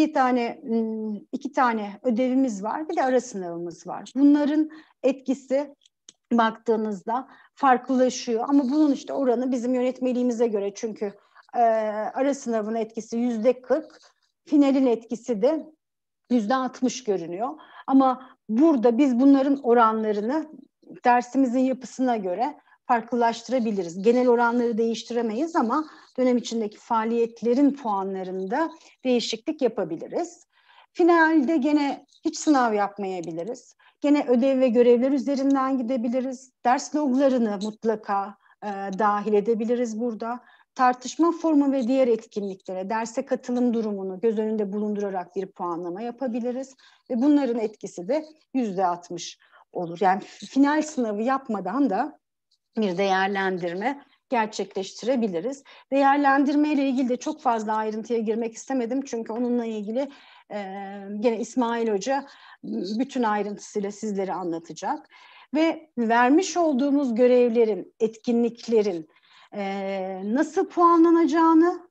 İki tane ödevimiz var, bir de ara sınavımız var. Bunların etkisi baktığınızda farklılaşıyor ama bunun işte oranı bizim yönetmeliğimize göre çünkü ara sınavın etkisi %40, finalin etkisi de %60 görünüyor. Ama burada biz bunların oranlarını dersimizin yapısına göre farklılaştırabiliriz. Genel oranları değiştiremeyiz ama dönem içindeki faaliyetlerin puanlarında değişiklik yapabiliriz. Finalde gene hiç sınav yapmayabiliriz. Gene ödev ve görevler üzerinden gidebiliriz. Ders loglarını mutlaka dahil edebiliriz burada. Tartışma formu ve diğer etkinliklere, derse katılım durumunu göz önünde bulundurarak bir puanlama yapabiliriz. Ve bunların etkisi de %60 olur. Yani final sınavı yapmadan da bir değerlendirme gerçekleştirebiliriz. Değerlendirme ile ilgili de çok fazla ayrıntıya girmek istemedim. Çünkü onunla ilgili gene İsmail Hoca bütün ayrıntısıyla sizlere anlatacak. Ve vermiş olduğumuz görevlerin, etkinliklerin nasıl puanlanacağını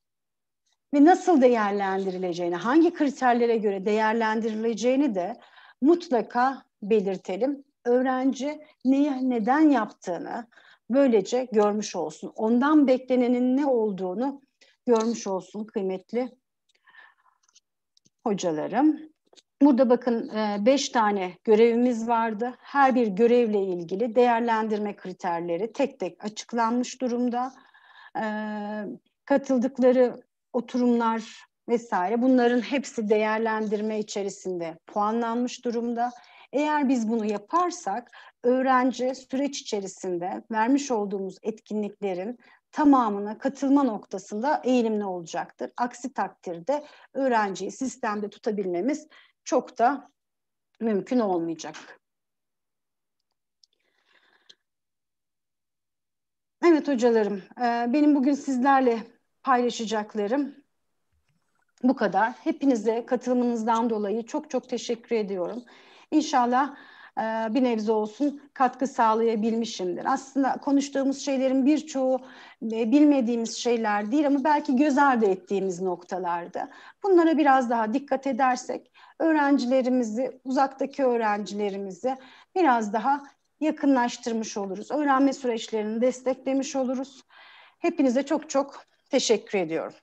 ve nasıl değerlendirileceğini, hangi kriterlere göre değerlendirileceğini de mutlaka belirtelim. Öğrenci neyi neden yaptığını, böylece görmüş olsun. Ondan beklenenin ne olduğunu görmüş olsun kıymetli hocalarım. Burada bakın 5 tane görevimiz vardı. Her bir görevle ilgili değerlendirme kriterleri tek tek açıklanmış durumda. Katıldıkları oturumlar vesaire, bunların hepsi değerlendirme içerisinde puanlanmış durumda. Eğer biz bunu yaparsak öğrenci süreç içerisinde vermiş olduğumuz etkinliklerin tamamına katılma noktasında eğilimli olacaktır. Aksi takdirde öğrenciyi sistemde tutabilmemiz çok da mümkün olmayacak. Evet hocalarım, benim bugün sizlerle paylaşacaklarım bu kadar. Hepinize katılımınızdan dolayı çok çok teşekkür ediyorum. İnşallah bir nebze olsun katkı sağlayabilmişimdir. Aslında konuştuğumuz şeylerin birçoğu bilmediğimiz şeyler değil ama belki göz ardı ettiğimiz noktalardı. Bunlara biraz daha dikkat edersek öğrencilerimizi, uzaktaki öğrencilerimizi biraz daha yakınlaştırmış oluruz. Öğrenme süreçlerini desteklemiş oluruz. Hepinize çok çok teşekkür ediyorum.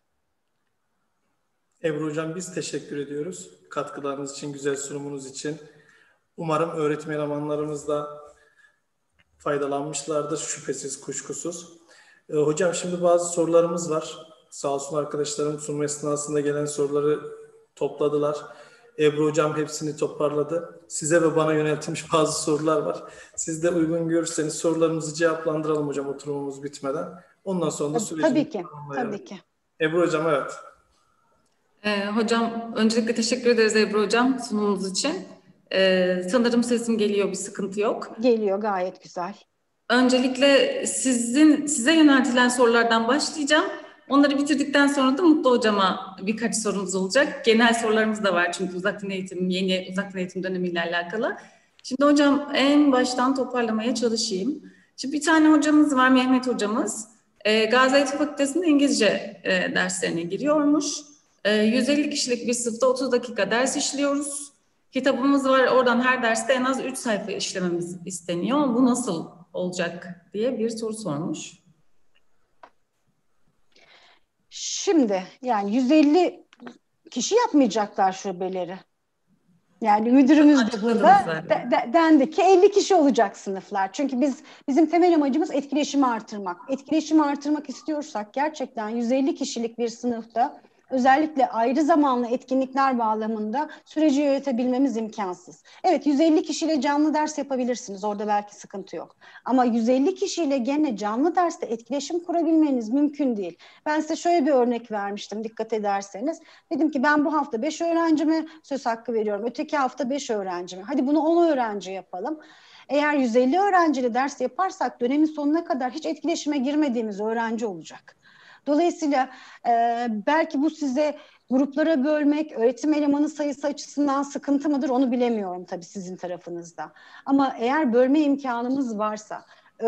Ebru Hocam biz teşekkür ediyoruz. Katkılarınız için, güzel sunumunuz için. Umarım öğretim elemanlarımız da faydalanmışlardır. Şüphesiz, kuşkusuz. Hocam şimdi bazı sorularımız var. Sağ olsun arkadaşlarım sunum esnasında gelen soruları topladılar. Ebru Hocam hepsini toparladı. Size ve bana yöneltilmiş bazı sorular var. Siz de uygun görürseniz sorularımızı cevaplandıralım hocam oturumumuz bitmeden. Ondan sonra da sürecimizi tamamlayalım. Tabii ki. Ebru Hocam evet. Hocam öncelikle teşekkür ederiz Ebru Hocam sunumunuz için. Sanırım sesim geliyor, bir sıkıntı yok. Geliyor, gayet güzel. Öncelikle size yöneltilen sorulardan başlayacağım. Onları bitirdikten sonra da Mutlu Hocam'a birkaç sorumuz olacak. Genel sorularımız da var çünkü uzaktan eğitim, yeni uzaktan eğitim dönemiyle alakalı. Şimdi hocam en baştan toparlamaya çalışayım. Şimdi bir tane hocamız var, Mehmet hocamız. Gazi Eğitim Fakültesi'nde İngilizce derslerine giriyormuş. 150 kişilik bir sınıfta 30 dakika ders işliyoruz. Kitabımız var, oradan her derste en az 3 sayfa işlememiz isteniyor. Bu nasıl olacak diye bir soru sormuş. Şimdi yani 150 kişi yapmayacaklar şubeleri. Yani müdürümüz de burada dendi ki 50 kişi olacak sınıflar. Çünkü bizim temel amacımız etkileşimi artırmak. Etkileşimi artırmak istiyorsak gerçekten 150 kişilik bir sınıfta özellikle ayrı zamanlı etkinlikler bağlamında süreci yönetebilmemiz imkansız. Evet 150 kişiyle canlı ders yapabilirsiniz. Orada belki sıkıntı yok. Ama 150 kişiyle gene canlı derste etkileşim kurabilmeniz mümkün değil. Ben size şöyle bir örnek vermiştim dikkat ederseniz. Dedim ki ben bu hafta 5 öğrencime söz hakkı veriyorum. Öteki hafta 5 öğrencime. Hadi bunu 10 öğrenci yapalım. Eğer 150 öğrenciyle ders yaparsak dönemin sonuna kadar hiç etkileşime girmediğimiz öğrenci olacak. Dolayısıyla belki bu size gruplara bölmek, öğretim elemanı sayısı açısından sıkıntı mıdır onu bilemiyorum tabii sizin tarafınızda. Ama eğer bölme imkanımız varsa,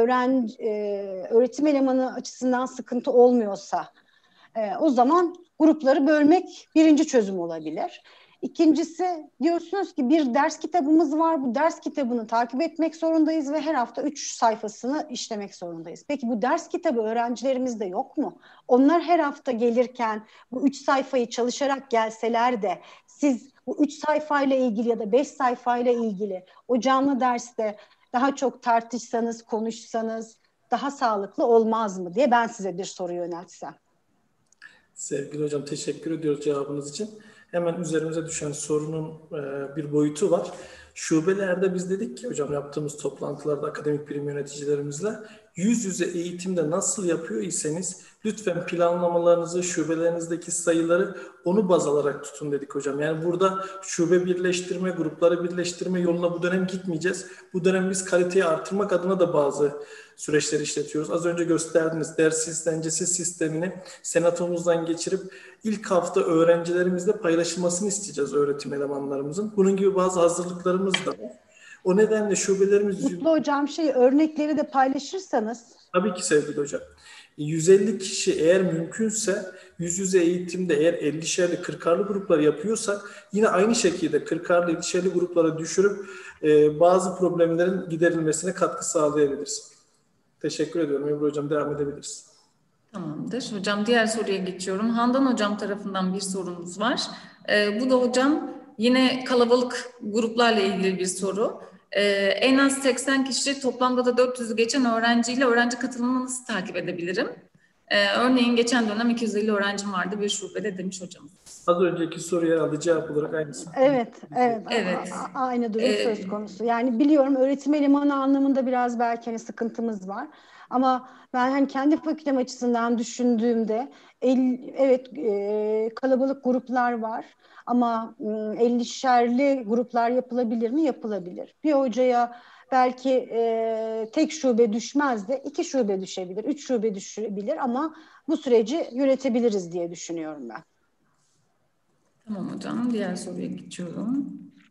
öğretim elemanı açısından sıkıntı olmuyorsa o zaman grupları bölmek birinci çözüm olabilir. İkincisi diyorsunuz ki bir ders kitabımız var. Bu ders kitabını takip etmek zorundayız ve her hafta 3 sayfasını işlemek zorundayız. Peki bu ders kitabı öğrencilerimizde yok mu? Onlar her hafta gelirken bu 3 sayfayı çalışarak gelseler de siz bu 3 sayfayla ilgili ya da 5 sayfayla ilgili o canlı derste daha çok tartışsanız, konuşsanız daha sağlıklı olmaz mı diye ben size bir soru yöneltsem. Sevgili hocam teşekkür ediyoruz cevabınız için. Hemen üzerimize düşen sorunun bir boyutu var. Şubelerde biz dedik ki hocam yaptığımız toplantılarda akademik birim yöneticilerimizle yüz yüze eğitimde nasıl yapıyor iseniz lütfen planlamalarınızı, şubelerinizdeki sayıları onu baz alarak tutun dedik hocam. Yani burada şube birleştirme, grupları birleştirme yoluna bu dönem gitmeyeceğiz. Bu dönem biz kaliteyi artırmak adına da bazı süreçleri işletiyoruz. Az önce gösterdiniz dersiz, dencesiz sistemini senatomuzdan geçirip ilk hafta öğrencilerimizle paylaşılmasını isteyeceğiz öğretim elemanlarımızın. Bunun gibi bazı hazırlıklarımız da var. O nedenle şubelerimiz... Mutlu hocam örnekleri de paylaşırsanız. Tabii ki sevgili hocam. 150 kişi eğer mümkünse yüz yüze eğitimde eğer 50'şerli 40'arlı gruplar yapıyorsak yine aynı şekilde 40'arlı 50'şerli gruplara düşürüp bazı problemlerin giderilmesine katkı sağlayabiliriz. Teşekkür ediyorum. Ebru Hocam, devam edebiliriz. Tamamdır. Hocam diğer soruya geçiyorum. Handan Hocam tarafından bir sorumuz var. Bu da hocam yine kalabalık gruplarla ilgili bir soru. En az 80 kişi, toplamda da 400'ü geçen öğrenciyle öğrenci katılımını nasıl takip edebilirim? Örneğin geçen dönem 250 öğrencim vardı bir şubede demiş hocamız. Az önceki soruya aldığı cevap olarak aynısı. Evet. Evet. Aynı durum söz konusu. Yani biliyorum, öğretim elemanı anlamında biraz belki hani sıkıntımız var. Ama ben hani kendi fakültem açısından düşündüğümde kalabalık gruplar var. Ama 50'şerli gruplar yapılabilir mi? Yapılabilir. Bir hocaya belki tek şube düşmez de 2 şube düşebilir, 3 şube düşebilir ama bu süreci yönetebiliriz diye düşünüyorum ben. Tamam hocam. Diğer soruya geçiyorum.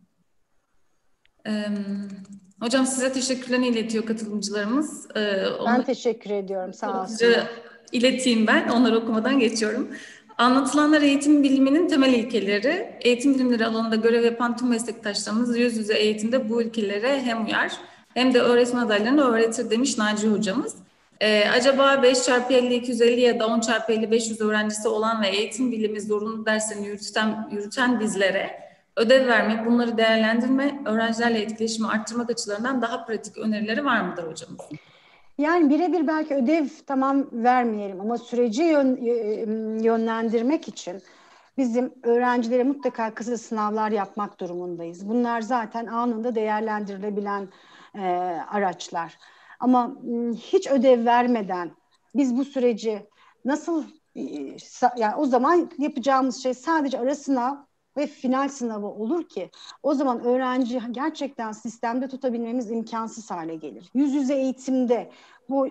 Hocam size teşekkürlerini iletiyor katılımcılarımız. Ben teşekkür ediyorum. Sağ olsunlar. Hızlıca ileteyim ben. Onları okumadan geçiyorum. Anlatılanlar eğitim biliminin temel ilkeleri. Eğitim bilimleri alanında görev yapan tüm meslektaşlarımız yüz yüze eğitimde bu ilkelere hem uyar hem de öğretmen adaylarını öğretir demiş Naci hocamız. Acaba 5x50 250 ya da 10x50 500 öğrencisi olan ve eğitim bilimi zorunlu derslerini yürüten bizlere ödev vermek, bunları değerlendirme, öğrencilerle etkileşimi arttırmak açılarından daha pratik önerileri var mıdır hocamız? Yani birebir belki ödev tamam vermeyelim ama süreci yönlendirmek için bizim öğrencilere mutlaka kısa sınavlar yapmak durumundayız. Bunlar zaten anında değerlendirilebilen araçlar. Ama hiç ödev vermeden biz bu süreci nasıl, yani o zaman yapacağımız şey sadece ara sınav ve final sınavı olur ki o zaman öğrenci gerçekten sistemde tutabilmemiz imkansız hale gelir. Yüz yüze eğitimde bu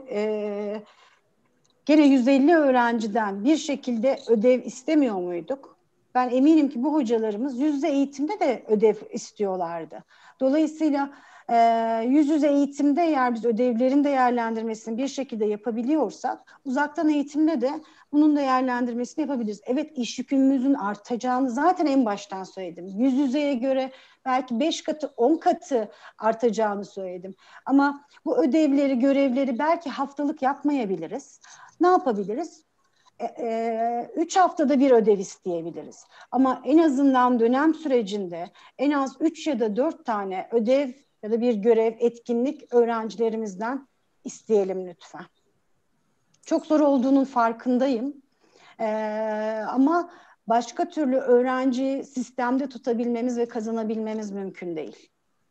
gene 150 öğrenciden bir şekilde ödev istemiyor muyduk? Ben eminim ki bu hocalarımız yüz yüze eğitimde de ödev istiyorlardı. Dolayısıyla yüz yüze eğitimde eğer biz ödevlerin değerlendirmesini bir şekilde yapabiliyorsak uzaktan eğitimde de bunun değerlendirmesini yapabiliriz. Evet, iş yükümüzün artacağını zaten en baştan söyledim. Yüz yüzeye göre belki 5 katı 10 katı artacağını söyledim. Ama bu ödevleri, görevleri belki haftalık yapmayabiliriz. Ne yapabiliriz? 3 haftada bir ödev isteyebiliriz. Ama en azından dönem sürecinde en az 3 ya da 4 tane ödev ya da bir görev, etkinlik öğrencilerimizden isteyelim lütfen. Çok zor olduğunun farkındayım. Ama başka türlü öğrenciyi sistemde tutabilmemiz ve kazanabilmemiz mümkün değil.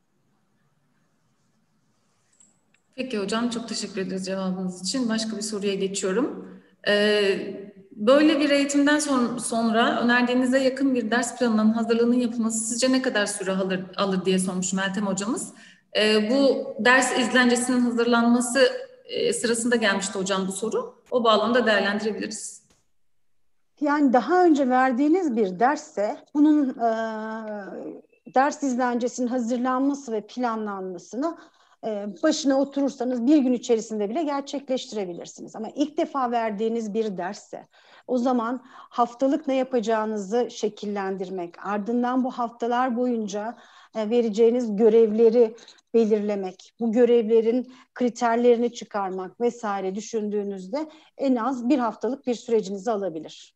Peki hocam, çok teşekkür ederiz cevabınız için. Başka bir soruya geçiyorum. Böyle bir eğitimden sonra önerdiğinize yakın bir ders planının hazırlığının yapılması sizce ne kadar süre alır diye sormuş Meltem hocamız. Bu ders izlencesinin hazırlanması sırasında gelmişti hocam bu soru. O bağlamda değerlendirebiliriz. Yani daha önce verdiğiniz bir dersse bunun ders izlencesinin hazırlanması ve planlanmasını başına oturursanız bir gün içerisinde bile gerçekleştirebilirsiniz. Ama ilk defa verdiğiniz bir dersse o zaman haftalık ne yapacağınızı şekillendirmek, ardından bu haftalar boyunca vereceğiniz görevleri belirlemek, bu görevlerin kriterlerini çıkarmak vesaire düşündüğünüzde en az bir haftalık bir sürecinizi alabilir.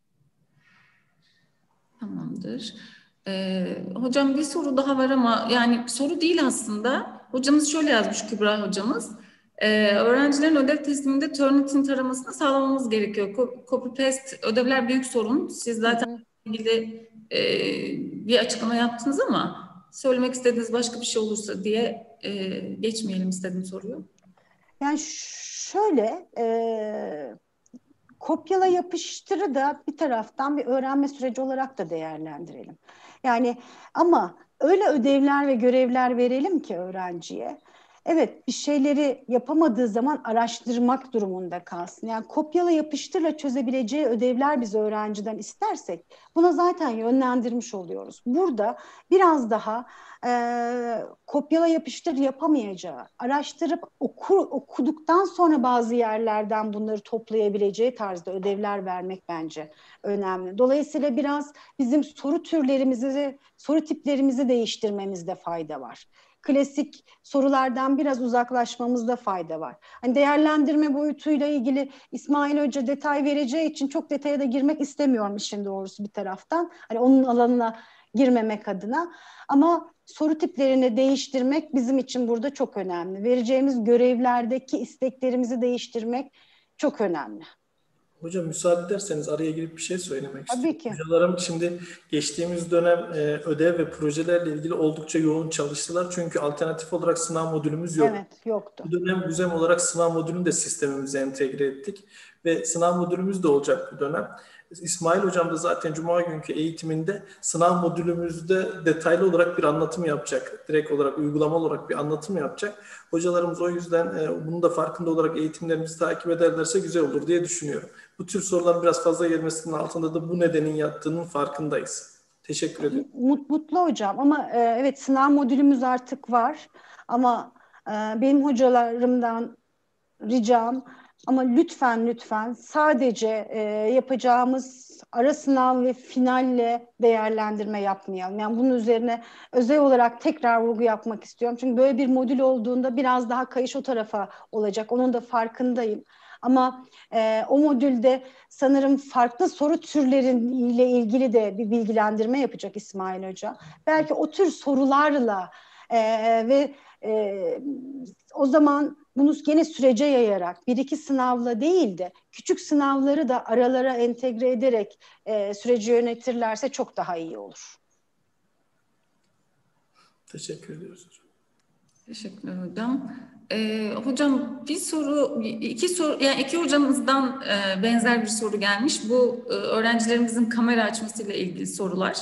Tamamdır. Hocam bir soru daha var ama yani soru değil aslında. Hocamız şöyle yazmış, Kübra hocamız. Öğrencilerin ödev tesliminde Turnitin taramasını sağlamamız gerekiyor. Copy paste ödevler büyük sorun. Siz zaten ilgili bir açıklama yaptınız ama söylemek istediğiniz başka bir şey olursa diye geçmeyelim istedim soruyu. Yani şöyle, kopyala yapıştırı da bir taraftan bir öğrenme süreci olarak da değerlendirelim. Yani ama öyle ödevler ve görevler verelim ki öğrenciye, evet, bir şeyleri yapamadığı zaman araştırmak durumunda kalsın. Yani kopyala yapıştırla çözebileceği ödevler biz öğrenciden istersek buna zaten yönlendirmiş oluyoruz. Burada biraz daha kopyala yapıştır yapamayacağı, araştırıp okuduktan sonra bazı yerlerden bunları toplayabileceği tarzda ödevler vermek bence önemli. Dolayısıyla biraz bizim soru türlerimizi, soru tiplerimizi değiştirmemizde fayda var. klasik sorulardan biraz uzaklaşmamızda fayda var. Hani değerlendirme boyutuyla ilgili İsmail Hoca detay vereceği için çok detaya da girmek istemiyorum işin doğrusu bir taraftan. Hani onun alanına girmemek adına. Ama soru tiplerini değiştirmek bizim için burada çok önemli. Vereceğimiz görevlerdeki isteklerimizi değiştirmek çok önemli. Hocam müsaade ederseniz araya girip bir şey söylemek Tabii istiyorum. ki. Hocalarım şimdi geçtiğimiz dönem ödev ve projelerle ilgili oldukça yoğun çalıştılar. Çünkü alternatif olarak sınav modülümüz yok. Evet, yoktu. Bu dönem düzen olarak sınav modülünü de sistemimize entegre ettik. Ve sınav modülümüz de olacak bu dönem. İsmail Hocam da zaten Cuma günkü eğitiminde sınav modülümüzde detaylı olarak bir anlatım yapacak. Direkt olarak, uygulama olarak bir anlatım yapacak. Hocalarımız o yüzden bunun da farkında olarak eğitimlerimizi takip ederlerse güzel olur diye düşünüyorum. Bu tür soruların biraz fazla gelmesinin altında da bu nedenin yattığının farkındayız. Teşekkür ederim. Mutlu hocam ama evet sınav modülümüz artık var ama benim hocalarımdan ricam ama lütfen sadece yapacağımız ara sınav ve finalle değerlendirme yapmayalım. Yani bunun üzerine özel olarak tekrar vurgu yapmak istiyorum. Çünkü böyle bir modül olduğunda biraz daha kayış o tarafa olacak. Onun da farkındayım. Ama o modülde sanırım farklı soru türleriyle ilgili de bir bilgilendirme yapacak İsmail Hoca. Belki o tür sorularla ve o zaman bunu gene sürece yayarak bir iki sınavla değil de küçük sınavları da aralara entegre ederek süreci yönetirlerse çok daha iyi olur. Teşekkür ediyoruz hocam. Teşekkürler hocam. Hocam bir soru, iki soru, yani iki hocamızdan benzer bir soru gelmiş. Bu öğrencilerimizin kamera açmasıyla ilgili sorular.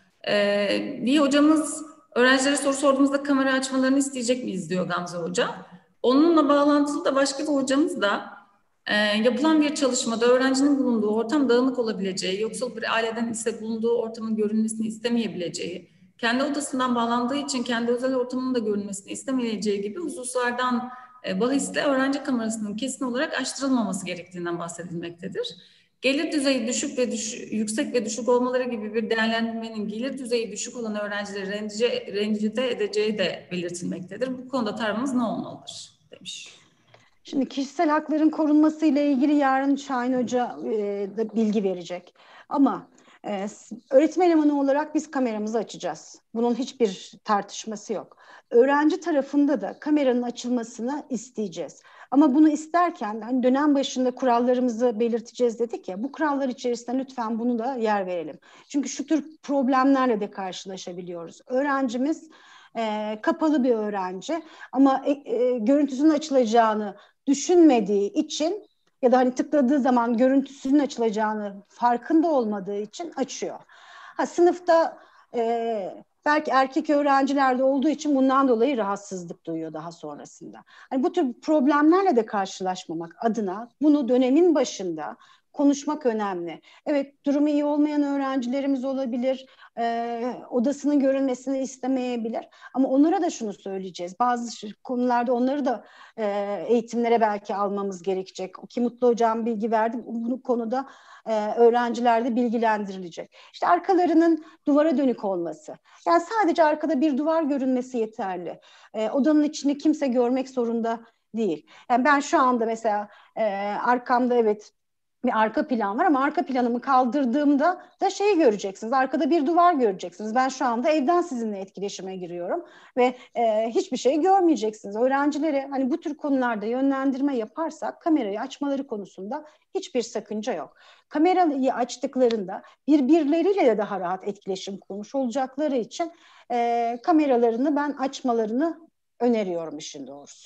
Bir hocamız öğrencilere soru sorduğumuzda kamera açmalarını isteyecek miyiz diyor Gamze Hoca. Onunla bağlantılı da başka bir hocamız da yapılan bir çalışmada öğrencinin bulunduğu ortam dağınık olabileceği, yoksul bir aileden ise bulunduğu ortamın görünmesini istemeyebileceği, kendi odasından bağlandığı için kendi özel ortamının da görünmesini istemeyeceği gibi hususlardan bahisle öğrenci kamerasının kesin olarak açtırılmaması gerektiğinden bahsedilmektedir. Gelir düzeyi düşük ve yüksek ve düşük olmaları gibi bir değerlendirmenin gelir düzeyi düşük olan öğrencileri rencide edeceği de belirtilmektedir. Bu konuda tavrımız ne olmalıdır demiş. Şimdi kişisel hakların korunması ile ilgili yarın Şahin Hoca da bilgi verecek. Ama öğretim elemanı olarak biz kameramızı açacağız. Bunun hiçbir tartışması yok. Öğrenci tarafında da kameranın açılmasını isteyeceğiz. Ama bunu isterken hani dönem başında kurallarımızı belirteceğiz dedik ya, bu kurallar içerisinde lütfen bunu da yer verelim. Çünkü şu tür problemlerle de karşılaşabiliyoruz. Öğrencimiz kapalı bir öğrenci ama görüntüsünün açılacağını düşünmediği için ya da hani tıkladığı zaman görüntüsünün açılacağını farkında olmadığı için açıyor. Sınıfta belki erkek öğrencilerde olduğu için bundan dolayı rahatsızlık duyuyor daha sonrasında. Hani bu tür problemlerle de karşılaşmamak adına bunu dönemin başında konuşmak önemli. Evet, durumu iyi olmayan öğrencilerimiz olabilir, odasının görünmesini istemeyebilir. Ama onlara da şunu söyleyeceğiz. Bazı konularda onları da eğitimlere belki almamız gerekecek. Ki Mutlu Hocam bilgi verdi. Bu konuda öğrenciler de bilgilendirilecek. İşte arkalarının duvara dönük olması. Yani sadece arkada bir duvar görünmesi yeterli. Odanın içini kimse görmek zorunda değil. Yani ben şu anda mesela arkamda evet bir arka plan var ama arka planımı kaldırdığımda da şeyi göreceksiniz. Arkada bir duvar göreceksiniz. Ben şu anda evden sizinle etkileşime giriyorum ve hiçbir şey görmeyeceksiniz. Öğrencilere hani bu tür konularda yönlendirme yaparsak kamerayı açmaları konusunda hiçbir sakınca yok. Kamerayı açtıklarında birbirleriyle de daha rahat etkileşim kurmuş olacakları için kameralarını ben açmalarını öneriyorum işin doğrusu.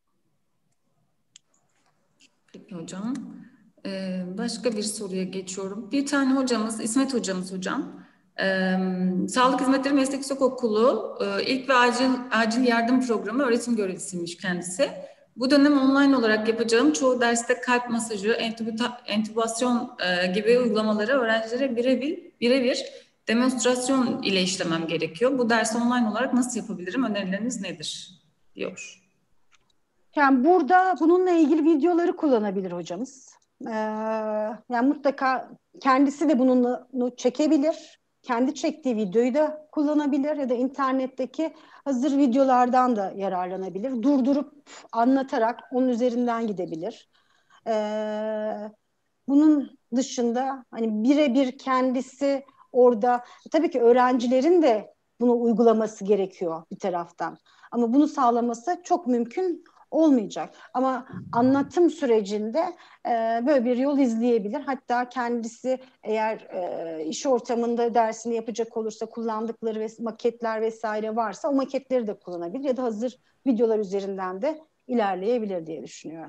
Peki hocam. Başka bir soruya geçiyorum. Bir tane hocamız, İsmet hocamız hocam. Sağlık Hizmetleri Meslek Yüksekokulu ilk ve acil yardım programı öğretim görevlisiymiş kendisi. Bu dönem online olarak yapacağım çoğu derste kalp masajı, entübasyon gibi uygulamaları öğrencilere birebir demonstrasyon ile işlemem gerekiyor. Bu dersi online olarak nasıl yapabilirim? Önerileriniz nedir? Diyor. Yani burada bununla ilgili videoları kullanabilir hocamız. Yani mutlaka kendisi de bunu çekebilir. kendi çektiği videoyu da kullanabilir ya da internetteki hazır videolardan da yararlanabilir. Durdurup anlatarak onun üzerinden gidebilir. Bunun dışında hani birebir kendisi orada, tabii ki öğrencilerin de bunu uygulaması gerekiyor bir taraftan. Ama bunu sağlaması çok mümkün olmayacak. Ama anlatım sürecinde böyle bir yol izleyebilir. Hatta kendisi eğer iş ortamında dersini yapacak olursa kullandıkları maketler vesaire varsa o maketleri de kullanabilir ya da hazır videolar üzerinden de ilerleyebilir diye düşünüyorum.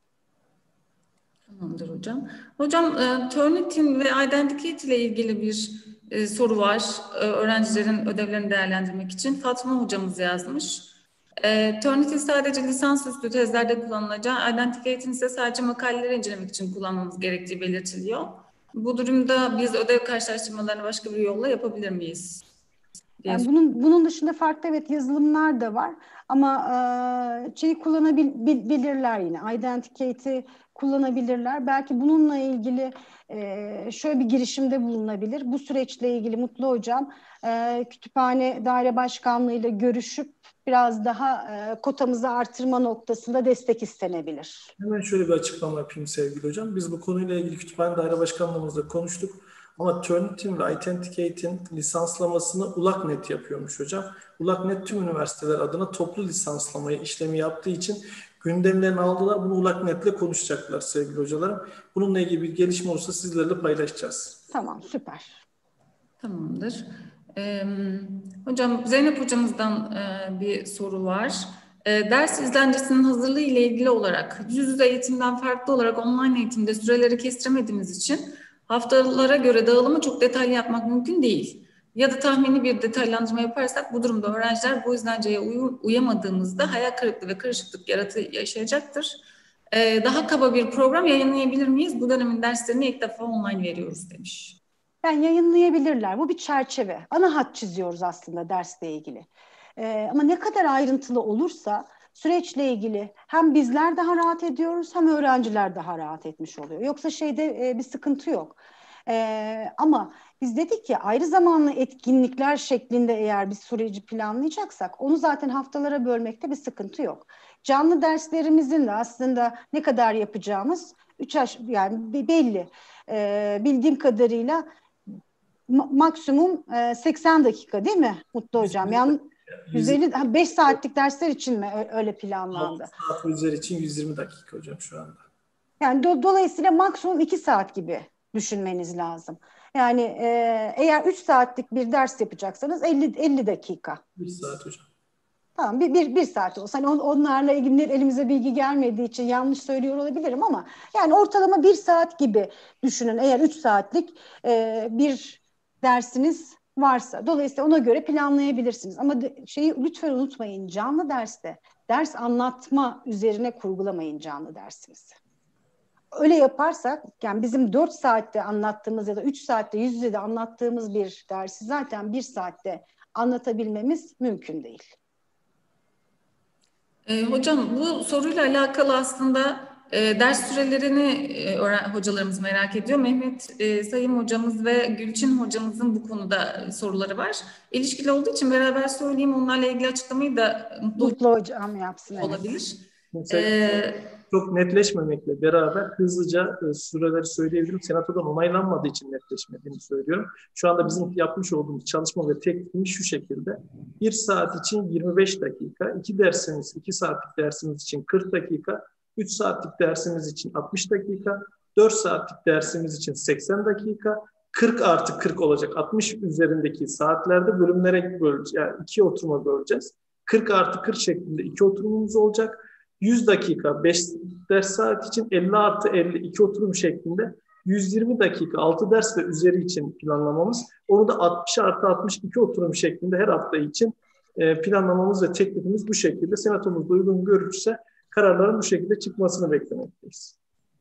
Tamamdır hocam. Hocam, Turnitin ve Identicate ile ilgili bir soru var. Öğrencilerin ödevlerini değerlendirmek için. Fatma hocamız yazmış. Turnitin sadece lisansüstü tezlerde kullanılacağı, Identicate'in ise sadece makaleleri incelemek için kullanmamız gerektiği belirtiliyor. Bu durumda biz ödev karşılaştırmalarını başka bir yolla yapabilir miyiz? Yani bunun dışında farklı evet yazılımlar da var ama şeyi kullanabilirler yine. Identicate'i kullanabilirler. Belki bununla ilgili şöyle bir girişimde bulunabilir. Bu süreçle ilgili Mutlu Hocam Kütüphane Daire Başkanlığı ile görüşüp biraz daha kotamızı artırma noktasında destek istenebilir. Hemen şöyle bir açıklama yapayım sevgili hocam. Biz bu konuyla ilgili Kütüphane Daire Başkanlığımızla konuştuk. Ama Turnitin ve Authenticate'in lisanslamasını ULAKNET yapıyormuş hocam. ULAKNET tüm üniversiteler adına toplu lisanslamayı işlemi yaptığı için gündemlerini aldılar. Bunu ULAKNET'le konuşacaklar sevgili hocalarım. Bununla ilgili bir gelişme olursa sizlerle paylaşacağız. Tamam, süper. Tamamdır. Hocam Zeynep hocamızdan bir soru var. Ders izlencesinin hazırlığı ile ilgili olarak yüz yüze eğitimden farklı olarak online eğitimde süreleri kestiremediğimiz için haftalara göre dağılımı çok detaylı yapmak mümkün değil. Ya da tahmini bir detaylandırma yaparsak bu durumda öğrenciler bu izlenceye uyamadığımızda hayal kırıklığı ve karışıklık yaşayacaktır. Daha kaba bir program yayınlayabilir miyiz? Bu dönemin derslerini ilk defa online veriyoruz demiş. Yani yayınlayabilirler. Bu bir çerçeve. Ana hat çiziyoruz aslında dersle ilgili. Ama ne kadar ayrıntılı olursa süreçle ilgili hem bizler daha rahat ediyoruz hem öğrenciler daha rahat etmiş oluyor. Yoksa bir sıkıntı yok. Ama biz dedik ki ayrı zamanlı etkinlikler şeklinde eğer bir süreci planlayacaksak onu zaten haftalara bölmekte bir sıkıntı yok. Canlı derslerimizin de aslında ne kadar yapacağımız yani belli. Bildiğim kadarıyla maksimum 80 dakika değil mi Mutlu Hocam? Yani 5 saatlik dersler için mi öyle planlandı? 6 saat üzeri için 120 dakika hocam şu anda. Yani dolayısıyla maksimum 2 saat gibi düşünmeniz lazım. Yani eğer 3 saatlik bir ders yapacaksanız 50 dakika. 1 saat hocam. Tamam bir saat olsa. Hani onlarla ilgili elimize bilgi gelmediği için yanlış söylüyor olabilirim ama yani ortalama 1 saat gibi düşünün eğer 3 saatlik bir dersiniz varsa. Dolayısıyla ona göre planlayabilirsiniz. Ama lütfen unutmayın canlı derste ders anlatma üzerine kurgulamayın canlı dersinizi. Öyle yaparsak yani bizim 4 saatte anlattığımız ya da 3 saatte yüz yüze de anlattığımız bir dersi zaten 1 saatte anlatabilmemiz mümkün değil. Hocam bu soruyla alakalı aslında ders sürelerini hocalarımız merak ediyor. Mehmet Sayın hocamız ve Gülçin hocamızın bu konuda soruları var. İlişkili olduğu için beraber söyleyeyim, onlarla ilgili açıklamayı da Mutlu hocam yapsın. Olabilir. Çok netleşmemekle beraber hızlıca süreleri söyleyebilirim. Senatodan onaylanmadığı için netleşmediğini söylüyorum. Şu anda bizim yapmış olduğumuz çalışma ve teklifimiz şu şekilde. 1 saat için 25 dakika, 2 saatlik dersimiz için 40 dakika, 3 saatlik dersimiz için 60 dakika, 4 saatlik dersimiz için 80 dakika, 40 artı 40 olacak. 60 üzerindeki saatlerde bölümlere böleceğiz. Yani 2 oturuma böleceğiz. 40 artı 40 şeklinde 2 oturumumuz olacak. 100 dakika 5 ders saat için 50 artı 50 2 oturum şeklinde 120 dakika 6 ders ve üzeri için planlamamız. Onu da 60 artı 62 oturum şeklinde her hafta için planlamamız ve teklifimiz bu şekilde. Senatomuzda uygun görürse kararların bu şekilde çıkmasını beklemekteyiz.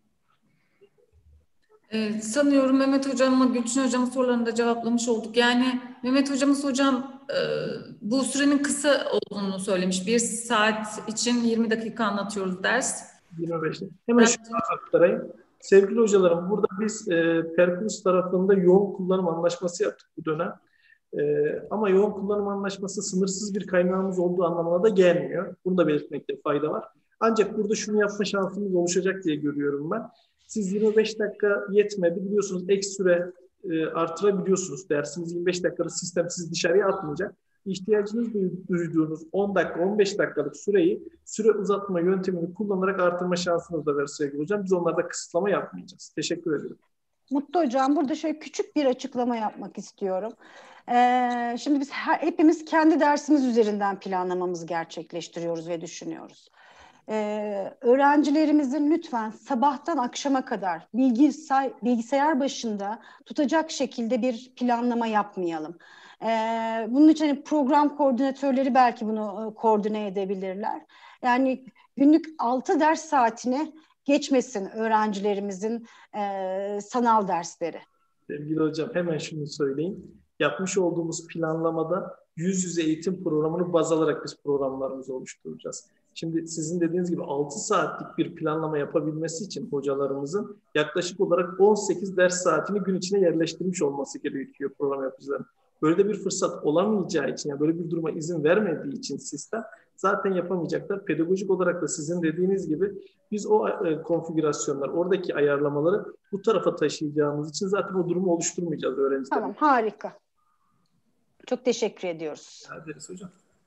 Sanıyorum Mehmet Hocam'la Gülçin Hocam'ın sorularını da cevaplamış olduk. Yani Mehmet Hocamız bu sürenin kısa olduğunu söylemiş. 1 saat için 20 dakika anlatıyoruz ders. 25. Hemen şunu aktarayım. Sevgili hocalarım, burada biz Perkus tarafında yoğun kullanım anlaşması yaptık bu dönem. Ama yoğun kullanım anlaşması sınırsız bir kaynağımız olduğu anlamına da gelmiyor. Bunu da belirtmekte fayda var. Ancak burada şunu yapma şansımız oluşacak diye görüyorum ben. Siz 25 dakika yetmedi. Biliyorsunuz ek süre artırabiliyorsunuz. Dersiniz 25 dakikada sistem sizi dışarıya atmayacak. İhtiyacınız duyduğunuz 10 dakika, 15 dakikalık süre uzatma yöntemini kullanarak artırma şansınız da var sevgili hocam. Biz onlarda kısıtlama yapmayacağız. Teşekkür ederim. Mutlu hocam, burada şöyle küçük bir açıklama yapmak istiyorum. Şimdi biz hepimiz kendi dersimiz üzerinden planlamamızı gerçekleştiriyoruz ve düşünüyoruz. Öğrencilerimizin lütfen sabahtan akşama kadar bilgisayar başında tutacak şekilde bir planlama yapmayalım. Bunun için hani program koordinatörleri belki bunu koordine edebilirler. Yani günlük 6 ders saatini geçmesin öğrencilerimizin sanal dersleri. Sevgili hocam, hemen şunu söyleyeyim. Yapmış olduğumuz planlamada yüz yüze eğitim programını baz alarak biz programlarımızı oluşturacağız. Şimdi sizin dediğiniz gibi 6 saatlik bir planlama yapabilmesi için hocalarımızın yaklaşık olarak 18 ders saatini gün içine yerleştirmiş olması gerekiyor program yapıcıların. Böyle de bir fırsat olamayacağı için, yani böyle bir duruma izin vermediği için sistem zaten yapamayacaklar. Pedagojik olarak da sizin dediğiniz gibi biz o konfigürasyonlar, oradaki ayarlamaları bu tarafa taşıyacağımız için zaten o durumu oluşturmayacağız öğrenciler. Tamam, harika. Çok teşekkür ediyoruz. Ederiz hocam.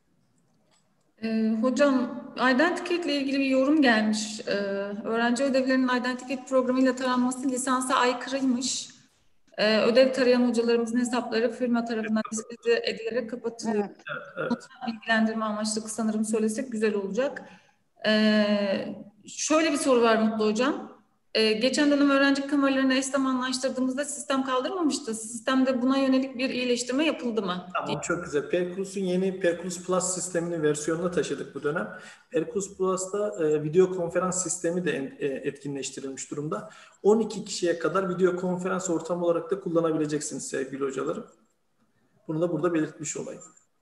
Hocam, Identicate ile ilgili bir yorum gelmiş. Öğrenci ödevlerinin Identicate programıyla taranması lisansa aykırıymış. Ödev tarayan hocalarımızın hesapları firma tarafından diskredite edilerek kapatılıyor. Evet. Bilgilendirme amaçlı sanırım söylesek güzel olacak. Şöyle bir soru var Mutlu hocam. Geçen dönem öğrenci kameralarını eş-zamanlaştırdığımızda sistem kaldırmamıştı. Sistemde buna yönelik bir iyileştirme yapıldı mı? Tamam, çok güzel. Perkus'un yeni Perkus Plus sisteminin versiyonuna taşıdık bu dönem. Perkus Plus'ta video konferans sistemi de etkinleştirilmiş durumda. 12 kişiye kadar video konferans ortamı olarak da kullanabileceksiniz sevgili hocalarım. Bunu da burada belirtmiş olayım.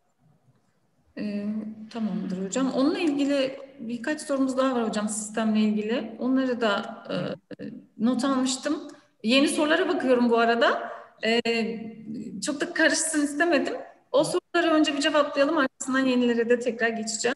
Tamamdır hocam. Onunla ilgili birkaç sorumuz daha var hocam, sistemle ilgili. Onları da not almıştım. Yeni sorulara bakıyorum bu arada. Çok da karışsın istemedim. O soruları önce bir cevaplayalım. Arkasından yenilere de tekrar geçeceğim.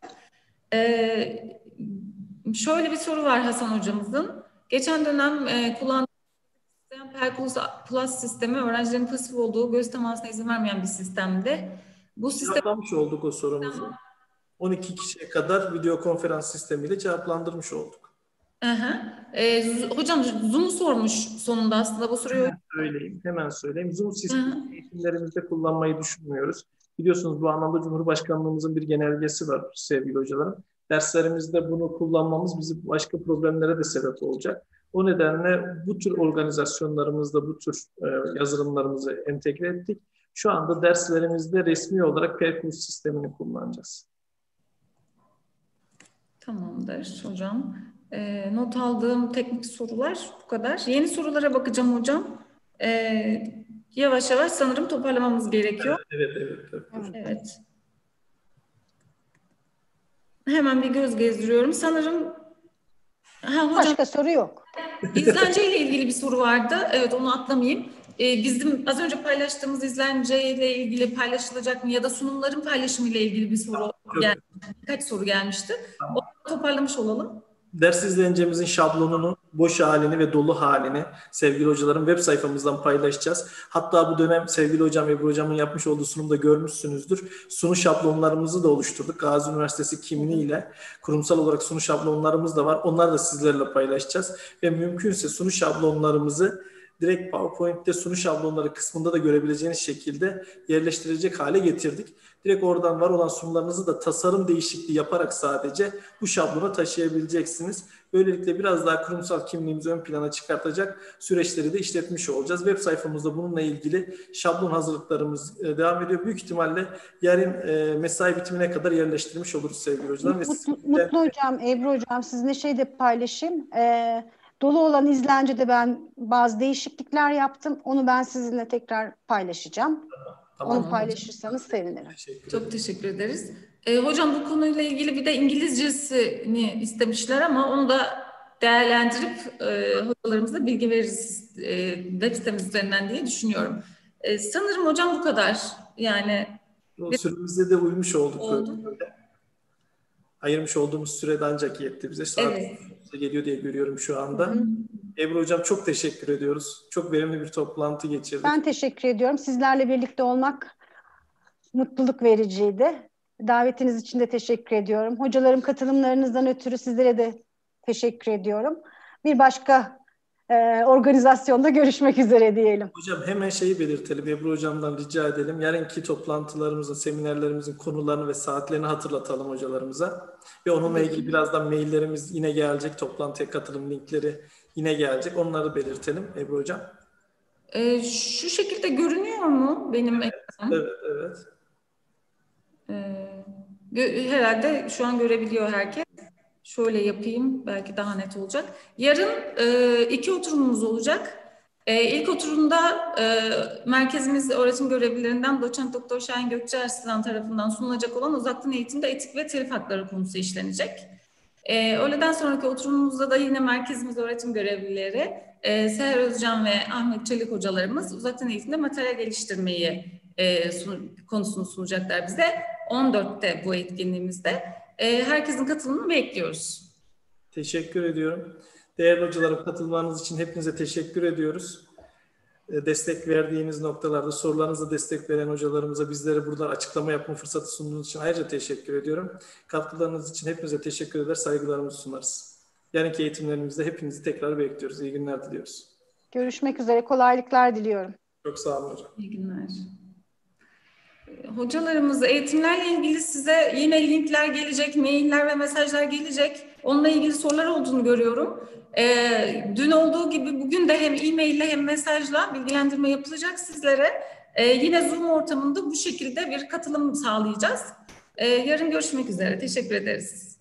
Şöyle bir soru var Hasan hocamızın. Geçen dönem kullandığımız Perkus Plus sistemi öğrencilerin pasif olduğu, göz temasına izin vermeyen bir sistemdi. Bu sistem... Cevaplamış olduk o sorumuzu. 12 kişiye kadar video konferans sistemiyle cevaplandırmış olduk. Hocam Zoom'u sormuş sonunda aslında bu soruyu. Hemen söyleyeyim. Zoom sistemi eğitimlerimizde kullanmayı düşünmüyoruz. Biliyorsunuz bu anlamda Cumhurbaşkanlığımızın bir genelgesi var sevgili hocalarım. Derslerimizde bunu kullanmamız bizi başka problemlere de sebep olacak. O nedenle bu tür organizasyonlarımızda bu tür yazılımlarımızı entegre ettik. Şu anda derslerimizde resmi olarak Perkus sistemini kullanacağız. Tamamdır hocam. Not aldığım teknik sorular bu kadar. Yeni sorulara bakacağım hocam. Yavaş yavaş sanırım toparlamamız gerekiyor. Evet. Hemen bir göz gezdiriyorum. Sanırım hocam, başka soru yok. İzlence ile ilgili bir soru vardı. Evet, onu atlamayayım. Bizim az önce paylaştığımız izlence ile ilgili paylaşılacak mı ya da sunumların paylaşımı ile ilgili bir soru geldi. Birkaç soru gelmişti. Tamam. Onu toparlamış olalım. Ders izlencemizin şablonunu, boş halini ve dolu halini sevgili hocalarım web sayfamızdan paylaşacağız. Hatta bu dönem sevgili hocam Ebru hocamın yapmış olduğu sunumda görmüşsünüzdür. Sunu şablonlarımızı da oluşturduk. Gazi Üniversitesi kimliğiyle kurumsal olarak sunu şablonlarımız da var. Onları da sizlerle paylaşacağız. Ve mümkünse sunu şablonlarımızı direkt PowerPoint'te sunu şablonları kısmında da görebileceğiniz şekilde yerleştirecek hale getirdik. Direkt oradan var olan sunumlarınızı da tasarım değişikliği yaparak sadece bu şablona taşıyabileceksiniz. Böylelikle biraz daha kurumsal kimliğimizi ön plana çıkartacak süreçleri de işletmiş olacağız. Web sayfamızda bununla ilgili şablon hazırlıklarımız devam ediyor. Büyük ihtimalle yarın mesai bitimine kadar yerleştirmiş oluruz sevgili hocalar. Mutlu hocam, Ebru hocam sizinle şey de paylaşayım. Dolu olan izlencede ben bazı değişiklikler yaptım. Onu ben sizinle tekrar paylaşacağım. Tamam. Onu paylaşırsanız sevinirim. Çok teşekkür ederiz. Hocam bu konuyla ilgili bir de İngilizcesini istemişler ama onu da değerlendirip hocalarımıza bilgi veririz web sitemiz üzerinden diye düşünüyorum. Sanırım hocam bu kadar. Yani O süremizde de uymuş olduk. oldu. Ayırmış olduğumuz sürede ancak yetti bize. Saat Evet. geliyor diye görüyorum şu anda. Ebru Hocam çok teşekkür ediyoruz. Çok verimli bir toplantı geçirdik. Ben teşekkür ediyorum. Sizlerle birlikte olmak mutluluk vericiydi. Davetiniz için de teşekkür ediyorum. Hocalarım, katılımlarınızdan ötürü sizlere de teşekkür ediyorum. Bir başka organizasyonda görüşmek üzere diyelim. Hocam hemen şeyi belirtelim. Ebru Hocam'dan rica edelim. Yarınki toplantılarımızın, seminerlerimizin konularını ve saatlerini hatırlatalım hocalarımıza. Ve onunla ilgili birazdan maillerimiz yine gelecek. Toplantıya katılım linkleri yine gelecek. Onları belirtelim Ebru Hocam. Şu şekilde görünüyor mu benim ekranım? Evet. Herhalde şu an görebiliyor herkes. Şöyle yapayım, belki daha net olacak. Yarın 2 oturumumuz olacak. İlk oturumda merkezimiz öğretim görevlilerinden Doçent Doktor Şahin Gökçe Arslan tarafından sunulacak olan uzaktan eğitimde etik ve telif hakları konusu işlenecek. Öğleden sonraki oturumumuzda da yine merkezimiz öğretim görevlileri Seher Özcan ve Ahmet Çelik hocalarımız uzaktan eğitimde materyal geliştirmeyi konusunu sunacaklar bize. 14'te bu etkinliğimizde. Herkesin katılımını bekliyoruz. Teşekkür ediyorum. Değerli hocalarım, katılmanız için hepinize teşekkür ediyoruz. Destek verdiğiniz noktalarda sorularınıza destek veren hocalarımıza bizlere burada açıklama yapma fırsatı sunduğunuz için ayrıca teşekkür ediyorum. Katkılarınız için hepinize teşekkür eder, saygılarımızı sunarız. Yarınki eğitimlerimizde hepinizi tekrar bekliyoruz. İyi günler diliyoruz. Görüşmek üzere. Kolaylıklar diliyorum. Çok sağ olun hocam. İyi günler. Hocalarımız eğitimlerle ilgili size yine linkler gelecek, mailler ve mesajlar gelecek. Onunla ilgili sorular olduğunu görüyorum. Dün olduğu gibi bugün de hem e-mail ile hem mesajla bilgilendirme yapılacak sizlere. Yine Zoom ortamında bu şekilde bir katılım sağlayacağız. Yarın görüşmek üzere. Teşekkür ederiz.